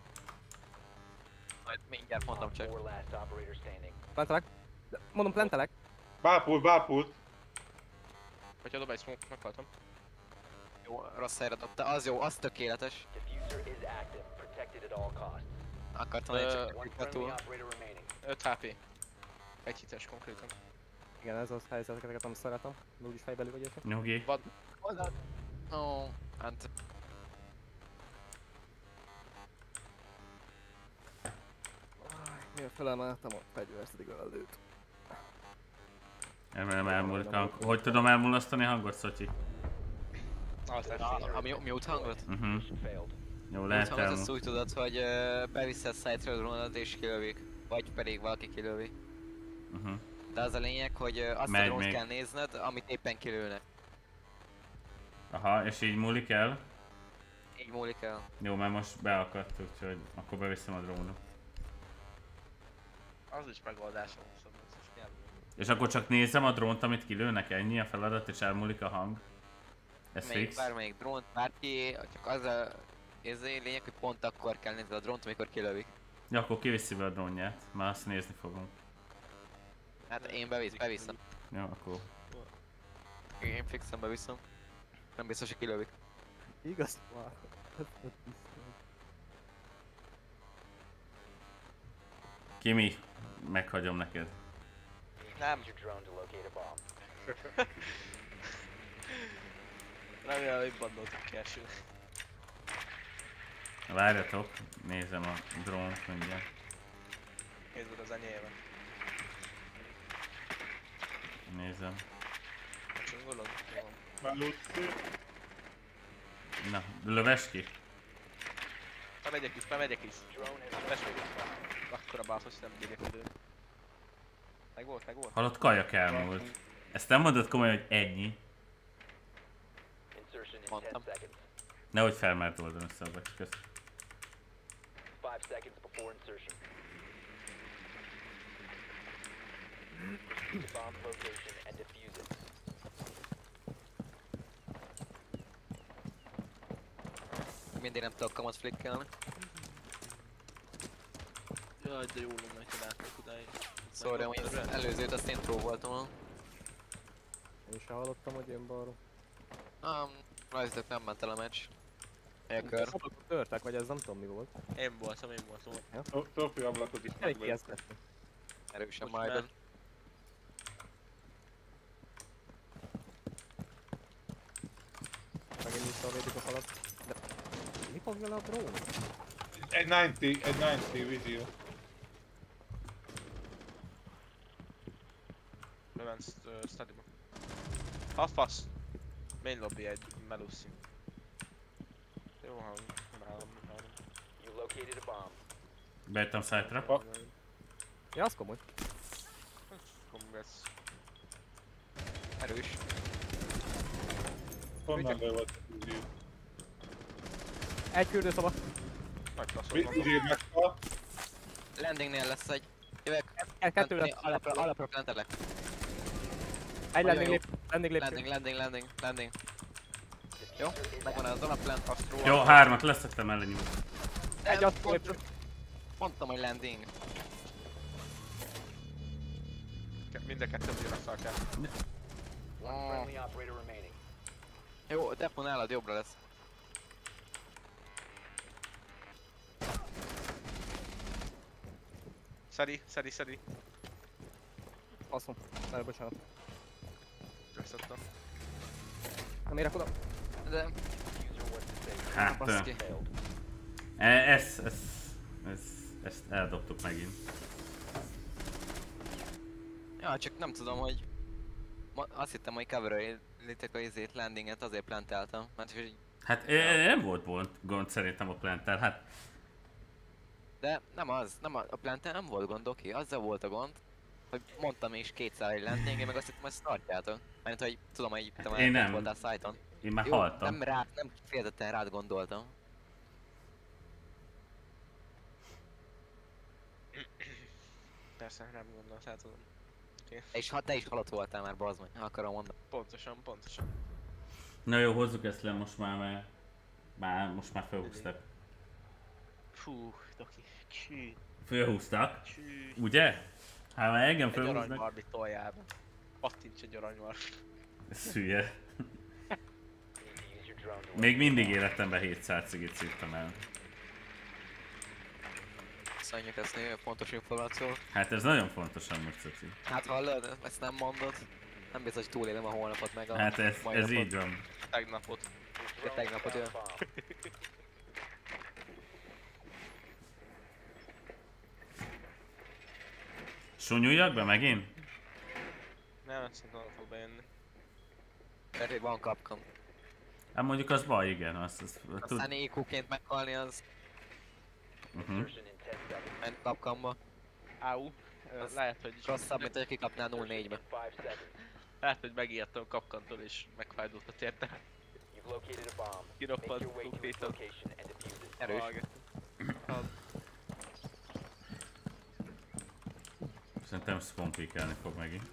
[SPEAKER 4] majd mindjárt mondom csak.
[SPEAKER 5] Four last operator standing.
[SPEAKER 6] Plantelek. De mondom, plantelek.
[SPEAKER 2] Bápult, bápult.
[SPEAKER 3] Hogyha dob egy smoke, meghaltam.
[SPEAKER 4] Jó, rossz helyre dobta. Az jó, az tökéletes.
[SPEAKER 5] Diffuser is active, protected at all costs.
[SPEAKER 4] Akartam én
[SPEAKER 3] Ö,
[SPEAKER 4] csak
[SPEAKER 5] One
[SPEAKER 4] klikkel
[SPEAKER 5] friendly
[SPEAKER 4] túl.
[SPEAKER 5] operator remaining.
[SPEAKER 3] öt há pé. Egy hites konkrétan.
[SPEAKER 6] Igen, ez az helyzeteket nem szeretem. De úgyis fejbelül vagy érte.
[SPEAKER 1] Nyugi.
[SPEAKER 3] Vad.
[SPEAKER 4] Ó, hát...
[SPEAKER 6] Miért felemeltem a fegyverszedig öldőt.
[SPEAKER 1] Nem elmúlik a hang. Hogy tudom elmulasztani a hangot, Szotyi?
[SPEAKER 3] Az nem
[SPEAKER 4] A,
[SPEAKER 3] fél.
[SPEAKER 4] a mu- mute hangot?
[SPEAKER 1] Uh-huh.
[SPEAKER 5] Mission failed.
[SPEAKER 1] Jó,
[SPEAKER 4] Mute
[SPEAKER 1] lehet
[SPEAKER 4] hangot
[SPEAKER 1] elmúl.
[SPEAKER 4] azt úgy tudod, hogy uh, beviszed site-ről drónod és kilövik. Vagy pedig valaki kilövi.
[SPEAKER 1] Uh-huh.
[SPEAKER 4] De az a lényeg, hogy uh, azt
[SPEAKER 1] Megy
[SPEAKER 4] a drónt
[SPEAKER 1] még.
[SPEAKER 4] kell nézned, amit éppen kilőnek.
[SPEAKER 1] Aha, és így múlik el?
[SPEAKER 4] Így múlik el.
[SPEAKER 1] Jó, mert most beakadt, úgyhogy akkor beviszem a drónot.
[SPEAKER 3] Az is megoldásom, szóval ez is kell.
[SPEAKER 1] És akkor csak nézem a drónt, amit kilőnek, ennyi a feladat, és elmúlik a hang. Ez
[SPEAKER 4] Még
[SPEAKER 1] fix?
[SPEAKER 4] bármelyik drónt, bárki, csak az a ez a lényeg, hogy pont akkor kell nézni a drónt, amikor kilövik.
[SPEAKER 1] Ja, akkor kiviszi be a drónját, már azt nézni fogom.
[SPEAKER 4] Hát én bevisz, beviszem.
[SPEAKER 1] Jó, akkor...
[SPEAKER 4] Én fixen beviszem. Nem biztos, hogy kilövik.
[SPEAKER 6] Igaz? Wow.
[SPEAKER 1] Kimi, meghagyom neked.
[SPEAKER 3] Nem.
[SPEAKER 5] Use your drone to locate a bomb.
[SPEAKER 3] Remélem, hogy bandoltuk ki első.
[SPEAKER 1] Várjatok, nézem a drónt mindjárt.
[SPEAKER 3] Nézzük az enyémet.
[SPEAKER 1] Nézem.
[SPEAKER 3] A csungolod? Jó.
[SPEAKER 2] Melóci.
[SPEAKER 1] Na, löves ki?
[SPEAKER 3] Bemegyek is, bemegyek is.
[SPEAKER 5] Drone has
[SPEAKER 3] Besmegyek. Akkora bászos, nem bírják időt. Meg volt, meg volt.
[SPEAKER 1] Halott kajak elmúlt. Ezt nem mondod komolyan, hogy ennyi?
[SPEAKER 5] insertion in ten
[SPEAKER 4] Mondtam.
[SPEAKER 5] seconds.
[SPEAKER 1] Nehogy felmert oldani össze a közt.
[SPEAKER 5] Five seconds before insertion. Proceed to bomb location and defuse it.
[SPEAKER 4] Mindig nem tudok kamat flickelni.
[SPEAKER 3] Jaj, de jó lenne, hogy látnak odáig.
[SPEAKER 4] Szóval hogy az előzőt azt én próbáltam.
[SPEAKER 6] Én se hallottam, hogy jön balról.
[SPEAKER 4] Um, rajzolok nem ment el a meccs. Hacker.
[SPEAKER 6] Szabadok törtek, vagy ez nem tudom mi volt.
[SPEAKER 3] Én voltam, én voltam.
[SPEAKER 2] Sophie ablakot is
[SPEAKER 6] Elég
[SPEAKER 2] megvan.
[SPEAKER 6] ijeszthető.
[SPEAKER 4] Erősen
[SPEAKER 3] Most
[SPEAKER 4] Maiden.
[SPEAKER 6] Megint visszavédik a falat. De... Mi fog vele a drón?
[SPEAKER 2] Egy kilencven, egy kilencven vízió.
[SPEAKER 3] Bement uh, studyba. Ha fasz! Main lobby egy melószi. Jó, ha nem állom, nem állom.
[SPEAKER 5] You located a bomb.
[SPEAKER 1] Bejöttem site-ra.
[SPEAKER 2] Ha,
[SPEAKER 6] Ja, az komoly.
[SPEAKER 3] Congrats.
[SPEAKER 4] Erős.
[SPEAKER 2] honnan be volt a vízió?
[SPEAKER 6] Egy küldőszoba.
[SPEAKER 3] Nagy faszom van.
[SPEAKER 2] Vízió megtal.
[SPEAKER 4] Landingnél lesz egy... Jövök.
[SPEAKER 6] Kettő lesz.
[SPEAKER 4] Alapra, alapra plantelek.
[SPEAKER 6] Egy landing
[SPEAKER 4] jó.
[SPEAKER 6] lép. Landing lépcső.
[SPEAKER 4] Landing, landing, landing, landing. Jó? Megvan az alapplant, azt róla.
[SPEAKER 1] Jó, hármat leszettem elleni.
[SPEAKER 6] Egy azt lépcső.
[SPEAKER 4] Mondtam, hogy landing.
[SPEAKER 3] Mind a kettő ugyanazzal kell.
[SPEAKER 5] One friendly operator remaining.
[SPEAKER 4] Jó, Defon nálad jobbra lesz.
[SPEAKER 3] Szedi, szedi, szedi.
[SPEAKER 6] Faszom. Nagyon bocsánat.
[SPEAKER 3] Köszöntöm.
[SPEAKER 6] Nem érek oda.
[SPEAKER 4] De...
[SPEAKER 5] User was disabled.
[SPEAKER 1] Hát,
[SPEAKER 4] Baszki.
[SPEAKER 5] Failed.
[SPEAKER 1] e, ez, ez, ez, ezt eldobtuk megint.
[SPEAKER 4] Ja, csak nem tudom, hogy... Ma, azt hittem, hogy cover-ölitek a izét, landinget, azért plantáltam. Mert hogy...
[SPEAKER 1] Hát e, nem volt gond, gond szerintem a plantel, hát
[SPEAKER 4] De nem az, nem a, a plantel nem volt gond, oké, azzal volt a gond, hogy mondtam is kétszer egy landing, én meg azt hittem, hogy startjátok. Mert hogy tudom, hogy te már
[SPEAKER 1] Én
[SPEAKER 4] nem
[SPEAKER 1] nem.
[SPEAKER 4] voltál szájton.
[SPEAKER 1] én már
[SPEAKER 4] Jó,
[SPEAKER 1] haltam.
[SPEAKER 4] nem rád, nem kifejezetten rád gondoltam.
[SPEAKER 3] Persze, nem gondolsz, hát tudom.
[SPEAKER 4] És ha te is halott voltál már, bazd meg, akarom mondani.
[SPEAKER 3] Pontosan, pontosan.
[SPEAKER 1] Na jó, hozzuk ezt le most már, mert már, most már felhúztak.
[SPEAKER 3] Fú, doki. Csű,
[SPEAKER 1] Fölhúztak,
[SPEAKER 3] csű.
[SPEAKER 1] ugye? Hát már engem
[SPEAKER 3] Egy
[SPEAKER 1] fölhúznak.
[SPEAKER 3] aranybarbi toljában. Pattints egy aranybar.
[SPEAKER 1] Ez hülye.
[SPEAKER 5] You need to use your drone to
[SPEAKER 1] Még mindig életemben hétszáz cigit szívtam el.
[SPEAKER 4] Köszönjük ezt nagyon fontos információt.
[SPEAKER 1] Hát ez nagyon fontos amúgy, Coci.
[SPEAKER 4] Hát hallod, ezt nem mondod? Nem biztos, hogy túlélem a holnapot meg a
[SPEAKER 1] Hát ez,
[SPEAKER 4] mai
[SPEAKER 1] ez
[SPEAKER 4] napot.
[SPEAKER 1] így van.
[SPEAKER 3] Tegnapot.
[SPEAKER 4] De tegnapot jön.
[SPEAKER 1] Sunyuljak be megint?
[SPEAKER 3] Nem, szerintem nem fog bejönni.
[SPEAKER 4] Mert hogy van kapkam.
[SPEAKER 1] Hát mondjuk az baj, igen, azt, azt tud.
[SPEAKER 4] Aztán é kú-ként meghalni az
[SPEAKER 1] Uh-huh.
[SPEAKER 5] Insertion in ten seconds.
[SPEAKER 4] ment kapkamba.
[SPEAKER 3] Áú.
[SPEAKER 4] Az
[SPEAKER 3] Lehet, hogy...
[SPEAKER 4] Rosszabb, mint hogy kikapnál nulla négybe.
[SPEAKER 5] Five seconds.
[SPEAKER 3] Lehet, hogy megijedtem kapkantól és megfájdultat érte.
[SPEAKER 5] You've located a bomb. Make
[SPEAKER 3] Kiroppant
[SPEAKER 5] your way to its
[SPEAKER 3] konkrétan.
[SPEAKER 5] location and defuse it.
[SPEAKER 4] Erős.
[SPEAKER 1] Szerintem spawn-peekelni fog megint.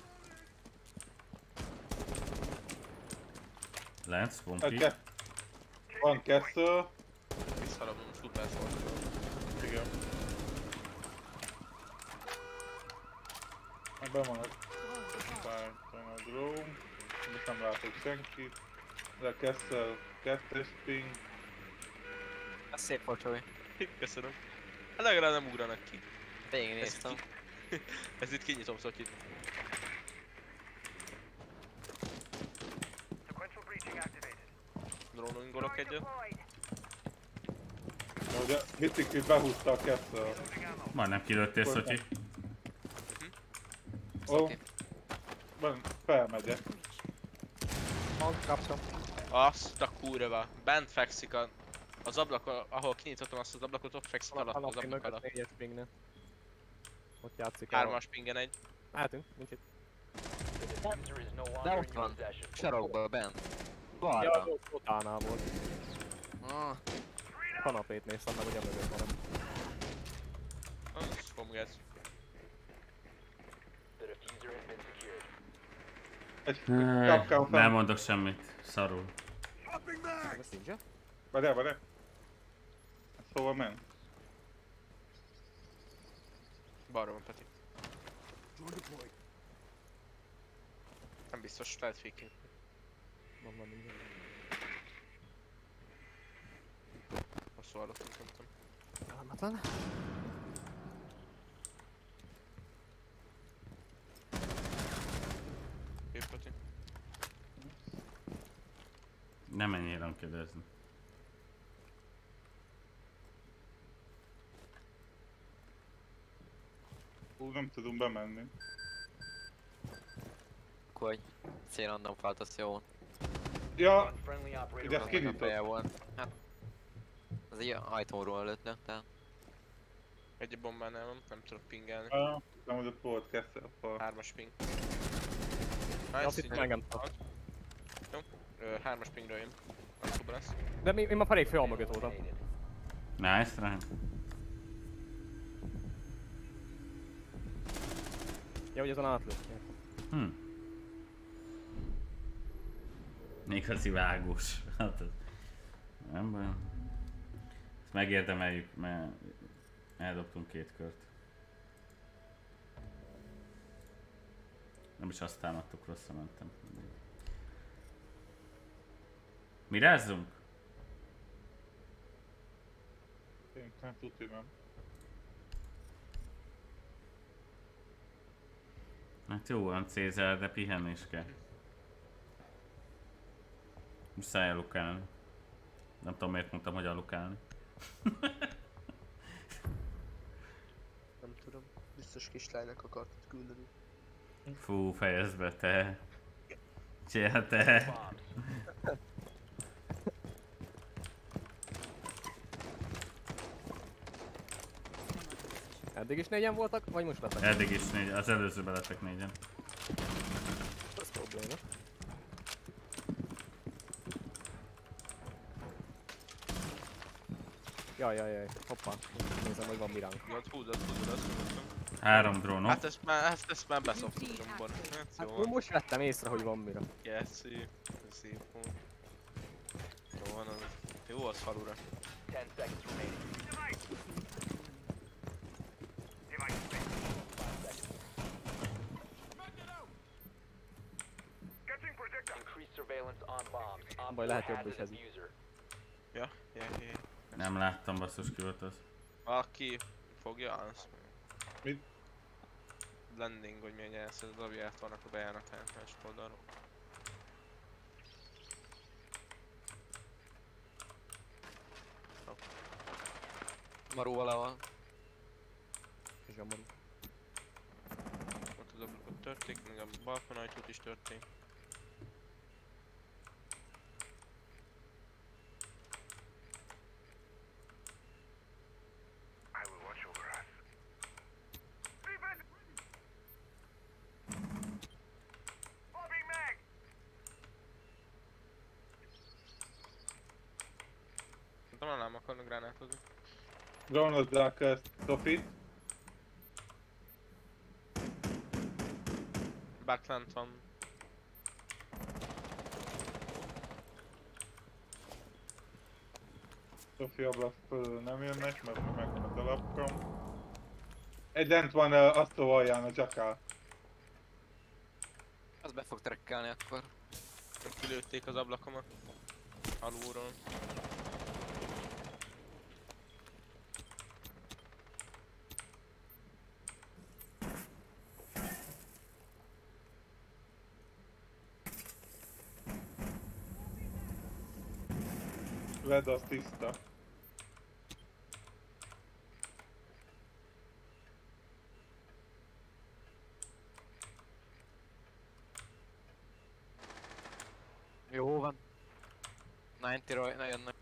[SPEAKER 1] Lehet spawn-peek?
[SPEAKER 2] Ke- Van Castle.
[SPEAKER 3] Visszarabom, szuper szólt.
[SPEAKER 2] Igen. Meg bemarad. drone. Most nem látok senkit. De Kessel kettes ping.
[SPEAKER 4] Ez szép volt, Csavi.
[SPEAKER 3] Köszönöm. Hát legalább nem ugranak ki.
[SPEAKER 4] Végignéztem.
[SPEAKER 3] Ez itt kinyitom szokit. Dróningolok egyet.
[SPEAKER 2] Na ugye Mythicrit behúzta a Kessel.
[SPEAKER 1] Majdnem kilőttél, Szotyi.
[SPEAKER 2] Ó, ben felmegyek.
[SPEAKER 6] Mag, kaptam.
[SPEAKER 3] Azt a kurva. Bent fekszik a... Az ablak, ahol kinyitottam azt az ablakot, ott fekszik alatt az
[SPEAKER 6] Alapi
[SPEAKER 3] ablak
[SPEAKER 6] mögött
[SPEAKER 3] alatt.
[SPEAKER 6] négyes pingnél. Ott játszik.
[SPEAKER 3] Hármas pingen egy.
[SPEAKER 6] Mehetünk, nincs itt.
[SPEAKER 5] Diffuser is no
[SPEAKER 4] De
[SPEAKER 5] longer
[SPEAKER 4] ott
[SPEAKER 5] in your
[SPEAKER 4] van.
[SPEAKER 5] possession.
[SPEAKER 4] Sarokba, bent.
[SPEAKER 6] Ja,
[SPEAKER 4] Balra.
[SPEAKER 6] az totálnál volt.
[SPEAKER 4] Ah,
[SPEAKER 6] Kanapét néztem meg, hogy a mögött van.
[SPEAKER 3] Az fomgáz.
[SPEAKER 5] The diffuser has been secured.
[SPEAKER 2] Egy
[SPEAKER 1] Nem
[SPEAKER 2] kapkám fel.
[SPEAKER 1] mondok semmit. Szarul.
[SPEAKER 6] Ez nincs?
[SPEAKER 2] Várjál, várjál. Szóval ment.
[SPEAKER 3] Balra van Peti. Nem biztos, lehet fékünk.
[SPEAKER 6] Van, van, nincs.
[SPEAKER 3] Hosszú hallottunk, nem tudom.
[SPEAKER 6] Elmetlen.
[SPEAKER 3] Két Peti.
[SPEAKER 1] Nem menjél rankedezni.
[SPEAKER 2] Ú, nem tudunk bemenni.
[SPEAKER 4] hogy célrandom feltesz jó.
[SPEAKER 2] Ja,
[SPEAKER 5] Friendly operator
[SPEAKER 2] ide
[SPEAKER 5] remaining.
[SPEAKER 2] kinyitott.
[SPEAKER 4] Feje volt. Hát. Ez egy ajtóról lőtt, tehát.
[SPEAKER 3] Egy bombánál van, nem tudok pingelni.
[SPEAKER 2] Ah, nem, hogy ott volt Kessel fal.
[SPEAKER 3] Hármas ping.
[SPEAKER 6] Azt
[SPEAKER 3] Nice,
[SPEAKER 6] hittem engem tart.
[SPEAKER 3] jó. Ö, Hármas pingről jön. Ajtóba lesz.
[SPEAKER 6] De mi, én már elég fél mögött voltam.
[SPEAKER 1] Nice, rá.
[SPEAKER 6] Ja, hogy azon átlőtt.
[SPEAKER 1] Hm. Igazi vágós. Hát ez... Nem baj. Ezt megérdemeljük, mert eldobtunk két kört. Nem is azt támadtuk, rosszra mentem. Mirázzunk?
[SPEAKER 2] Én nem tudja, nem.
[SPEAKER 1] Hát jó van Cézár, de pihenni is kell. Muszáj alukálni. Nem tudom miért mondtam, hogy alukálni.
[SPEAKER 3] Nem tudom. Biztos kislánynak akartad küldeni.
[SPEAKER 1] Fú, fejezd be te. Csél te.
[SPEAKER 6] Eddig is négyen voltak, vagy most lettek?
[SPEAKER 1] Eddig is négy, az előzőben lettek négyen.
[SPEAKER 6] Ez probléma. Jaj, jaj, jaj, hoppá. Nézem, hogy van miránk.
[SPEAKER 3] Húzod, húzod, húzod, azt mondtam.
[SPEAKER 1] Három drónok.
[SPEAKER 3] Hát ezt már, ezt, ezt már beszoptuk zsombor. Hát
[SPEAKER 6] Hát
[SPEAKER 3] jó
[SPEAKER 6] én
[SPEAKER 3] van.
[SPEAKER 6] most vettem észre, hogy van mira.
[SPEAKER 3] Keszi. Szép volt. Jó van az. Jó az falura.
[SPEAKER 5] Ten seconds remaining. Increased surveillance on bombs. Op
[SPEAKER 6] Baj,
[SPEAKER 5] four
[SPEAKER 6] lehet
[SPEAKER 5] has
[SPEAKER 6] jobb
[SPEAKER 5] a
[SPEAKER 6] is ez.
[SPEAKER 5] diffuser.
[SPEAKER 3] Ja, ja, ja.
[SPEAKER 1] Nem láttam, basszus, ki volt az.
[SPEAKER 3] Aki fogja, az...
[SPEAKER 2] Mit?
[SPEAKER 3] Landing, hogy milyen jelsz, az aviát vannak a bejáratán, másik oldalról.
[SPEAKER 4] Maró valahol.
[SPEAKER 6] Zsomorú.
[SPEAKER 3] Ott az ablakot törték, meg a balkonajtót is törték. Talán nem akarnak gránátozni.
[SPEAKER 2] Drónozzák ezt, Sofit.
[SPEAKER 3] Backland van.
[SPEAKER 2] Sofi ablak fölül nem jönnek, mert megvan az alapkam. Egy lent van uh, Astro alján a Jackal.
[SPEAKER 4] Az Be fog trekkelni akkor.
[SPEAKER 3] Kilőtték az ablakomat. Alulról.
[SPEAKER 2] Red az tiszta.
[SPEAKER 4] Jó van. kilencvenről nagyon nagy.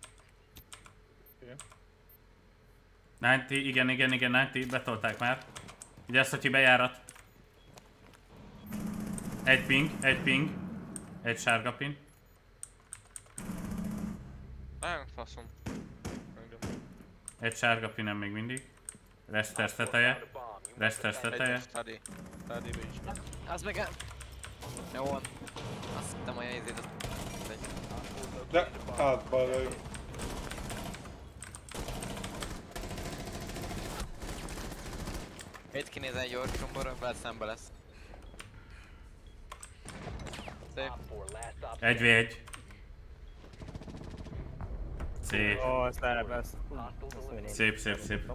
[SPEAKER 1] kilencven, igen, igen, igen, kilencven, betolták már. Vigyázz, hogy bejárat. Egy ping, egy ping. Egy sárga pin.
[SPEAKER 3] Á, faszom. Engem.
[SPEAKER 1] Egy sárga pinem még mindig. Resters teteje. Resters teteje.
[SPEAKER 3] Egy study. Study-be is.
[SPEAKER 4] Az meg el... Jó van. Azt hittem, hogy izét az...
[SPEAKER 2] De hátba lő.
[SPEAKER 4] Itt kinézel egy orcsomborra, vele szembe lesz. Szép.
[SPEAKER 1] egy vé egy. Szép.
[SPEAKER 6] Ó, ezt erre lesz.
[SPEAKER 1] Szép, szép, szép.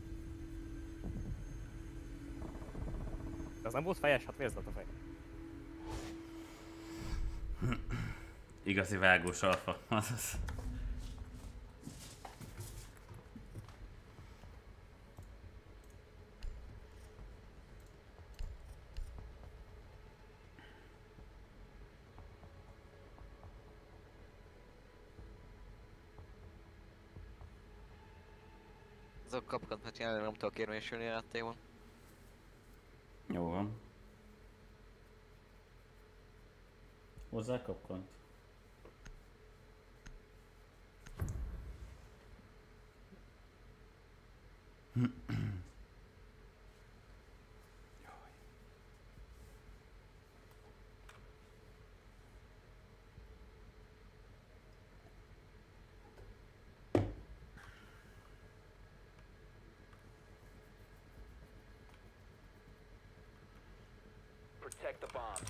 [SPEAKER 6] Ez nem volt fejes? Hát miért lett a fej?
[SPEAKER 1] Igazi vágós alfa. Azaz.
[SPEAKER 4] Azok kapkodhat, jelenleg nem tudok érvényesülni a játékban.
[SPEAKER 1] Jó van. Hozzá kapkant.
[SPEAKER 5] Protect the bombs.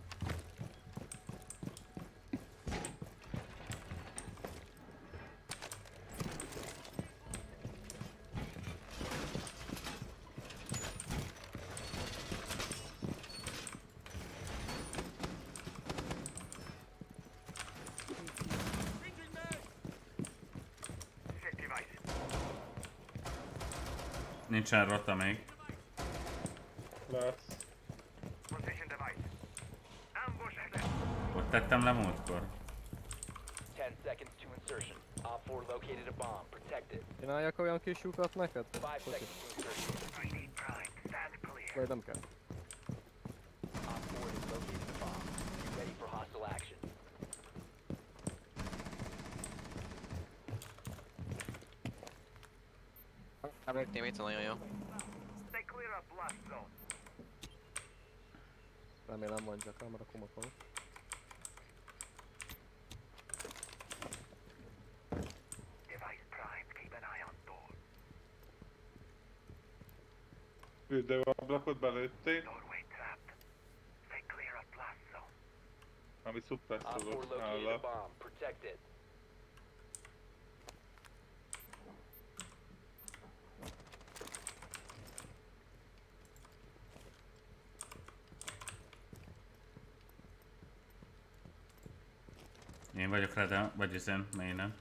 [SPEAKER 1] Nincsen rota még.
[SPEAKER 2] Lesz.
[SPEAKER 1] Ott tettem le múltkor.
[SPEAKER 5] Ten seconds to insertion. Op four located a bomb. Protect it.
[SPEAKER 6] Csináljak olyan kis lyukat neked?
[SPEAKER 5] Five seconds to insertion.
[SPEAKER 6] Vagy nem kell.
[SPEAKER 5] Op four has located a bomb. Be ready for hostile action.
[SPEAKER 4] Elvért némét nagyon jó.
[SPEAKER 6] Remélem mondjak el, mert akkor makolok.
[SPEAKER 2] Üldőablakot belőtték. Ami szuper
[SPEAKER 5] Op four
[SPEAKER 2] szólott
[SPEAKER 5] located a
[SPEAKER 2] nála.
[SPEAKER 5] bomb. Protect it.
[SPEAKER 1] Én vagyok rá, de vagy ezen, mélynen.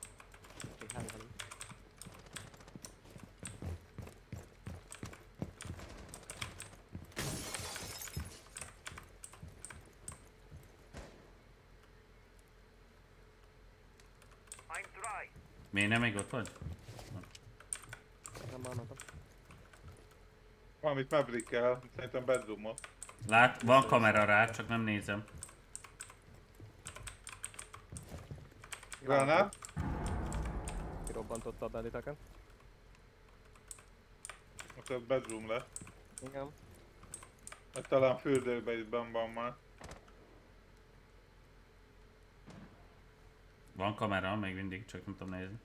[SPEAKER 1] Mélynen még ott vagy?
[SPEAKER 6] Nem már mentem.
[SPEAKER 2] Valamit Maverick-el, szerintem bedroomot.
[SPEAKER 1] Lát, van kamera rá, csak nem nézem.
[SPEAKER 2] Granát?
[SPEAKER 6] Kirobbantotta a banditeket.
[SPEAKER 2] Ott a bedroom lett.
[SPEAKER 6] Igen.
[SPEAKER 2] Vagy talán fürdőbe is benn van már.
[SPEAKER 1] Van kamera, még mindig, csak nem tudom nézni.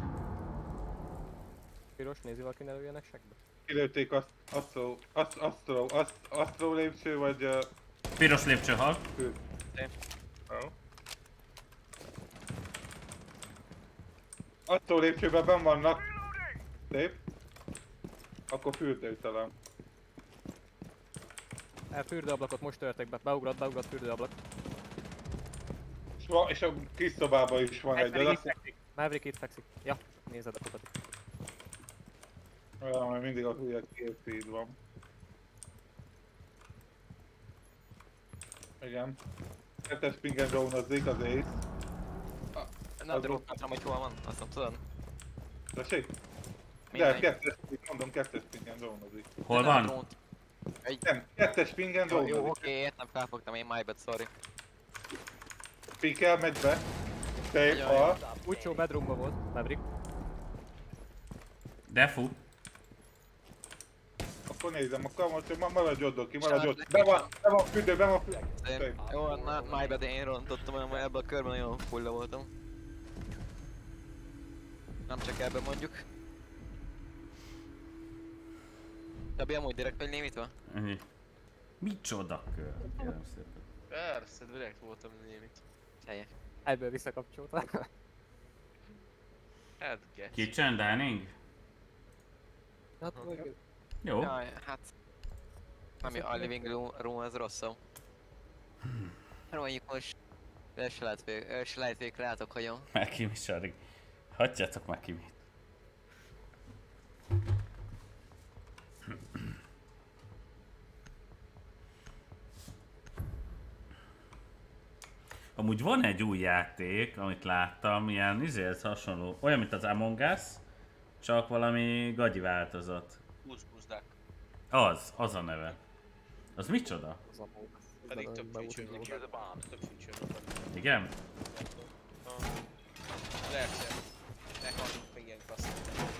[SPEAKER 6] Piros, nézi valaki, ne lőjenek segbe.
[SPEAKER 2] Kilőtték azt, Astro, azt, Astro, azt, Astro lépcső, vagy uh,
[SPEAKER 1] Piros lépcső hal.
[SPEAKER 2] Fű. Jó. Attól lépcsőben benn vannak. Szép. Akkor fürdőtelen.
[SPEAKER 6] El fürdőablakot most törtek be. Beugrott, beugrott fürdőablak.
[SPEAKER 2] És, va, és a kis szobában is van egy, de
[SPEAKER 6] Maverick itt
[SPEAKER 2] azt
[SPEAKER 6] fekszik. Maverick itt fekszik. Ja, nézed a kutat.
[SPEAKER 2] olyan, mert mindig a hülye két feed van. Igen. Kettes pingen drónozzik az Ace.
[SPEAKER 4] Na, de nem tudom, hogy hol van, azt nem tudod.
[SPEAKER 2] Tessék? De
[SPEAKER 4] Mindegy.
[SPEAKER 2] kettes, mondom, kettes pingen drónozik.
[SPEAKER 1] Hol
[SPEAKER 4] Nem,
[SPEAKER 1] van?
[SPEAKER 4] drónt. Egy...
[SPEAKER 2] Nem, kettes pingen
[SPEAKER 4] Jó, jó,
[SPEAKER 2] drónozik.
[SPEAKER 4] oké, értem, felfogtam én, my bad, sorry.
[SPEAKER 2] Pikel, megy be. Szép,
[SPEAKER 4] Jaj.
[SPEAKER 2] ha.
[SPEAKER 6] Úgycsó bedroomba volt, Maverick.
[SPEAKER 1] Defu.
[SPEAKER 2] Akkor nézem, akkor most ma maradj ott, ki, maradj ott. Be van, be van fürdő, be van fürdő.
[SPEAKER 4] Szép.
[SPEAKER 2] Szép.
[SPEAKER 4] Jó, na, my bad, én rontottam, mert ebben a körben nagyon full voltam. Nem csak ebben mondjuk. Tabi, amúgy direkt vagy némítva?
[SPEAKER 1] Ennyi. Micsoda kör? Kérem szépen.
[SPEAKER 3] Persze, direkt voltam némit.
[SPEAKER 4] Helyek.
[SPEAKER 6] Ebből visszakapcsolta.
[SPEAKER 3] Hát, get.
[SPEAKER 1] Kitchen dining?
[SPEAKER 6] Hát,
[SPEAKER 1] Jó.
[SPEAKER 4] Jaj, hát... Nem jó, a living room, room az rosszabb. Mondjuk most... El se lehet vég, el se lehet vég, látok hagyom.
[SPEAKER 1] Már ki mi sarig. Hagyjátok már ki mit. Amúgy van egy új játék, amit láttam, ilyen izéhez hasonló, olyan mint az Among Us, csak valami gagyi változat.
[SPEAKER 3] Húsz-húzdák.
[SPEAKER 1] Az, az a neve. Az micsoda?
[SPEAKER 3] Pedig több feature van. Több feature van.
[SPEAKER 1] Igen?
[SPEAKER 3] Lehet, hogy meghaltunk még ilyen klasszak.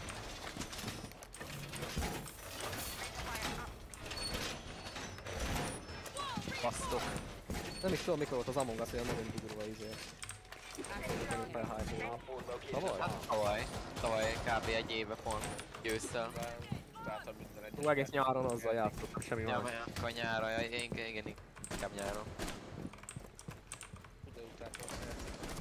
[SPEAKER 4] Basztok.
[SPEAKER 6] Nem is tudom mikor volt az Among Us, olyan nagyon durva izé. Felhájtolva. Tavaly?
[SPEAKER 4] Hát tavaly. Tavaly kb. Egy éve pont győztel.
[SPEAKER 3] Váltam minden egy.
[SPEAKER 6] Hú, egész nyáron azzal játszottak, semmi
[SPEAKER 4] Ja,
[SPEAKER 6] más.
[SPEAKER 4] mert akkor nyára, ja, igen, igen, igen, inkább nyáron.
[SPEAKER 3] De utána azt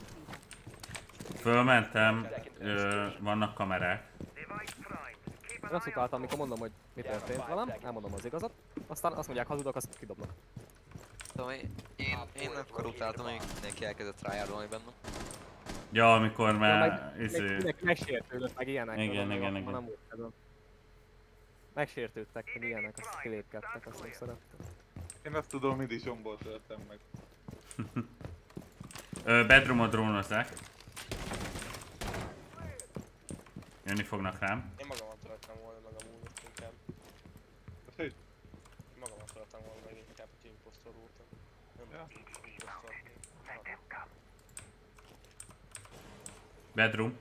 [SPEAKER 1] Fölmentem, ö, vannak kamerák.
[SPEAKER 6] Én azt utáltam, amikor mondom, hogy mi történt velem, elmondom az igazat, aztán azt mondják hazudok, azt kidobnak.
[SPEAKER 4] Szóval én, én, én akkor utáltam, hogy mindenki elkezdett rájárulni bennem.
[SPEAKER 1] Ja, amikor
[SPEAKER 6] Ja,
[SPEAKER 1] már
[SPEAKER 6] meg,
[SPEAKER 1] izé...
[SPEAKER 6] meg, meg megsértődött, meg ilyenek.
[SPEAKER 1] Igen,
[SPEAKER 6] tudom,
[SPEAKER 1] igen,
[SPEAKER 6] akkor
[SPEAKER 1] igen.
[SPEAKER 6] Nem volt kedvem. Megsértődtek, meg ilyenek, azt kilépkedtek, azt nem szerettem.
[SPEAKER 2] Én azt tudom, mindig zsombol töltem meg.
[SPEAKER 1] Ö, bedroomot drónozzák. Jönni fognak rám.
[SPEAKER 3] Én magamat szerettem volna meg a múlva inkább.
[SPEAKER 2] Tessék?
[SPEAKER 3] Magamat szerettem volna meg inkább, hogy impostor voltam. Nem
[SPEAKER 2] Ja.
[SPEAKER 3] impostor.
[SPEAKER 1] Bedroom.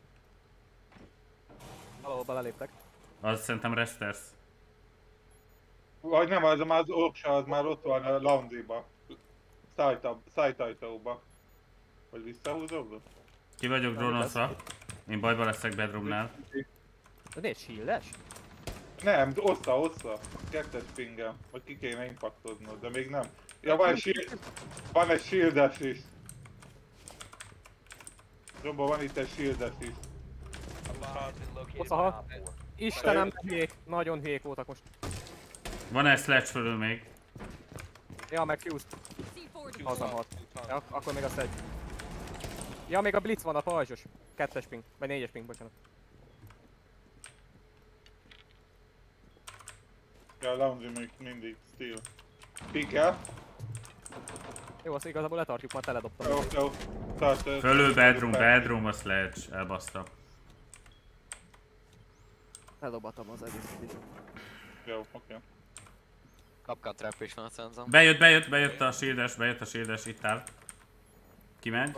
[SPEAKER 6] Valahol beleléptek.
[SPEAKER 1] Az szerintem Resters.
[SPEAKER 2] Vagy nem, az már az Oksa, az már ott van a laundryba. Szájtajtóba. Vagy visszahúzódott?
[SPEAKER 1] Ki vagyok drónozva. Én bajba leszek bedroomnál.
[SPEAKER 6] Ez miért shieldes?
[SPEAKER 2] Nem, ossza, ossza. Kettes pingem. Vagy ki kéne impactoznod, de még nem. Ja, van egy shield. Van egy shieldes is. Zomba, van itt egy shieldes is.
[SPEAKER 6] Aha. Istenem, hülyék. Nagyon hülyék voltak most.
[SPEAKER 1] Van egy sledge fölül még.
[SPEAKER 6] Ja, meg fuse.
[SPEAKER 7] C four
[SPEAKER 6] Az nem
[SPEAKER 7] deployed.
[SPEAKER 6] hat. Ja, akkor még azt egy. Ja, még a blitz van, a pajzsos. Kettes ping. Vagy négyes ping, bocsánat.
[SPEAKER 2] Ja, a laundry még mindig still. Pikel.
[SPEAKER 6] Jó, azt igazából letartjuk, már teledobtam.
[SPEAKER 2] Jó, jó. Tart, ö,
[SPEAKER 1] Fölül bedroom,
[SPEAKER 2] fel.
[SPEAKER 1] bedroom a sledge. Elbasztam.
[SPEAKER 6] Ledobatom az egészet is.
[SPEAKER 2] Jó, oké.
[SPEAKER 4] Kapkan trap is van a szenzom.
[SPEAKER 1] Bejött, bejött, bejött a shieldes, bejött a shieldes, itt áll. Kimegy.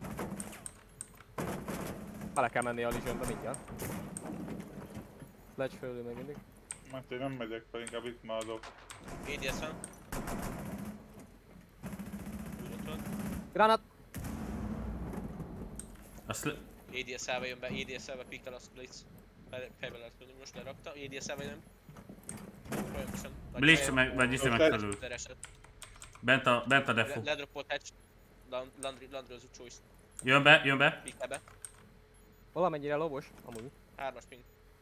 [SPEAKER 6] Bele kell menni a Legionbe mindjárt. Sledge fölül még mindig.
[SPEAKER 2] Mert én nem megyek fel, inkább itt maradok.
[SPEAKER 3] á dé es van. Úgy ott van.
[SPEAKER 6] Granát!
[SPEAKER 1] A sl-
[SPEAKER 3] á dé es-elve jön be, á dé es-elve pikkel a Blitz. Fe- Fejbe lehet menni, most lerakta, á dé es-elve jön. Folyamatosan. Nagy
[SPEAKER 1] Blitz
[SPEAKER 3] feje,
[SPEAKER 1] meg, vagy izé meg
[SPEAKER 2] Sledge.
[SPEAKER 1] felül.
[SPEAKER 3] tereset.
[SPEAKER 1] Bent a, bent a defu.
[SPEAKER 3] Le- Ledroppolt hatch. Land- Landry, Landry az utcsó is.
[SPEAKER 1] Jön be, jön be.
[SPEAKER 3] Pikte be.
[SPEAKER 6] Valamennyire lovos, amúgy.
[SPEAKER 3] Hármas ping.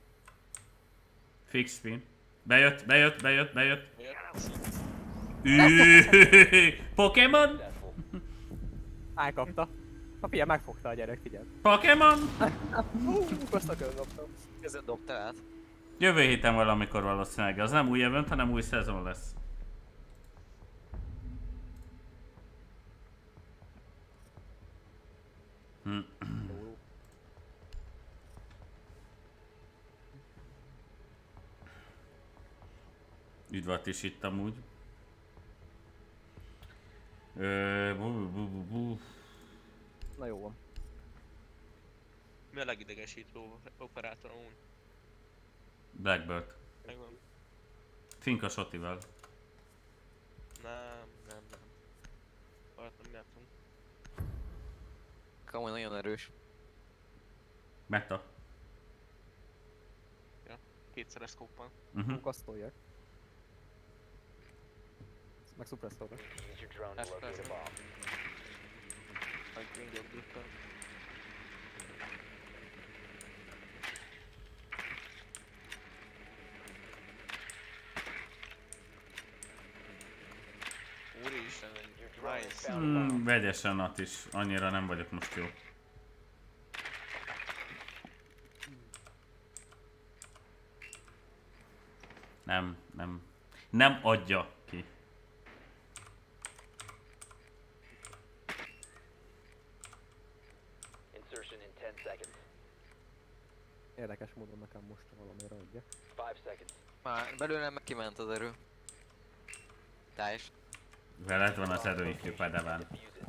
[SPEAKER 1] Fix spin. Bejött, bejött, bejött, bejött.
[SPEAKER 3] Jött.
[SPEAKER 1] Üüüüüüüű. Pokémon?
[SPEAKER 6] Elkapta. Ha figyelj, megfogta a gyerek, figyelj.
[SPEAKER 1] Pokémon?
[SPEAKER 6] Hú, azt a körön dobtam.
[SPEAKER 4] Között dobta át.
[SPEAKER 1] Jövő héten valamikor valószínűleg. Az nem új event, hanem új szezon lesz. Hm. Üdvat is itt amúgy. Ö, bu, bu, bu, bu.
[SPEAKER 6] Na jó van.
[SPEAKER 3] Mi a legidegesítő operátor amúgy?
[SPEAKER 1] Blackbird.
[SPEAKER 3] Megvan.
[SPEAKER 1] Finka Sotival.
[SPEAKER 3] Nem, nem, nem. Olyat nem játszunk.
[SPEAKER 4] Kamu nagyon erős.
[SPEAKER 1] Meta.
[SPEAKER 3] Kétszeres szkóppal.
[SPEAKER 1] Uh-huh.
[SPEAKER 6] Kasztolják. Meg suppressorra.
[SPEAKER 5] Use your drone to
[SPEAKER 3] That's
[SPEAKER 5] locate a
[SPEAKER 3] perfect.
[SPEAKER 5] bomb.
[SPEAKER 3] Meg Gringot Gripper. Úristen,
[SPEAKER 5] Your drone has
[SPEAKER 3] nice.
[SPEAKER 5] found a bomb.
[SPEAKER 1] Hmm, vegyesen at is. Annyira nem vagyok most jó. Nem, nem. Nem adja ki.
[SPEAKER 5] Insertion in ten seconds.
[SPEAKER 6] Érdekes módon nekem most valamire adja.
[SPEAKER 5] Five seconds.
[SPEAKER 4] Már belőlem meg kiment az erő. Te is.
[SPEAKER 1] Veled van az erőikő pedeván.
[SPEAKER 5] Defuse it.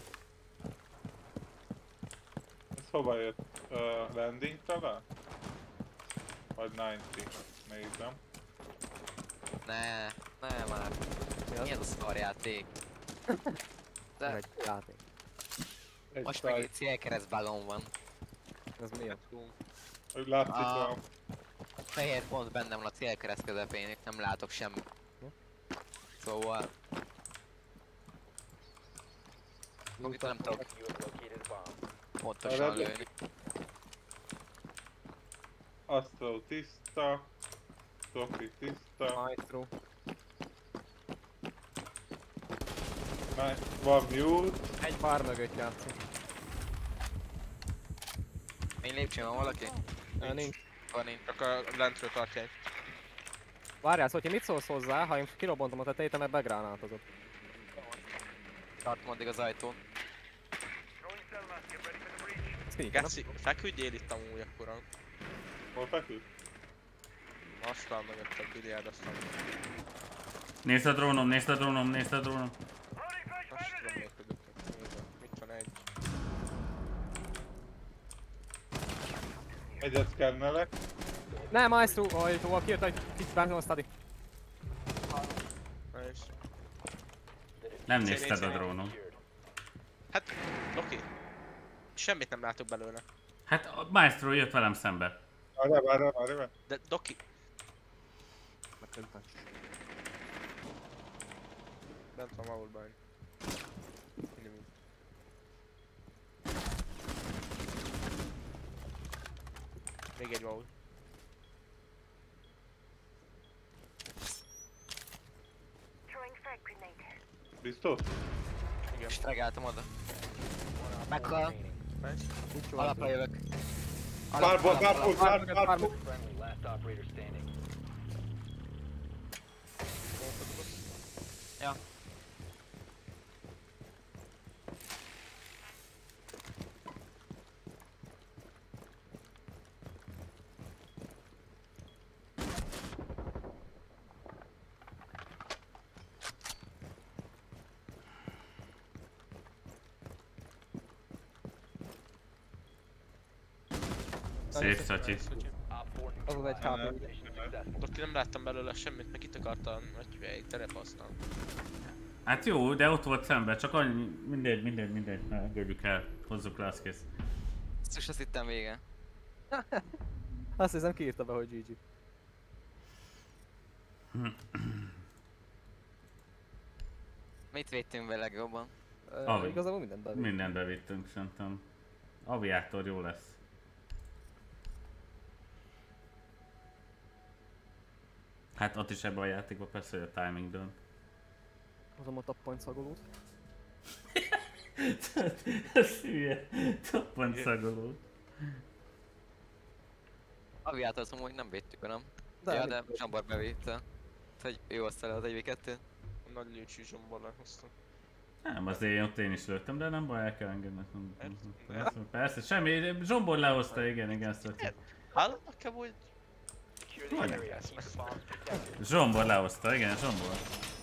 [SPEAKER 2] Ez hova jött? Uh, landing talán? Vagy kilencven? Nézem.
[SPEAKER 4] Ne, ne már.
[SPEAKER 6] Mi az?
[SPEAKER 4] Mi ez a szarjáték?
[SPEAKER 6] Ez
[SPEAKER 4] De
[SPEAKER 6] egy játék.
[SPEAKER 2] Egy
[SPEAKER 4] most meg
[SPEAKER 2] száj.
[SPEAKER 4] egy célkeresztbalon van.
[SPEAKER 6] Ez mi a?
[SPEAKER 2] Hogy látszik
[SPEAKER 4] Ah.
[SPEAKER 2] a...
[SPEAKER 4] Fehér pont bennem van a célkereszt közepén, itt nem látok semmit. Szóval... Itt nem tudok
[SPEAKER 5] You have located a bomb.
[SPEAKER 4] pontosan
[SPEAKER 2] Arra-
[SPEAKER 4] lőni.
[SPEAKER 2] Astro tiszta. Sophie tiszta.
[SPEAKER 6] Maestro.
[SPEAKER 2] Nice. Van mute.
[SPEAKER 6] Egy bár mögött játszik.
[SPEAKER 4] Én lépcsőn van valaki?
[SPEAKER 6] Nincs. Nincs.
[SPEAKER 4] Van nincs.
[SPEAKER 3] Csak a lentről tartják.
[SPEAKER 6] Várjál, szóval, hogyha mit szólsz hozzá, ha én kirobbantom a tetejét, mert begránátozott.
[SPEAKER 4] Tartom addig az ajtón.
[SPEAKER 6] Ez ki nem?
[SPEAKER 3] Geci, feküdjél itt amúgy akkora.
[SPEAKER 2] Hol feküdt?
[SPEAKER 3] Asztal mögött a biliárd asztal.
[SPEAKER 1] Nézd a drónom, nézd a drónom, nézd a drónom.
[SPEAKER 3] Azt tudom miért mögöttünk. Nézd, mit van egy.
[SPEAKER 2] Egyet szkennelek.
[SPEAKER 6] Ne, Maestro! Oj, hova kijött, hogy kicsit bánkon a study.
[SPEAKER 3] Nice.
[SPEAKER 1] Nem nézted a drónom.
[SPEAKER 3] Hát, oké. Semmit nem látok belőle.
[SPEAKER 1] Hát a Maestro jött velem szembe.
[SPEAKER 2] Várj, várj, várj, várj.
[SPEAKER 3] De Doki, bent van Maulban. Minimum. Még egy Maul.
[SPEAKER 2] Biztos?
[SPEAKER 3] Igen.
[SPEAKER 4] Stregáltam oda. Meghal.
[SPEAKER 3] Nice.
[SPEAKER 4] Alapra jövök.
[SPEAKER 2] Bárból,
[SPEAKER 4] alap,
[SPEAKER 2] bárból,
[SPEAKER 4] alap.
[SPEAKER 2] bárból, bárból.
[SPEAKER 5] Friendly, last operator standing.
[SPEAKER 4] Ja.
[SPEAKER 1] Szép Szatyi.
[SPEAKER 5] Op four
[SPEAKER 6] Az az egy há pé.
[SPEAKER 5] mission successful.
[SPEAKER 3] Doki nem láttam belőle semmit, meg itt akartam egy terepasztal.
[SPEAKER 1] Hát jó, de ott volt szembe, csak annyi, mindegy, mindegy, mindegy, ne engedjük el, hozzuk le, az kész.
[SPEAKER 4] Ezt azt hittem vége.
[SPEAKER 6] Azt hiszem kiírta be, hogy gé gé.
[SPEAKER 4] Mit védtünk be legjobban?
[SPEAKER 6] Ö,
[SPEAKER 1] Avi.
[SPEAKER 6] Igazából mindent bevitt.
[SPEAKER 1] Mindent bevittünk szerintem. Aviátor jó lesz. Hát ott is ebben a játékban persze, hogy a timing dönt.
[SPEAKER 6] Hozom a top point szagolót.
[SPEAKER 1] Ez hülye. Toppant szagoló.
[SPEAKER 4] Aviától amúgy nem védtük, nem?
[SPEAKER 6] De,
[SPEAKER 4] Ja, de Zsambor bevédte. Hogy jó azt el az egy vé kettő.
[SPEAKER 3] Nagy lőcsű zsombor lehoztam.
[SPEAKER 1] Nem, azért én ott én is lőttem, de nem baj, el kell engedni.
[SPEAKER 3] Persze.
[SPEAKER 1] Persze, persze, semmi, Zsombor lehozta, igen, igen, ezt vettem.
[SPEAKER 3] Hallod nekem, hogy...
[SPEAKER 5] Secure the
[SPEAKER 1] What?
[SPEAKER 5] area. Keep the bombs protected.
[SPEAKER 1] Zsombor lehozta, igen, Zsombor.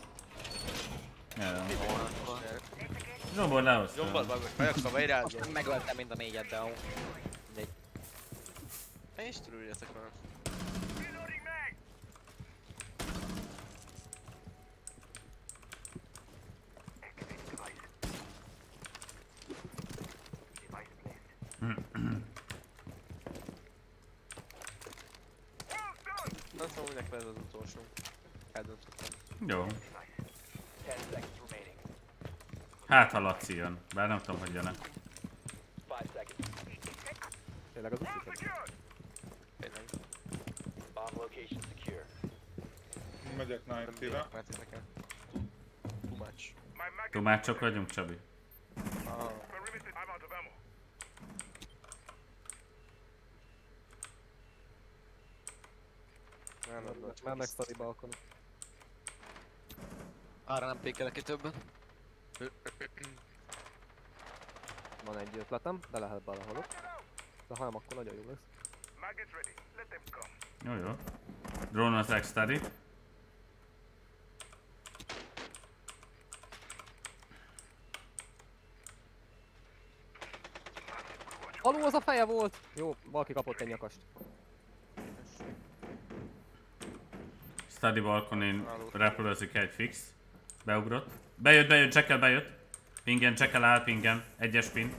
[SPEAKER 1] Ja, Zsombor lehozta.
[SPEAKER 3] Zsombor meg vagyok a vajrázó.
[SPEAKER 4] Most megöltem mind a négyet, de amúgy. Mindegy.
[SPEAKER 3] Ne is törüljetek velem. Nem tudom, minek lesz az utolsó. Eldöntöttem.
[SPEAKER 1] Jó.
[SPEAKER 5] Ten seconds remaining.
[SPEAKER 1] Hát ha Laci jön, bár nem tudom, hogy jön-e.
[SPEAKER 5] Five seconds.
[SPEAKER 6] Tényleg az utolsó.
[SPEAKER 3] Tényleg.
[SPEAKER 5] Bomb location secure.
[SPEAKER 2] Megyek kilencvenre.
[SPEAKER 3] Mert nekem. Too much.
[SPEAKER 1] Tumácsok vagyunk, Csabi.
[SPEAKER 3] Ah. Nem, nem, nem.
[SPEAKER 6] Már megszari balkon.
[SPEAKER 4] Arra nem pékelek ki többet.
[SPEAKER 6] Van egy ötletem, de lehet belehalok. De ha nem, akkor nagyon jó lesz.
[SPEAKER 1] Jó, jó. Drone az X-Study.
[SPEAKER 6] Alul az a feje volt! Jó, valaki kapott egy nyakast.
[SPEAKER 1] Study balkonin repülőzik egy fix. Beugrott. Bejött, bejött, Jackal bejött. Pingen, Jackal áll, pingen. Egyes pin.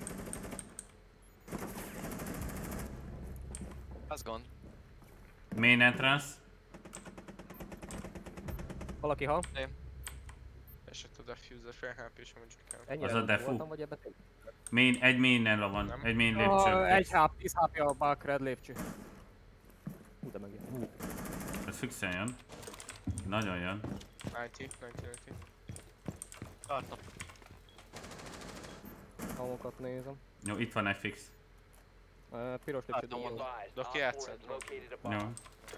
[SPEAKER 4] Az gond.
[SPEAKER 1] Main entrance.
[SPEAKER 6] Valaki hal?
[SPEAKER 3] Esett a diffuser fél há pés, amúgy csak kell.
[SPEAKER 6] Ennyire
[SPEAKER 1] Az a
[SPEAKER 6] nem
[SPEAKER 1] defu.
[SPEAKER 6] voltam, vagy ebben tényleg?
[SPEAKER 1] Main, egy mainnen van.
[SPEAKER 3] Nem.
[SPEAKER 1] Egy main
[SPEAKER 6] Ah,
[SPEAKER 1] lépcső.
[SPEAKER 6] egy há pé, tíz há pé a Balkred lépcső. Hú, de megjön.
[SPEAKER 1] Ez fixen jön. Nagyon jön.
[SPEAKER 3] kilencven, kilencven, kilencven.
[SPEAKER 4] Tartom.
[SPEAKER 6] Hamokat nézem.
[SPEAKER 1] Jó, itt van egy fix.
[SPEAKER 6] Uh, piros lépcső
[SPEAKER 4] Látom,
[SPEAKER 6] dobó.
[SPEAKER 5] Advised,
[SPEAKER 3] Doki
[SPEAKER 5] Op four
[SPEAKER 3] játszad.
[SPEAKER 5] has located a
[SPEAKER 1] Jó.
[SPEAKER 5] bomb.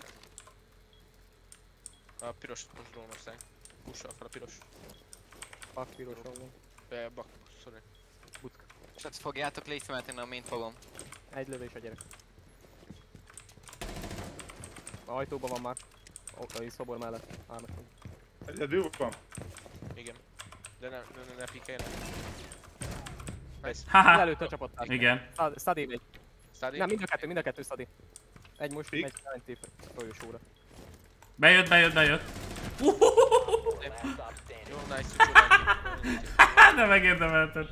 [SPEAKER 3] A piros most drónország. Pussal fel a piros.
[SPEAKER 6] Pak piroson van.
[SPEAKER 3] Be, bak, sorry.
[SPEAKER 6] Butka.
[SPEAKER 4] És hát fogjátok légy, mert én a mint fogom.
[SPEAKER 6] Egy lövés a gyerek. A ajtóban van már. Ott a szobor mellett. Álmodtam.
[SPEAKER 2] Egyedül van.
[SPEAKER 3] Igen. De ne, ne, ne, ne pikeljenek. Nice.
[SPEAKER 1] Haha!
[SPEAKER 6] Előtt a csapattárs.
[SPEAKER 1] Igen.
[SPEAKER 6] Stadi egy.
[SPEAKER 3] Study.
[SPEAKER 6] Nem, mind a kettő, mind a kettő Stadi. Egy most,
[SPEAKER 2] Fix.
[SPEAKER 6] megy Valenti folyosóra.
[SPEAKER 1] Bejött, bejött, bejött.
[SPEAKER 5] Last stop standing.
[SPEAKER 3] Jó, nice, csodáljuk.
[SPEAKER 1] Hát de megérdemelted.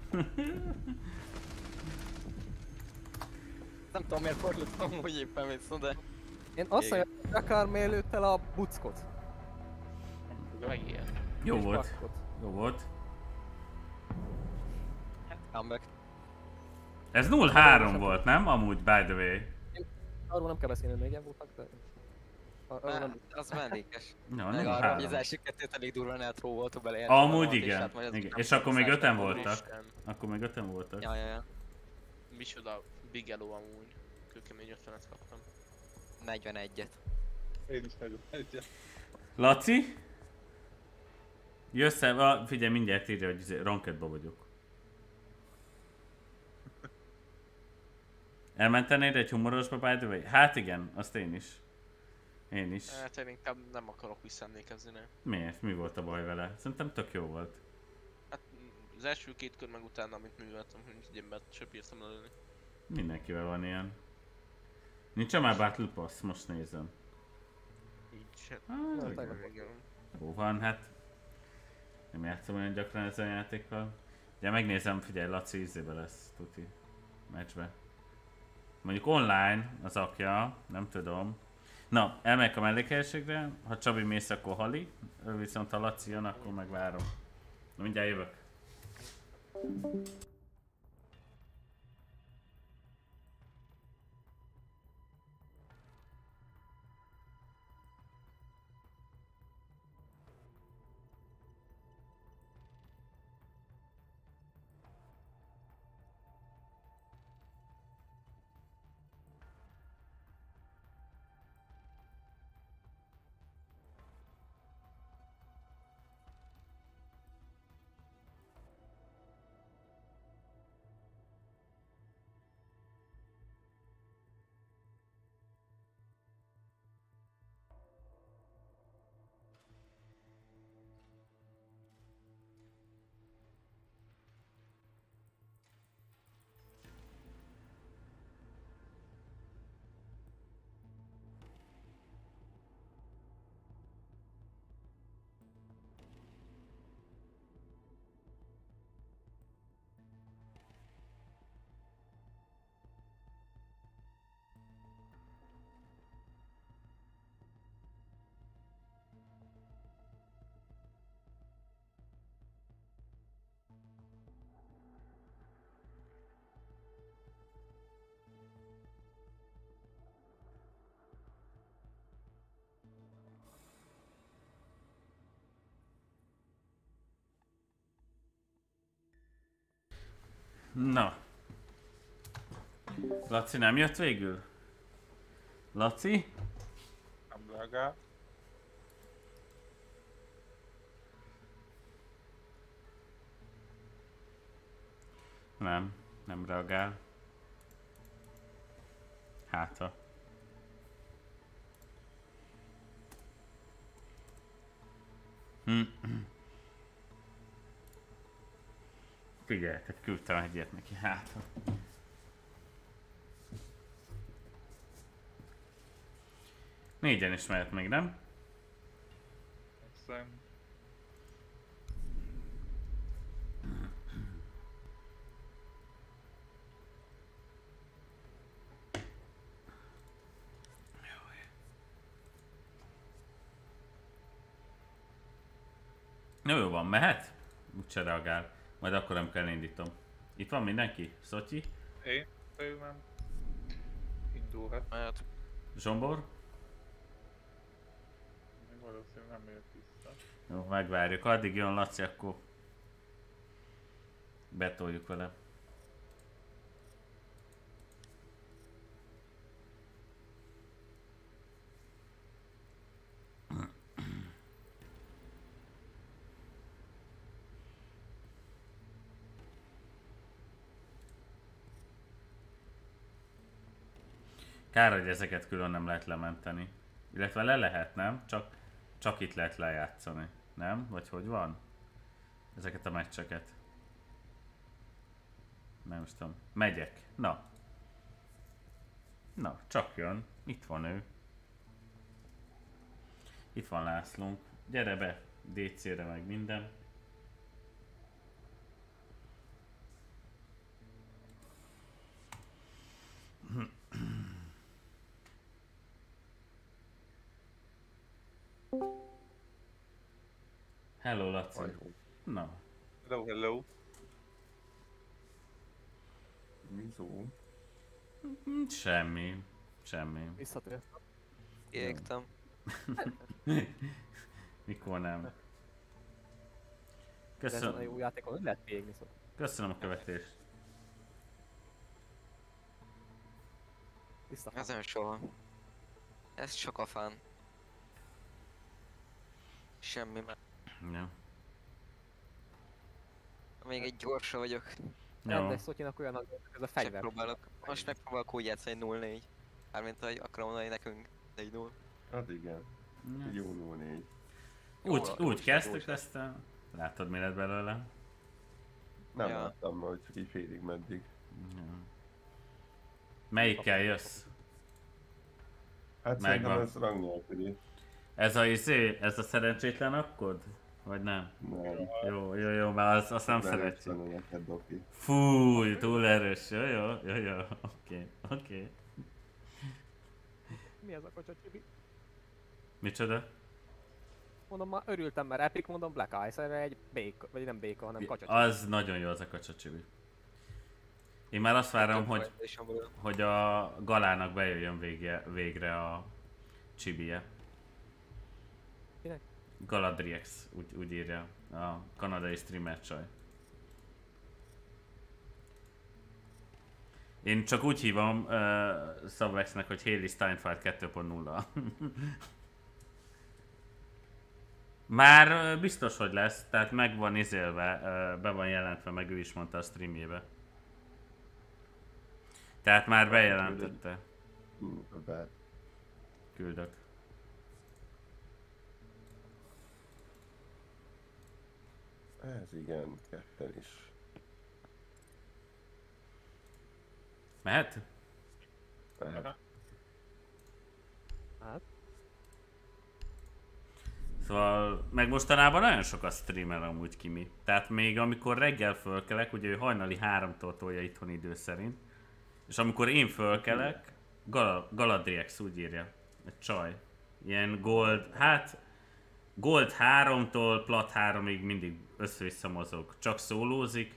[SPEAKER 4] Nem tudom miért fordultam, hogy éppen vissza, de...
[SPEAKER 6] Én azt mondja, hogy akár mielőtt el a buckot.
[SPEAKER 3] Meg ilyen.
[SPEAKER 1] Jó
[SPEAKER 6] És
[SPEAKER 1] volt.
[SPEAKER 6] buckot.
[SPEAKER 1] Jó volt.
[SPEAKER 4] Comeback.
[SPEAKER 1] Ez nulla három volt, nem? Amúgy, by the way.
[SPEAKER 6] Arról nem kell beszélni, hogy négyen voltak, de... Arról
[SPEAKER 4] Á,
[SPEAKER 6] nem...
[SPEAKER 4] az vendéges.
[SPEAKER 1] Ja,
[SPEAKER 4] Meg
[SPEAKER 1] nulla
[SPEAKER 4] arra, hogy az
[SPEAKER 1] három.
[SPEAKER 4] első kettőt elég durván eltróvoltuk bele. ilyen
[SPEAKER 1] Amúgy
[SPEAKER 4] vonalmat, és
[SPEAKER 1] igen.
[SPEAKER 4] hát majd az
[SPEAKER 1] igen.
[SPEAKER 4] nem
[SPEAKER 1] És akkor még
[SPEAKER 4] százas
[SPEAKER 1] öten
[SPEAKER 4] nem
[SPEAKER 1] voltak.
[SPEAKER 3] Isten.
[SPEAKER 1] Akkor még öten voltak.
[SPEAKER 4] Ja, ja, ja.
[SPEAKER 3] Micsoda Bigelow amúgy. Kőkemény ötvenet kaptam.
[SPEAKER 4] negyvenegyet.
[SPEAKER 2] Én is vagyok. Egyet.
[SPEAKER 1] Laci? Jössz el, ah, figyelj, mindjárt írja, hogy izé, rankedba vagyok. Elmentenéd egy humorosba, by the way? Hát igen, azt én is. Én is.
[SPEAKER 3] Hát én inkább nem akarok visszaemlékezni, ne.
[SPEAKER 1] Miért? Mi volt a baj vele? Szerintem tök jó volt.
[SPEAKER 3] Hát az első két kör meg utána, amit műveltem, hogy így én be se bírtam lelőni.
[SPEAKER 1] Mindenkivel van ilyen. Nincs már Battle Pass, most nézem.
[SPEAKER 3] Így.
[SPEAKER 1] Ah,
[SPEAKER 6] Na, tegnap.
[SPEAKER 3] Igen.
[SPEAKER 1] jó van, hát. Nem játszom olyan gyakran ezzel a játékkal. Ugye megnézem, figyelj, Laci izébe lesz, tuti. Meccsbe. Mondjuk online az akja, nem tudom. Na, elmegyek a mellékhelyiségre, ha Csabi mész, akkor Hali, viszont ha Laci jön, akkor meg várom. Mindjárt jövök. Na. Laci nem jött végül? Laci?
[SPEAKER 2] Nem reagál.
[SPEAKER 1] Nem, nem reagál. Hátra. Hm. Figyeljetek, küldtem egyet neki hátra. Négyen is mehet még, nem?
[SPEAKER 2] Aztán
[SPEAKER 1] Jó, jó van, mehet? Úgyse reagál. Majd akkor nem kell indítom. Itt van mindenki? Szotyi?
[SPEAKER 2] én szerintem indulhat.
[SPEAKER 3] Mehet.
[SPEAKER 1] Zsombor?
[SPEAKER 2] Még valószínűleg nem jött vissza.
[SPEAKER 1] Jó, megvárjuk. Addig jön Laci, akkor betoljuk vele. Kár, hogy ezeket külön nem lehet lementeni. Illetve le lehet, nem? Csak, csak itt lehet lejátszani. Nem? Vagy hogy van? Ezeket a meccseket. Nem is tudom. Megyek. Na. Na, csak jön. Itt van ő. Itt van Lászlónk. Gyere be. dé cére meg minden. Hello, Laci. Na.
[SPEAKER 2] Hello, hello.
[SPEAKER 8] Mizó.
[SPEAKER 1] Mm, Semmi. Semmi.
[SPEAKER 6] Visszatért.
[SPEAKER 4] Kiégtem.
[SPEAKER 1] Mikor nem.
[SPEAKER 6] Ezen a
[SPEAKER 1] Köszönöm,
[SPEAKER 6] jó játékon hogy lehet kiégni, szóval.
[SPEAKER 1] köszönöm a követést.
[SPEAKER 6] Vissza.
[SPEAKER 4] Ez nem soha. Ez csak a fán. Semmi már.
[SPEAKER 1] Ja.
[SPEAKER 4] Még egy gyorsa vagyok.
[SPEAKER 1] Jó.
[SPEAKER 6] Rendes Szotyinak olyan, ez a fegyver.
[SPEAKER 4] Megpróbálok. Most megpróbálok úgy játszani null négy. Mármint, hogy akarom mondani nekünk négy null.
[SPEAKER 8] Hát igen. Jó null négy.
[SPEAKER 1] Úgy,
[SPEAKER 4] Jó,
[SPEAKER 1] úgy
[SPEAKER 4] jó,
[SPEAKER 1] kezdtük,
[SPEAKER 4] jó.
[SPEAKER 1] aztán látod mi lett belőle.
[SPEAKER 8] Nem
[SPEAKER 4] Ja.
[SPEAKER 8] láttam, hogy csak így félig meddig.
[SPEAKER 1] Ja. Melyikkel jössz?
[SPEAKER 8] Hát
[SPEAKER 1] Megvan.
[SPEAKER 8] szerintem ez rang nélküli.
[SPEAKER 1] Ez a izé, ez a szerencsétlen akkord? Vagy nem?
[SPEAKER 8] Nem.
[SPEAKER 1] Jó, jó, jó, mert azt, azt nem szeretjük.
[SPEAKER 8] szeretjük. Neked, Doki.
[SPEAKER 1] Fúj, túl erős. Jó, jó, jó, jó. Oké, oké.
[SPEAKER 6] Mi az a kocsa, Csibi?
[SPEAKER 1] Micsoda?
[SPEAKER 6] Mondom, már örültem, mert Epic, mondom, Black Ice, erre egy béka, vagy nem béka, hanem kacsa.
[SPEAKER 1] Az nagyon jó az a kacsacsibi. Én már azt várom, hogy, hogy a Galának bejöjjön végre, végre a csibije.
[SPEAKER 6] Kinek?
[SPEAKER 1] Galadriex, úgy, úgy írja a kanadai streamer csaj. Én csak úgy hívom uh, Subvexnek, hogy Hailey Steinfeld kettő pont nulla. Már uh, biztos, hogy lesz, tehát meg van izélve, uh, be van jelentve, meg ő is mondta a streamjébe. Tehát már bejelentette. Küldök.
[SPEAKER 8] Ez igen, ketten is.
[SPEAKER 1] Mehet?
[SPEAKER 8] Mehet.
[SPEAKER 6] Hát?
[SPEAKER 1] Szóval, meg mostanában nagyon sokat streamel amúgy Kimi. Tehát még amikor reggel fölkelek, ugye ő hajnali háromtól tolja itthoni idő szerint. És amikor én fölkelek, Gal Galadriex úgy írja, egy csaj. Ilyen gold, hát gold háromtól plat háromig mindig össze-vissza mozog. Csak szólózik.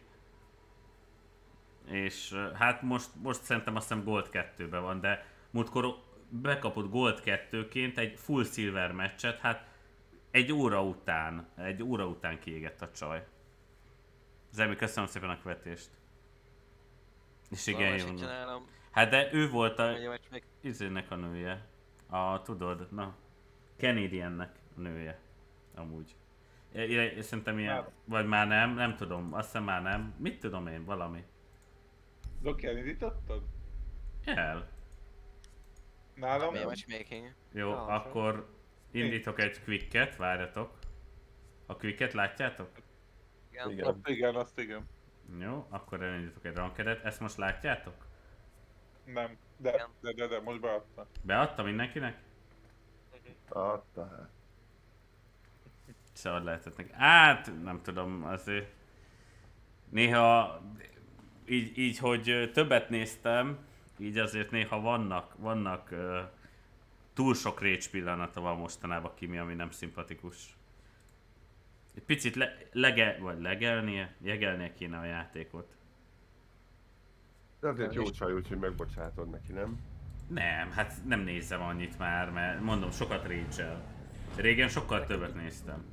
[SPEAKER 1] És hát most, most szerintem azt hiszem gold kettőben van, de múltkor bekapott gold kettőként egy full silver meccset, hát egy óra után, egy óra után kiégett a csaj. Zemi, köszönöm szépen a követést. És igen, jó. Hát de ő volt a izének a nője. A, tudod, na, Canadiennek a nője. Amúgy. É, szerintem ilyen, vagy már nem, nem tudom, azt hiszem már nem. Mit tudom én, valami.
[SPEAKER 2] Doki, elindítottad?
[SPEAKER 1] El.
[SPEAKER 2] Nálam?
[SPEAKER 4] Mi a matchmaking?
[SPEAKER 1] Jó,
[SPEAKER 6] Ah,
[SPEAKER 1] akkor indítok egy quicket, várjatok. A quicket látjátok?
[SPEAKER 4] Igen.
[SPEAKER 8] Igen.
[SPEAKER 2] Azt igen, azt igen.
[SPEAKER 1] Jó, akkor elindítok egy rankedet. Ezt most látjátok?
[SPEAKER 2] Nem, de,
[SPEAKER 4] Igen.
[SPEAKER 2] de, de, de, most beadta.
[SPEAKER 1] Beadta mindenkinek?
[SPEAKER 8] Adta hát.
[SPEAKER 1] Szabad lehetett neki. Hát, nem tudom, azért néha így, így, hogy többet néztem, így azért néha vannak, vannak uh, túl sok rage pillanata van mostanában Kimi, ami nem szimpatikus. Egy picit le, lege, vagy legelnie, jegelnie kéne a játékot.
[SPEAKER 8] De azért jó csaj, úgyhogy megbocsátod neki, nem?
[SPEAKER 1] Nem, hát nem nézem annyit már, mert mondom, sokat rage-el. Régen sokkal többet néztem.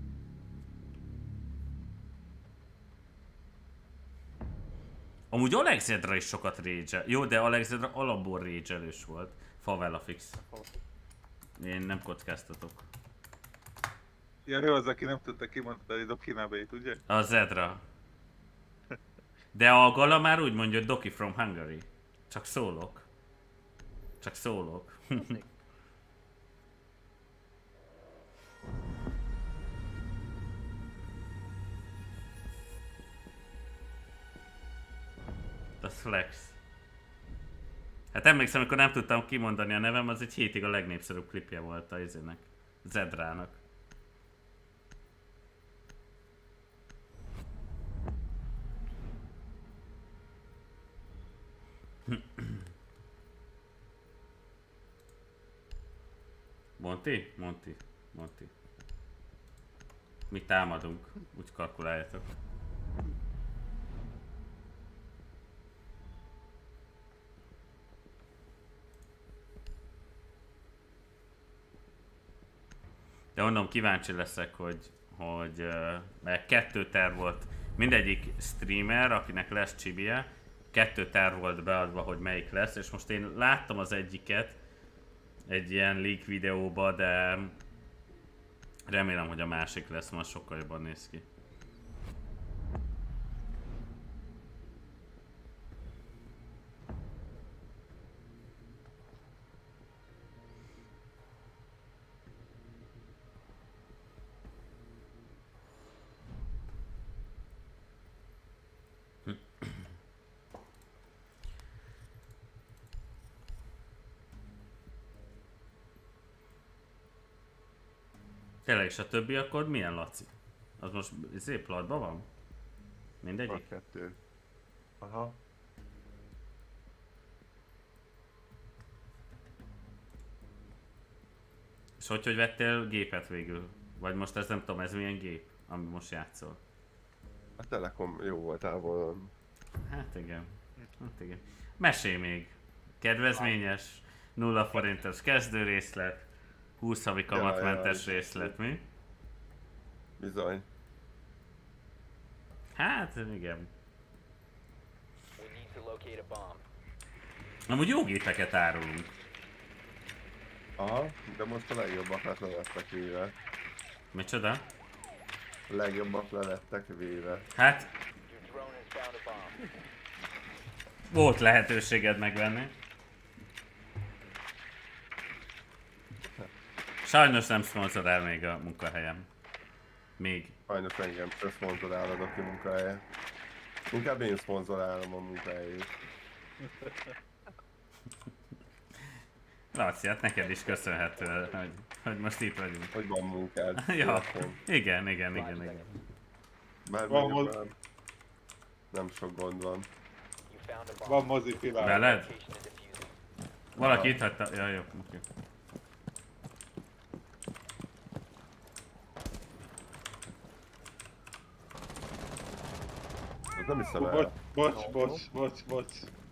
[SPEAKER 1] Amúgy Alexandra is sokat rage. Jó, de Alexandra alapból rage-elős volt. Favela fix. Én nem kockáztatok.
[SPEAKER 2] Ja, jó, az, aki nem tudta kimondani Doki nevét, ugye?
[SPEAKER 1] A Zedra. De a Gala már úgy mondja, hogy Doki from Hungary. Csak szólok. Csak szólok. A flex. Hát emlékszem, amikor nem tudtam kimondani a nevem, az egy hétig a legnépszerűbb klipje volt a izének. Zedrának. Monty? Monty. Monty. Mi támadunk, úgy kalkuláljátok. De mondom, kíváncsi leszek, hogy, hogy uh, mert kettő terv volt, mindegyik streamer, akinek lesz csibije, kettő terv volt beadva, hogy melyik lesz, és most én láttam az egyiket egy ilyen leak videóba, de remélem, hogy a másik lesz, most sokkal jobban néz ki. Tényleg, és a többi akkor milyen, Laci? Az most szép platban van? Mindegyik?
[SPEAKER 8] Van kettő. Aha.
[SPEAKER 1] És hogy, hogy vettél gépet végül? Vagy most ez nem tudom, ez milyen gép, ami most játszol.
[SPEAKER 8] A Telekom jó volt távol.
[SPEAKER 1] Hát igen. Hát igen. Mesélj még. Kedvezményes, nulla forintos kezdőrészlet, húsz havi kamatmentes
[SPEAKER 8] Ja, ja,
[SPEAKER 1] részlet, mi?
[SPEAKER 8] Bizony.
[SPEAKER 1] Hát igen.
[SPEAKER 5] We need to locate a bomb.
[SPEAKER 1] Amúgy jó gépeket árulunk.
[SPEAKER 8] Aha, de most a legjobbak le lettek véve.
[SPEAKER 1] Micsoda?
[SPEAKER 8] A legjobbak le lettek véve.
[SPEAKER 1] Hát,
[SPEAKER 5] Your drone has found a bomb.
[SPEAKER 1] volt lehetőséged megvenni. Sajnos nem szponzorál még a munkahelyem. Még.
[SPEAKER 8] Sajnos engem se szponzorálod a ki munkahelye. Inkább én szponzorálom a munkahelyét.
[SPEAKER 1] Laci, hát neked is köszönhető, hogy, hogy most itt vagyunk.
[SPEAKER 8] Hogy van munkád.
[SPEAKER 1] Ja,
[SPEAKER 8] Életem.
[SPEAKER 1] igen, igen, igen, igen.
[SPEAKER 8] Bár
[SPEAKER 2] Van
[SPEAKER 8] mondjuk
[SPEAKER 2] moz-
[SPEAKER 8] már nem sok gond van.
[SPEAKER 5] You found a bomb.
[SPEAKER 2] Van mozipilág.
[SPEAKER 1] Veled?
[SPEAKER 5] Location and defuse it.
[SPEAKER 1] Valaki itt hagyta... Ja, jó, oké.
[SPEAKER 8] Ez nem hiszem
[SPEAKER 2] Bocs,
[SPEAKER 8] el.
[SPEAKER 2] bocs, bocs, bocs, bocs.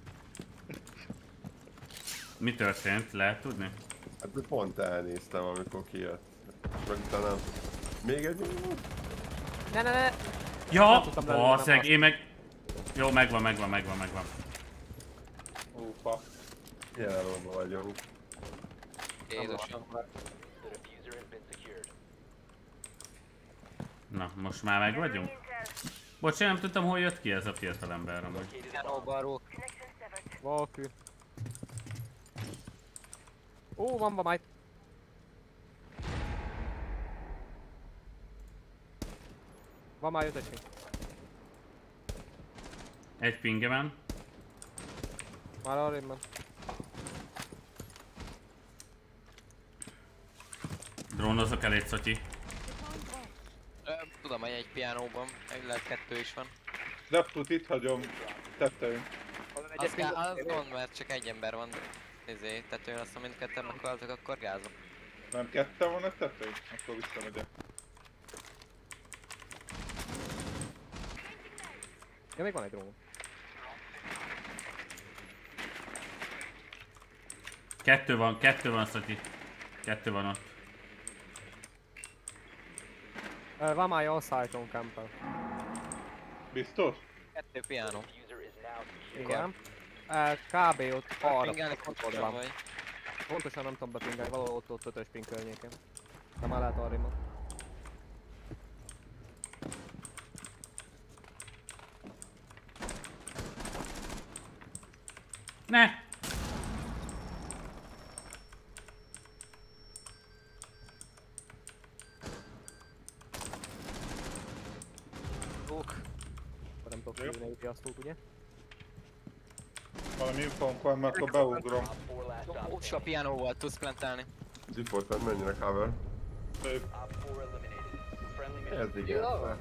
[SPEAKER 1] Mi történt? Lehet tudni?
[SPEAKER 8] Hát pont elnéztem, amikor kijött. És meg utána... Még egy volt?
[SPEAKER 6] Ne, ne, ne!
[SPEAKER 1] Ja!
[SPEAKER 6] Nem tudtam lelőni, nem
[SPEAKER 1] Baszeg,
[SPEAKER 6] azt.
[SPEAKER 1] én meg... Jó, megvan, megvan, megvan, megvan.
[SPEAKER 2] Ufa.
[SPEAKER 8] Jelenlóban vagyunk.
[SPEAKER 4] Jézusom.
[SPEAKER 5] The diffuser has been secured.
[SPEAKER 1] Na, most már meg vagyunk? Bocs, én nem tudtam, hol jött ki ez a fiatalember amúgy.
[SPEAKER 5] Located a
[SPEAKER 4] Piano
[SPEAKER 5] bomb.
[SPEAKER 4] baró.
[SPEAKER 6] Valkű. Ó, van vamáj. Van már ötöség.
[SPEAKER 1] Egy pingemen.
[SPEAKER 6] Már arrébb ment.
[SPEAKER 1] Drónozok el egy szotyi.
[SPEAKER 4] Ö, Tudom, hogy egy pianóban, meg lehet kettő is van.
[SPEAKER 2] Reptut itt hagyom tetején.
[SPEAKER 4] Az, ká- az gond, mert csak egy ember van. Izé, tetőn, azt mondom, mindketten meghaltak, akkor gázom.
[SPEAKER 2] Nem ketten van a tetején? Akkor visszamegyek.
[SPEAKER 6] Ja, még van egy drón.
[SPEAKER 1] Kettő van, kettő van szotyi. Kettő van ott.
[SPEAKER 6] Uh, van már a szájton campel.
[SPEAKER 2] Biztos?
[SPEAKER 4] Kettő piano.
[SPEAKER 5] Diffuser is now secured.
[SPEAKER 6] Igen. Uh, kb. ott arra.
[SPEAKER 4] Pingelni pontosan
[SPEAKER 6] Van.
[SPEAKER 4] vagy.
[SPEAKER 6] Pontosan nem tudom bepingelni, valahol ott ott ötös ping környéken. De már lehet arrébb van.
[SPEAKER 1] Ne!
[SPEAKER 6] Jók. Akkor nem tudok
[SPEAKER 2] Jó.
[SPEAKER 6] kívülni egy riasztót, ugye?
[SPEAKER 2] Valami infónk van, mert akkor beugrom.
[SPEAKER 5] Op four last op
[SPEAKER 4] Úgy a pianóval tudsz plantálni.
[SPEAKER 8] Defaultban mennyire cover?
[SPEAKER 2] Szép.
[SPEAKER 5] Op four eliminated. Friendly mission.
[SPEAKER 8] Ez igen.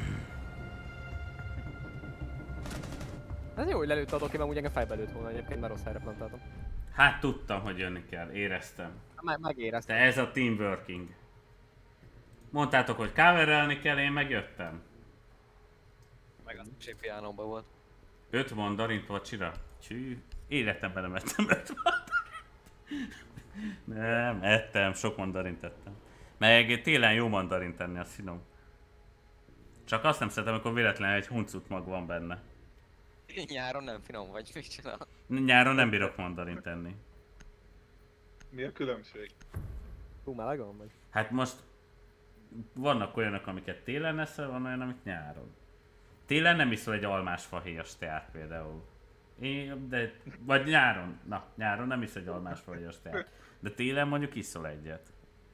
[SPEAKER 6] Ez jó, hogy lelőtt adok ki, mert úgy engem fejbe lőtt volna egyébként, mert rossz helyre plantáltam.
[SPEAKER 1] Hát tudtam, hogy jönni kell. Éreztem.
[SPEAKER 6] Meg, megéreztem.
[SPEAKER 1] De ez a teamworking. Mondtátok, hogy coverelni kell, én megjöttem.
[SPEAKER 4] Meg az is egy pianóban volt.
[SPEAKER 1] Öt mandarint vacsira? Csű. Életemben nem ettem öt mandarint. Nem, ettem, sok mandarint ettem. Meg télen jó mandarint enni, azt finom. Csak azt nem szeretem, amikor véletlenül egy huncut mag van benne.
[SPEAKER 4] Nyáron nem finom vagy, mit csinál?
[SPEAKER 1] Nyáron nem bírok mandarint enni.
[SPEAKER 2] Mi a különbség?
[SPEAKER 6] Túl meleg van vagy?
[SPEAKER 1] Hát most vannak olyanok, amiket télen eszel, van olyan, amit nyáron. Télen nem iszol egy almásfa héjas teát például. Én, de, vagy nyáron, na, nyáron nem isz egy almásfa héjas teát. De télen mondjuk iszol egyet.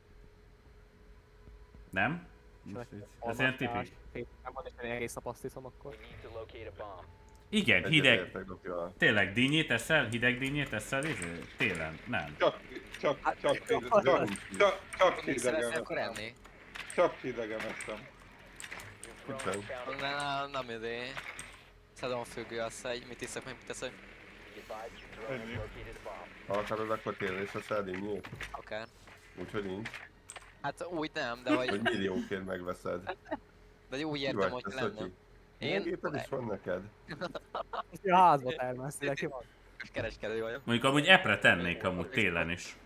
[SPEAKER 1] Nem? Ez ilyen tipik.
[SPEAKER 6] Nem van, és én egész nap azt iszom akkor.
[SPEAKER 5] We need to locate a bomb.
[SPEAKER 1] Igen, hideg.
[SPEAKER 8] Egyetértek, Dokival.
[SPEAKER 1] Tényleg, dinnyét eszel? Hideg dinnyét eszel? Izé? Télen? Nem.
[SPEAKER 2] Csak, csak,
[SPEAKER 6] Hát,
[SPEAKER 2] csak,
[SPEAKER 6] jó,
[SPEAKER 2] hideg-
[SPEAKER 6] az
[SPEAKER 2] csak,
[SPEAKER 6] az.
[SPEAKER 2] csak, csak
[SPEAKER 4] Még
[SPEAKER 2] hidegen
[SPEAKER 4] szeretnél akkor
[SPEAKER 2] eszem.
[SPEAKER 4] enni?
[SPEAKER 2] Csak hidegen eszem.
[SPEAKER 5] Your drone has found a
[SPEAKER 4] De nem, nem idé. Szedom függő azt, hogy mit iszok, meg mit teszek.
[SPEAKER 5] Be advised your drone has located a bomb.
[SPEAKER 8] Ha akarod, akkor télen is a szedényét.
[SPEAKER 4] Akár.
[SPEAKER 8] Úgyhogy nincs.
[SPEAKER 4] Hát úgy nem, de hogy...
[SPEAKER 8] Hogy milliókért megveszed.
[SPEAKER 4] De úgy
[SPEAKER 8] Ki
[SPEAKER 4] értem,
[SPEAKER 8] vagy
[SPEAKER 4] hogy
[SPEAKER 8] te,
[SPEAKER 4] lenne.
[SPEAKER 8] Szöcsi? Milyen
[SPEAKER 4] Én...
[SPEAKER 8] géped is van neked?
[SPEAKER 6] A házba termelsz, neki van.
[SPEAKER 4] Kereskedő vagyok.
[SPEAKER 1] Mondjuk amúgy epre tennék amúgy télen is.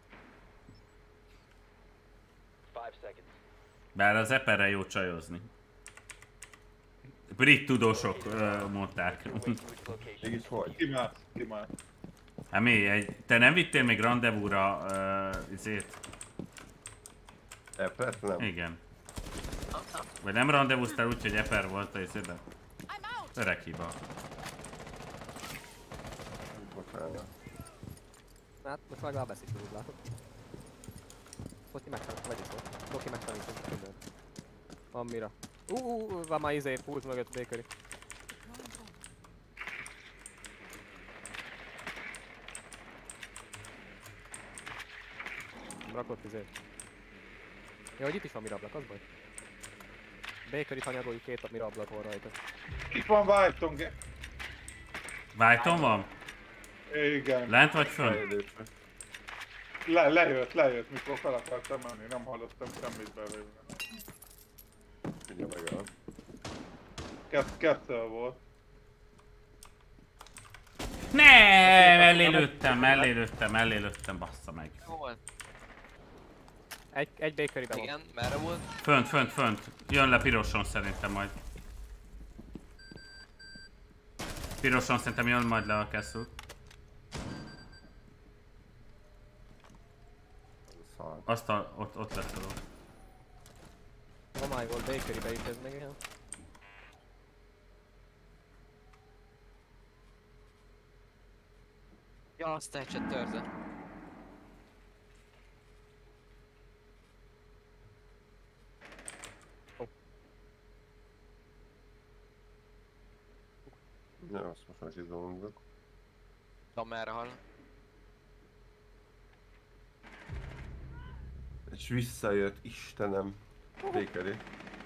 [SPEAKER 5] Five seconds.
[SPEAKER 1] Bár az eperre jó csajozni. Brit tudósok ö, mondták.
[SPEAKER 5] Your way to its location.
[SPEAKER 8] Mégis hogy?
[SPEAKER 2] Kimász, kimász.
[SPEAKER 1] Hát mi, egy, te nem vittél még rendezvúra uh, izét?
[SPEAKER 8] Epret? Nem.
[SPEAKER 1] Igen. Vagy nem rendezvúztál úgy, hogy eper volt a izébe?
[SPEAKER 7] I'm out.
[SPEAKER 1] Öreg hiba.
[SPEAKER 8] Bocsánat.
[SPEAKER 6] Hát most legalább ezt is úgy látod. Hogy megtanít, vagy is ott. Doki megtanítunk mindent. Van mira. Ú, uh, uh, van már izé, pult mögött Bakery. Rakott izé. Ja, hogy itt is van mirablak, az baj. Bakery-t hanyagoljuk, két mirablak van rajta.
[SPEAKER 2] Itt van White-on.
[SPEAKER 1] White-on van?
[SPEAKER 2] Igen.
[SPEAKER 1] Lent vagy fönn?
[SPEAKER 8] Fejlődésre.
[SPEAKER 2] Le, lejött, lejött, mikor fel akartam menni, nem hallottam semmit belőle.
[SPEAKER 8] Figyelj meg el.
[SPEAKER 2] Kett, kettő volt.
[SPEAKER 1] Nem, mellé lőttem, mellé lőttem, mellé lőttem, bassza meg.
[SPEAKER 4] Jó volt.
[SPEAKER 6] Egy, egy Bakery-be van.
[SPEAKER 4] Igen, merre volt?
[SPEAKER 1] Fönt, fönt, fönt. Jön le piroson szerintem majd. Piroson szerintem jön majd le a Castle.
[SPEAKER 8] Szar.
[SPEAKER 1] Azt a, ott, ott lesz az ott.
[SPEAKER 6] Homály volt Bakery-be is ez még ilyen.
[SPEAKER 4] Ja, azt egy se törze.
[SPEAKER 8] Ja, azt most már izolunk.
[SPEAKER 4] Tudom merre hall.
[SPEAKER 8] És visszajött, Istenem. Bakery.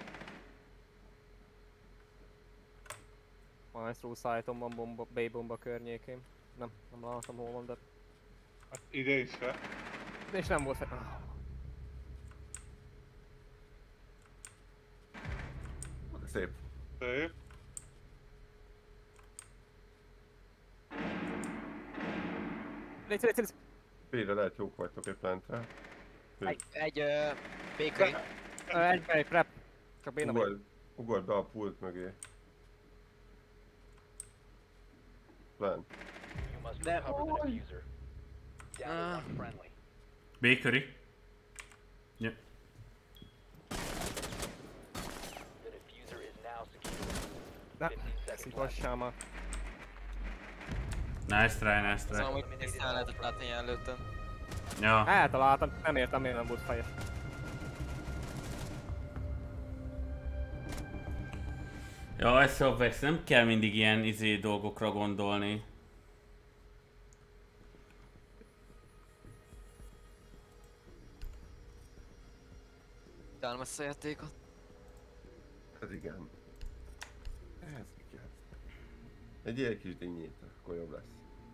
[SPEAKER 6] Maestro szájton van bomba, B-bomba környékén. Nem, nem látom hol van, de...
[SPEAKER 2] Hát ide is se.
[SPEAKER 6] És nem volt fel... Ah.
[SPEAKER 8] Szép.
[SPEAKER 2] Szép.
[SPEAKER 6] Légy, légy, légy!
[SPEAKER 8] Félre lehet jók vagytok egy plantre.
[SPEAKER 4] Egy, egy uh, bakery.
[SPEAKER 6] Ö, Egy egy prep. Csak béna vagy.
[SPEAKER 8] Ugorj, ugorj be a pult mögé. Plant.
[SPEAKER 5] You must
[SPEAKER 4] That
[SPEAKER 5] recover the diffuser. Down to
[SPEAKER 4] Ah.
[SPEAKER 5] one friendly.
[SPEAKER 1] Bakery. Ja.
[SPEAKER 5] The diffuser is now secure.
[SPEAKER 6] Na,
[SPEAKER 5] fifteen seconds left.
[SPEAKER 6] szívassál már.
[SPEAKER 1] Nice try, nice try.
[SPEAKER 4] Szóval, hogy tisztán lehetett látni ilyen előttem.
[SPEAKER 1] Ja.
[SPEAKER 6] Eltaláltam, nem értem, miért nem volt fejes.
[SPEAKER 1] Ja, ez Subvex, nem kell mindig ilyen izé dolgokra gondolni.
[SPEAKER 4] Talán messze a játékot.
[SPEAKER 8] Ez igen. Ez igen. Egy ilyen kis dinnyét, akkor jobb lesz.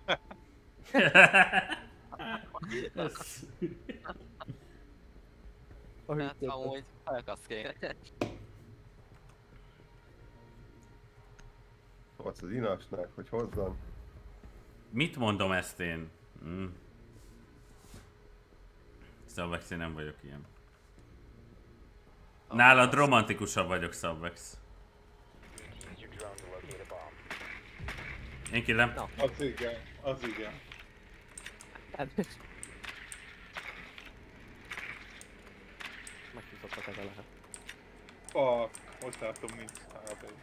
[SPEAKER 4] Hát amúgy felkasz kéne.
[SPEAKER 8] Ott az Inasnak, hogy hozzon.
[SPEAKER 1] Mit mondom ezt én? Mm. Subvex, én nem vagyok ilyen. Nálad romantikusabb vagyok, Subvex.
[SPEAKER 5] Use your drone to locate a bomb.
[SPEAKER 1] Én killem?
[SPEAKER 6] Na.
[SPEAKER 2] Az igen, az igen.
[SPEAKER 6] Megküzdöttek ezzel lehet.
[SPEAKER 2] Fuck, most látom nincs há bé.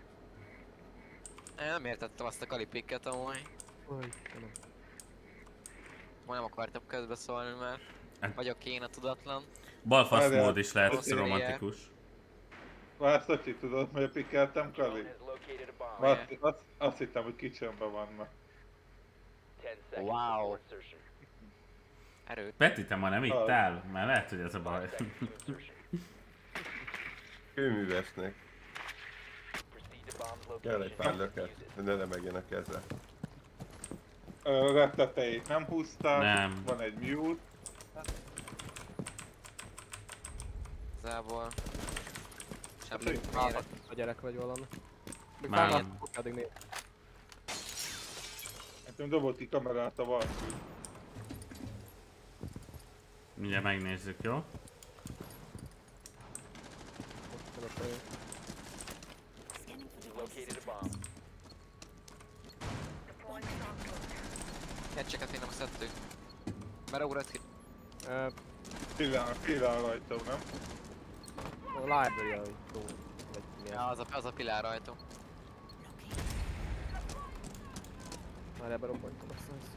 [SPEAKER 4] Én nem értettem azt a kalipikket amúgy.
[SPEAKER 6] Uj, tudom.
[SPEAKER 4] Ma nem akartam közbeszólni, mert
[SPEAKER 1] Hát-
[SPEAKER 4] vagyok én a tudatlan.
[SPEAKER 1] Balfasz
[SPEAKER 2] Várjál.
[SPEAKER 1] mód is lehet
[SPEAKER 4] Rossz
[SPEAKER 1] romantikus.
[SPEAKER 2] Már Szöcsi, tudod, miért pikkeltem Kali?
[SPEAKER 5] Drone has located a bomb.
[SPEAKER 2] Már azt, azt, azt hittem, hogy kicsimben vannak.
[SPEAKER 5] Ten seconds
[SPEAKER 4] Wow.
[SPEAKER 5] before insertion.
[SPEAKER 4] Erőt.
[SPEAKER 1] Peti, te ma nem itt áll? Már lehet, hogy ez a baj.
[SPEAKER 5] Seconds to insertion.
[SPEAKER 8] Kőművesnek.
[SPEAKER 5] Proceed to bomb's
[SPEAKER 8] Kell egy
[SPEAKER 5] location.
[SPEAKER 8] pár löket, de ne remegjenek ezzel.
[SPEAKER 2] Ö, rettetejét nem húztam,
[SPEAKER 1] Nem.
[SPEAKER 2] van egy mute.
[SPEAKER 4] igazából. Sem
[SPEAKER 2] Hát,
[SPEAKER 4] tudjuk
[SPEAKER 2] hogy-
[SPEAKER 4] mire.
[SPEAKER 6] A gyerek vagy valami. Még
[SPEAKER 1] Már
[SPEAKER 6] már
[SPEAKER 1] nem.
[SPEAKER 6] addig néz.
[SPEAKER 2] Nekem dobott ki kamerát a Valkyrie.
[SPEAKER 1] Mindjárt megnézzük, jó?
[SPEAKER 5] You located a bomb.
[SPEAKER 4] Ketcheket még nem szedtük. Bereugrott ki.
[SPEAKER 6] Ö,
[SPEAKER 2] Pillanat, pillanat rajtam, nem?
[SPEAKER 6] A library ajtó. Vagy mi
[SPEAKER 4] Ja,
[SPEAKER 6] az?
[SPEAKER 4] az a, az a pilár rajta.
[SPEAKER 6] Már ebben robbantom azt az.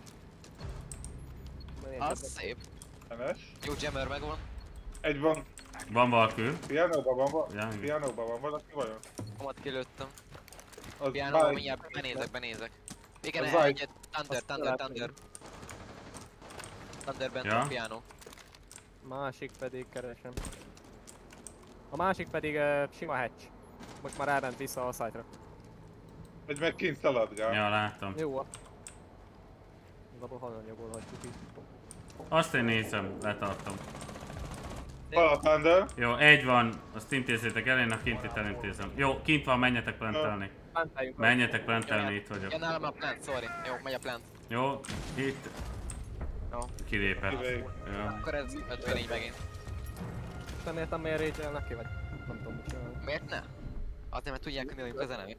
[SPEAKER 4] Az szép.
[SPEAKER 2] Enes.
[SPEAKER 4] Jó jammer megvan.
[SPEAKER 2] Egy van.
[SPEAKER 1] Van valkül.
[SPEAKER 2] Pianóban van, van.
[SPEAKER 1] Ja, igen.
[SPEAKER 2] Pianóban van valaki vajon?
[SPEAKER 4] Kamat kilőttem.
[SPEAKER 2] Az
[SPEAKER 4] Pianóban
[SPEAKER 2] bár-
[SPEAKER 4] mindjárt benézek, benézek. Igen,
[SPEAKER 2] Az
[SPEAKER 4] egy,
[SPEAKER 2] right.
[SPEAKER 4] egy Thunder,
[SPEAKER 6] Azt
[SPEAKER 4] Thunder,
[SPEAKER 6] látom.
[SPEAKER 4] Thunder. Thunder bent
[SPEAKER 1] Ja.
[SPEAKER 4] a piano.
[SPEAKER 6] Másik pedig keresem. A másik pedig uh, sima hatch. Most már elment vissza a site-ra.
[SPEAKER 2] Egy meg kint szaladgál.
[SPEAKER 1] Ja, láttam.
[SPEAKER 6] Jó. Igazából halanyagol hagyjuk így.
[SPEAKER 1] Azt én nézem, letartom.
[SPEAKER 2] Fal a Thunder.
[SPEAKER 1] Jó, egy van, azt intézzétek el, én a kintit elintézem. Jó, kint van, menjetek plantelni.
[SPEAKER 6] Bántáljunk.
[SPEAKER 1] Menjetek plantelni, itt vagyok.
[SPEAKER 4] Ja, nálam a plant, sorry. Jó, megy a plant.
[SPEAKER 1] Jó, itt
[SPEAKER 4] Jó.
[SPEAKER 1] kilépett.
[SPEAKER 2] Kivégy.
[SPEAKER 1] Jó.
[SPEAKER 4] Akkor ez ötvennégy megint.
[SPEAKER 6] Nem értem miért rage neki, vagy nem tudom mit csinálni.
[SPEAKER 4] Miért ne? Azért, mert tudják, hogy mi vagyunk a zene.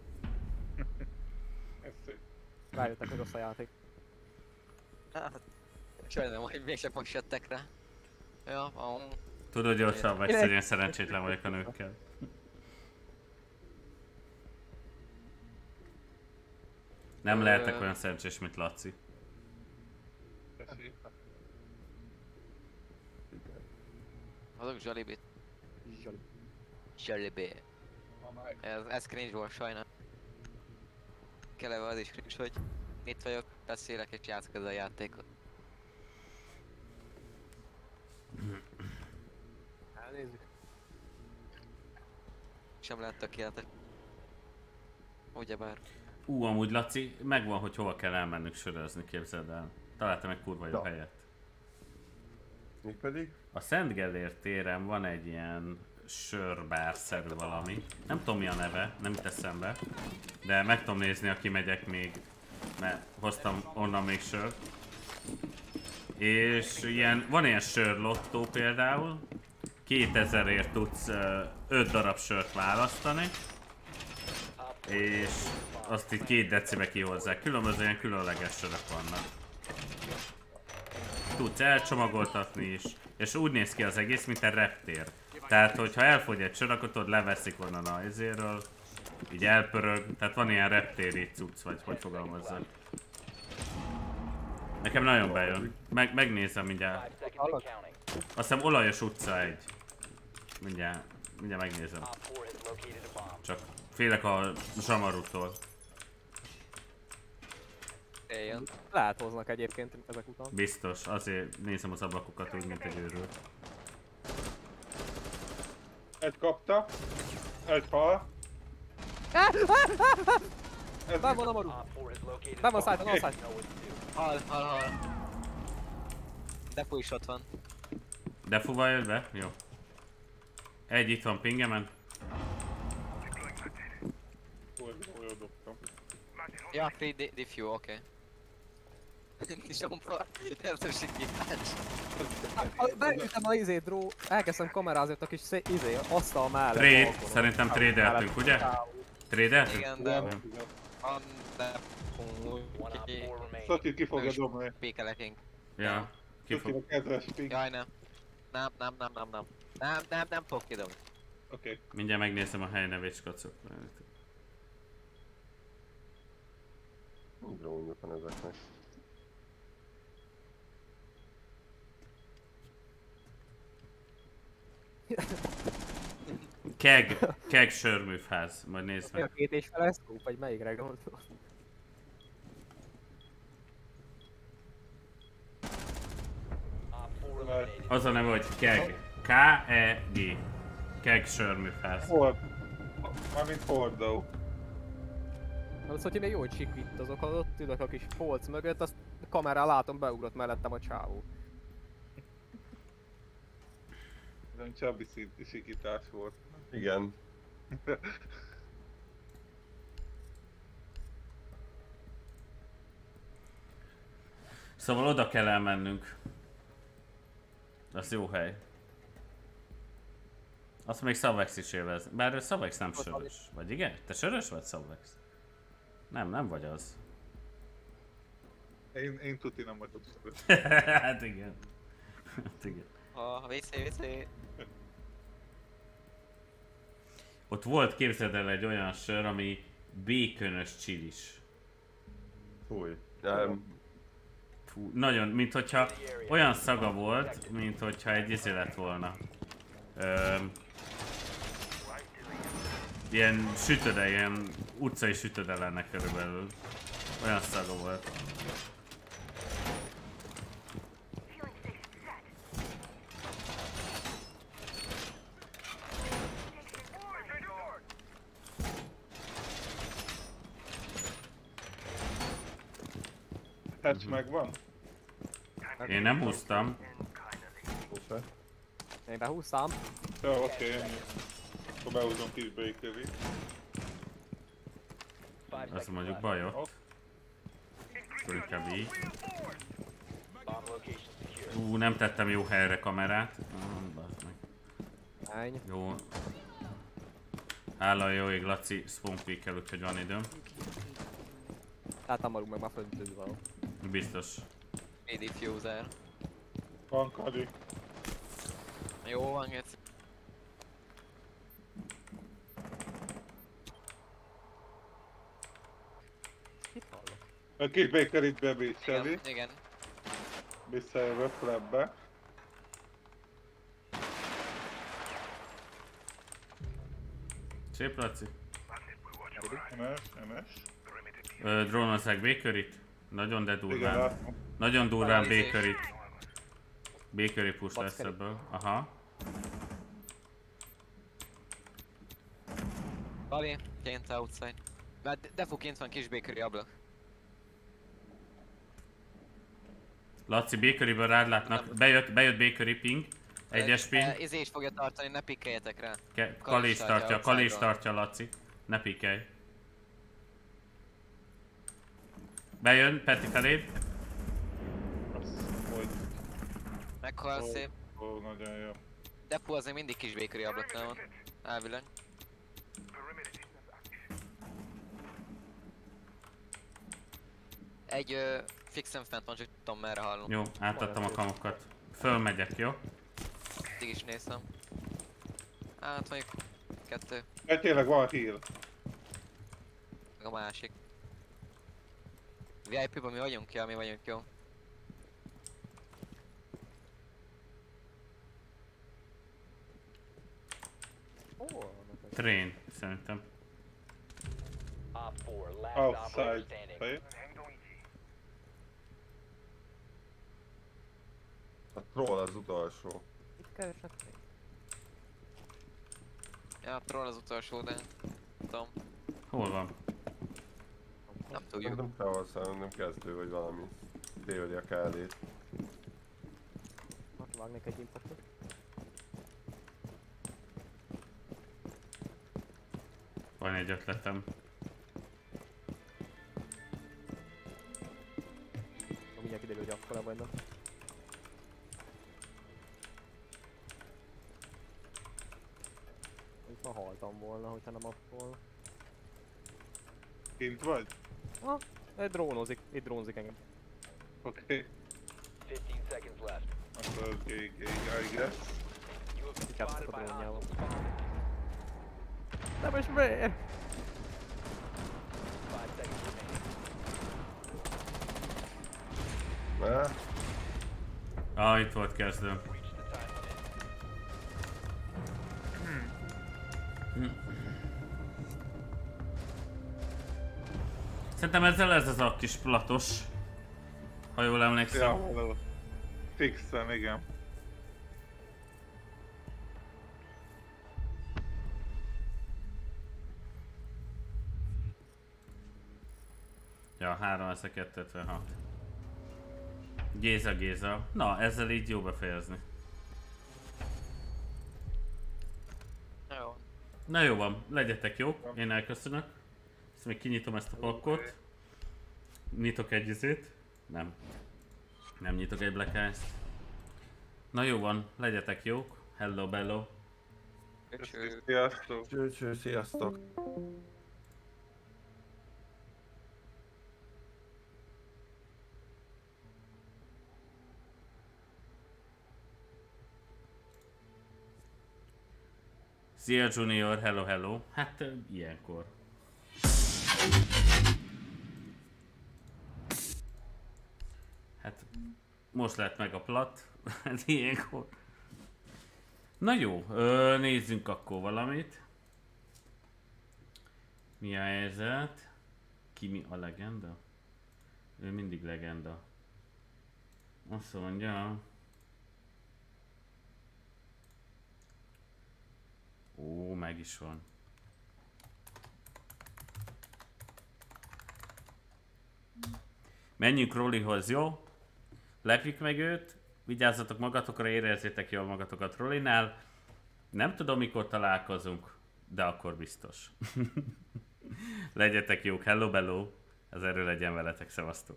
[SPEAKER 2] Ez szép.
[SPEAKER 6] Rájöttek, hogy rossz a játék.
[SPEAKER 4] Hát, sajnálom, hogy mégsem most jöttek rá. Ja, ah,
[SPEAKER 1] Tudod, gyorsabb vagy, szerint szerencsétlen vagyok a nőkkel. Nem
[SPEAKER 4] Ö-
[SPEAKER 1] lehetek olyan szerencsés, mint Laci.
[SPEAKER 2] Tessék.
[SPEAKER 4] azok Jollibee.
[SPEAKER 6] Zsali.
[SPEAKER 4] Jollibee.
[SPEAKER 2] Ma már-
[SPEAKER 4] Ez, ez cringe volt, sajnál. Keleve az is cringe, hogy itt vagyok, beszélek és játszok ezzel a játékot.
[SPEAKER 6] Elnézzük.
[SPEAKER 4] Sem lehet tökéletes. Ugyebár.
[SPEAKER 1] Ú, amúgy Laci, megvan, hogy hova kell elmennünk sörözni, képzeld el. Találtam egy kurva jó
[SPEAKER 8] Na.
[SPEAKER 1] helyet.
[SPEAKER 8] Mégpedig?
[SPEAKER 1] A Szent Gellért téren van egy ilyen sörbárszerű valami. Nem tudom mi a neve, nem jut eszembe. De meg tudom nézni, aki megyek még, mert hoztam onnan még sört. És ilyen, van ilyen sörlottó például. kétezerért tudsz öt darab sört választani. És azt itt két decibe kihozzák. Különböző ilyen különleges sörök vannak. Tudsz elcsomagoltatni is. És úgy néz ki az egész, mint egy reptér. Tehát, hogyha elfogy egy sör, akkor tudod, leveszik onnan a izéről. Így elpörög. Tehát van ilyen reptéri cucc, vagy hogy fogalmazzak. Nekem nagyon bejön. Meg, megnézem mindjárt.
[SPEAKER 5] Five seconds and counting.
[SPEAKER 1] Azt hiszem olajos utca egy. Mindjárt, mindjárt megnézem.
[SPEAKER 5] Op four has located a bomb.
[SPEAKER 1] Csak félek a zsamarútól.
[SPEAKER 4] Éljön.
[SPEAKER 6] Lehet hoznak egyébként ezek után.
[SPEAKER 1] Biztos, azért nézem az ablakokat úgy, mint egy őrült.
[SPEAKER 2] Egy kapta. Egy fal. Ez
[SPEAKER 6] Be van a marú!
[SPEAKER 5] Op four has located
[SPEAKER 6] Be
[SPEAKER 5] a
[SPEAKER 6] van
[SPEAKER 5] bomb.
[SPEAKER 6] szállítva, van szállítva.
[SPEAKER 5] Know what to do.
[SPEAKER 4] Hal, hal, hal. Defu is ott van.
[SPEAKER 1] Defuval jött be? Jó. Egy itt van pingemen.
[SPEAKER 2] Hol hol dobtam.
[SPEAKER 4] Ja, free di diffu, oké. Zsombor, természetesen kihás.
[SPEAKER 6] Beütem a izé dró, elkezdtem kamerázni ott a kis szé- izé, asztal mellett.
[SPEAKER 1] Trade,
[SPEAKER 6] balkonon.
[SPEAKER 1] szerintem trédeltünk, ugye? Trédeltünk?
[SPEAKER 4] Igen, de
[SPEAKER 1] Jó.
[SPEAKER 4] van, de...
[SPEAKER 5] One op four remains.
[SPEAKER 2] Szati ki fogja dobni.
[SPEAKER 4] Pékelekünk.
[SPEAKER 1] Ja. Ki fog...
[SPEAKER 2] Szati a kedves ping.
[SPEAKER 4] Jaj, nem. Nem, nem, nem, nem, nem. Nem, nem, nem fog kidobni.
[SPEAKER 2] Oké.
[SPEAKER 1] Mindjárt megnézem a helynevét, skacok.
[SPEAKER 8] Mi drónjuk van ezeknek?
[SPEAKER 1] Keg, keg sörművház, majd nézd
[SPEAKER 6] Mi a
[SPEAKER 1] meg.
[SPEAKER 6] két és fele scope, vagy melyikre gondol?
[SPEAKER 5] Op four eliminated.
[SPEAKER 1] Az a neve, hogy Keg. K E G. Keg sörművház.
[SPEAKER 2] Ford. Mármint Fordó.
[SPEAKER 6] Az, hogy még jó, hogy sikít azok, az ott ülök a kis polc mögött, azt kamerán látom, beugrott mellettem a csávó.
[SPEAKER 2] Nem Csabi szint- sikítás volt.
[SPEAKER 8] Igen.
[SPEAKER 1] Szóval oda kell elmennünk. Az jó hely. Azt még Szavex is élvez. Bár Szavex nem sörös. Vagy igen? Te sörös vagy Szavex? Nem, nem vagy az.
[SPEAKER 2] Én, én tuti nem vagyok szörös.
[SPEAKER 1] Hát igen. Hát igen.
[SPEAKER 4] A vé cé, vé cé.
[SPEAKER 1] Ott volt, képzeld el, egy olyan sör, ami békönös csilis.
[SPEAKER 8] Fúj. Nem.
[SPEAKER 1] Fú, nagyon, mint hogyha olyan szaga volt, mint hogyha egy izé lett volna. Öm, ilyen sütöde, ilyen utcai sütöde lenne körülbelül. Olyan szaga volt.
[SPEAKER 2] Hatch megvan?
[SPEAKER 1] Én nem húztam.
[SPEAKER 8] Hozzá.
[SPEAKER 6] Én behúztam.
[SPEAKER 2] Jó, oké, ennyi. Akkor behúzom kis bakery.
[SPEAKER 1] Az mondjuk bajot. Akkor inkább így.
[SPEAKER 5] Bomb location secure.
[SPEAKER 1] Ú, nem tettem jó helyre kamerát. Ah, bazd meg.
[SPEAKER 6] Ennyi.
[SPEAKER 1] Jó. Hála a jó ég, Laci spawn peek-el, úgyhogy van időm.
[SPEAKER 6] Tehát amarunk meg már földítőzni való.
[SPEAKER 1] Biztos.
[SPEAKER 4] Mi diffuser.
[SPEAKER 2] Van Kadi.
[SPEAKER 4] Jó van, geci.
[SPEAKER 6] Mit hallok?
[SPEAKER 2] A kis bakeryt bebészeli.
[SPEAKER 4] Igen, igen.
[SPEAKER 2] Visszajövök flabbe.
[SPEAKER 1] Szép, Laci.
[SPEAKER 2] Emes, emes.
[SPEAKER 1] Ö, drónozzák Bakeryt. Nagyon de
[SPEAKER 2] Igen,
[SPEAKER 1] durván.
[SPEAKER 2] látom.
[SPEAKER 1] Nagyon durván
[SPEAKER 4] Valami
[SPEAKER 1] Bakeryt. Bakery push lesz
[SPEAKER 6] Bakery.
[SPEAKER 1] ebből. Aha.
[SPEAKER 4] Bali, kint outside. Mert defo kint van kis bakery ablak.
[SPEAKER 1] Laci, Bakeryből rád látnak. Bejött, bejött Bakery ping. Egyes
[SPEAKER 4] Eh,
[SPEAKER 1] ping.
[SPEAKER 4] Izé is fogja tartani, ne pikkeljetek rá.
[SPEAKER 1] Ke-
[SPEAKER 4] Kal
[SPEAKER 1] Kal
[SPEAKER 4] is
[SPEAKER 1] is
[SPEAKER 4] tartja
[SPEAKER 1] tartja, Kal is
[SPEAKER 4] outside-ról.
[SPEAKER 1] tartja, Laci. Ne pikkelj. Bejön, Peti feléd.
[SPEAKER 2] Azt, hogy...
[SPEAKER 4] Meghal szép.
[SPEAKER 2] Ó, nagyon jó.
[SPEAKER 4] Defo azért mindig kis bakery ablaknál van. Elvileg. Egy ö, fixen fent van, csak tudom merre hallom.
[SPEAKER 1] Jó, átadtam a kamokat. Fölmegyek, jó?
[SPEAKER 4] Eddig is néztem. Hát mondjuk kettő,
[SPEAKER 2] De tényleg van heal.
[SPEAKER 4] meg a másik. vé i pé-ban mi vagyunk ki, mi vagyunk jó.
[SPEAKER 6] Ó, vannak ezek.
[SPEAKER 1] Train, szerintem.
[SPEAKER 5] Op four, last operator
[SPEAKER 2] Outside.
[SPEAKER 5] standing.
[SPEAKER 2] Fejét.
[SPEAKER 8] A troll az utolsó.
[SPEAKER 6] Itt keresnek még.
[SPEAKER 4] Ja, troll az utolsó, de... Nem tudom,
[SPEAKER 1] Hol van?
[SPEAKER 4] nem tudjuk.
[SPEAKER 8] Nem kell használni, nem kezdő vagy valami. Déli a kádét.
[SPEAKER 6] Most vágnék egy impactot.
[SPEAKER 1] Van egy ötletem.
[SPEAKER 6] Mindjárt kiderül, hogy akkora vagy, na. Itt ma haltam volna, hogyha nem azt volna.
[SPEAKER 2] Kint vagy?
[SPEAKER 6] Ah, egy drónozik, itt drónozik engem.
[SPEAKER 2] Oké. Okay.
[SPEAKER 5] fifteen seconds left.
[SPEAKER 2] Akkor oké, okay, I guess.
[SPEAKER 5] You have been
[SPEAKER 6] Kicsaptak
[SPEAKER 5] spotted
[SPEAKER 6] a
[SPEAKER 5] by
[SPEAKER 6] drónjával.
[SPEAKER 5] hostiles.
[SPEAKER 6] Nem is miért?
[SPEAKER 5] Five seconds remaining.
[SPEAKER 8] Na,
[SPEAKER 1] Ah, itt volt kezdő.
[SPEAKER 5] Reach the time limit.
[SPEAKER 1] Szerintem ezzel ez az a kis platos. Ha jól emlékszem.
[SPEAKER 2] Ja, fixen, igen.
[SPEAKER 1] Ja, háromezerkettőszázötvenhat. Géza, Géza. Na, ezzel így jó befejezni. Na jó van, legyetek jók, én elköszönök. Ezt még kinyitom ezt a pakkot. Nyitok egy izét. Nem. Nem nyitok egy Black Ice-t. Na jó van, legyetek jók. Hello, bello.
[SPEAKER 4] Köcső.
[SPEAKER 2] Sziasztok.
[SPEAKER 8] Cső, sziasztok.
[SPEAKER 1] Szia Junior, hello, hello. Hát ö, ilyenkor. Hát most lett meg a plat. Hát ilyenkor. Na jó, ö, nézzünk akkor valamit. Mi a helyzet? Ki mi a legenda? Ő mindig legenda. Azt mondja... Ó, meg is van. Menjünk Rollihoz, jó? Lepjük meg őt, vigyázzatok magatokra, érezzétek jól magatokat Rollinál. Nem tudom, mikor találkozunk, de akkor biztos. Legyetek jók, hello bello, az erő legyen veletek, szevasztok.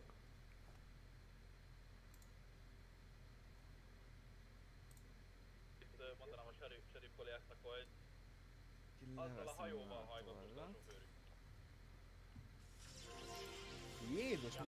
[SPEAKER 9] Mondanám a serif kollégáknak, hogy azzal a hajóval hajtott a sofőrük.
[SPEAKER 6] Jézus!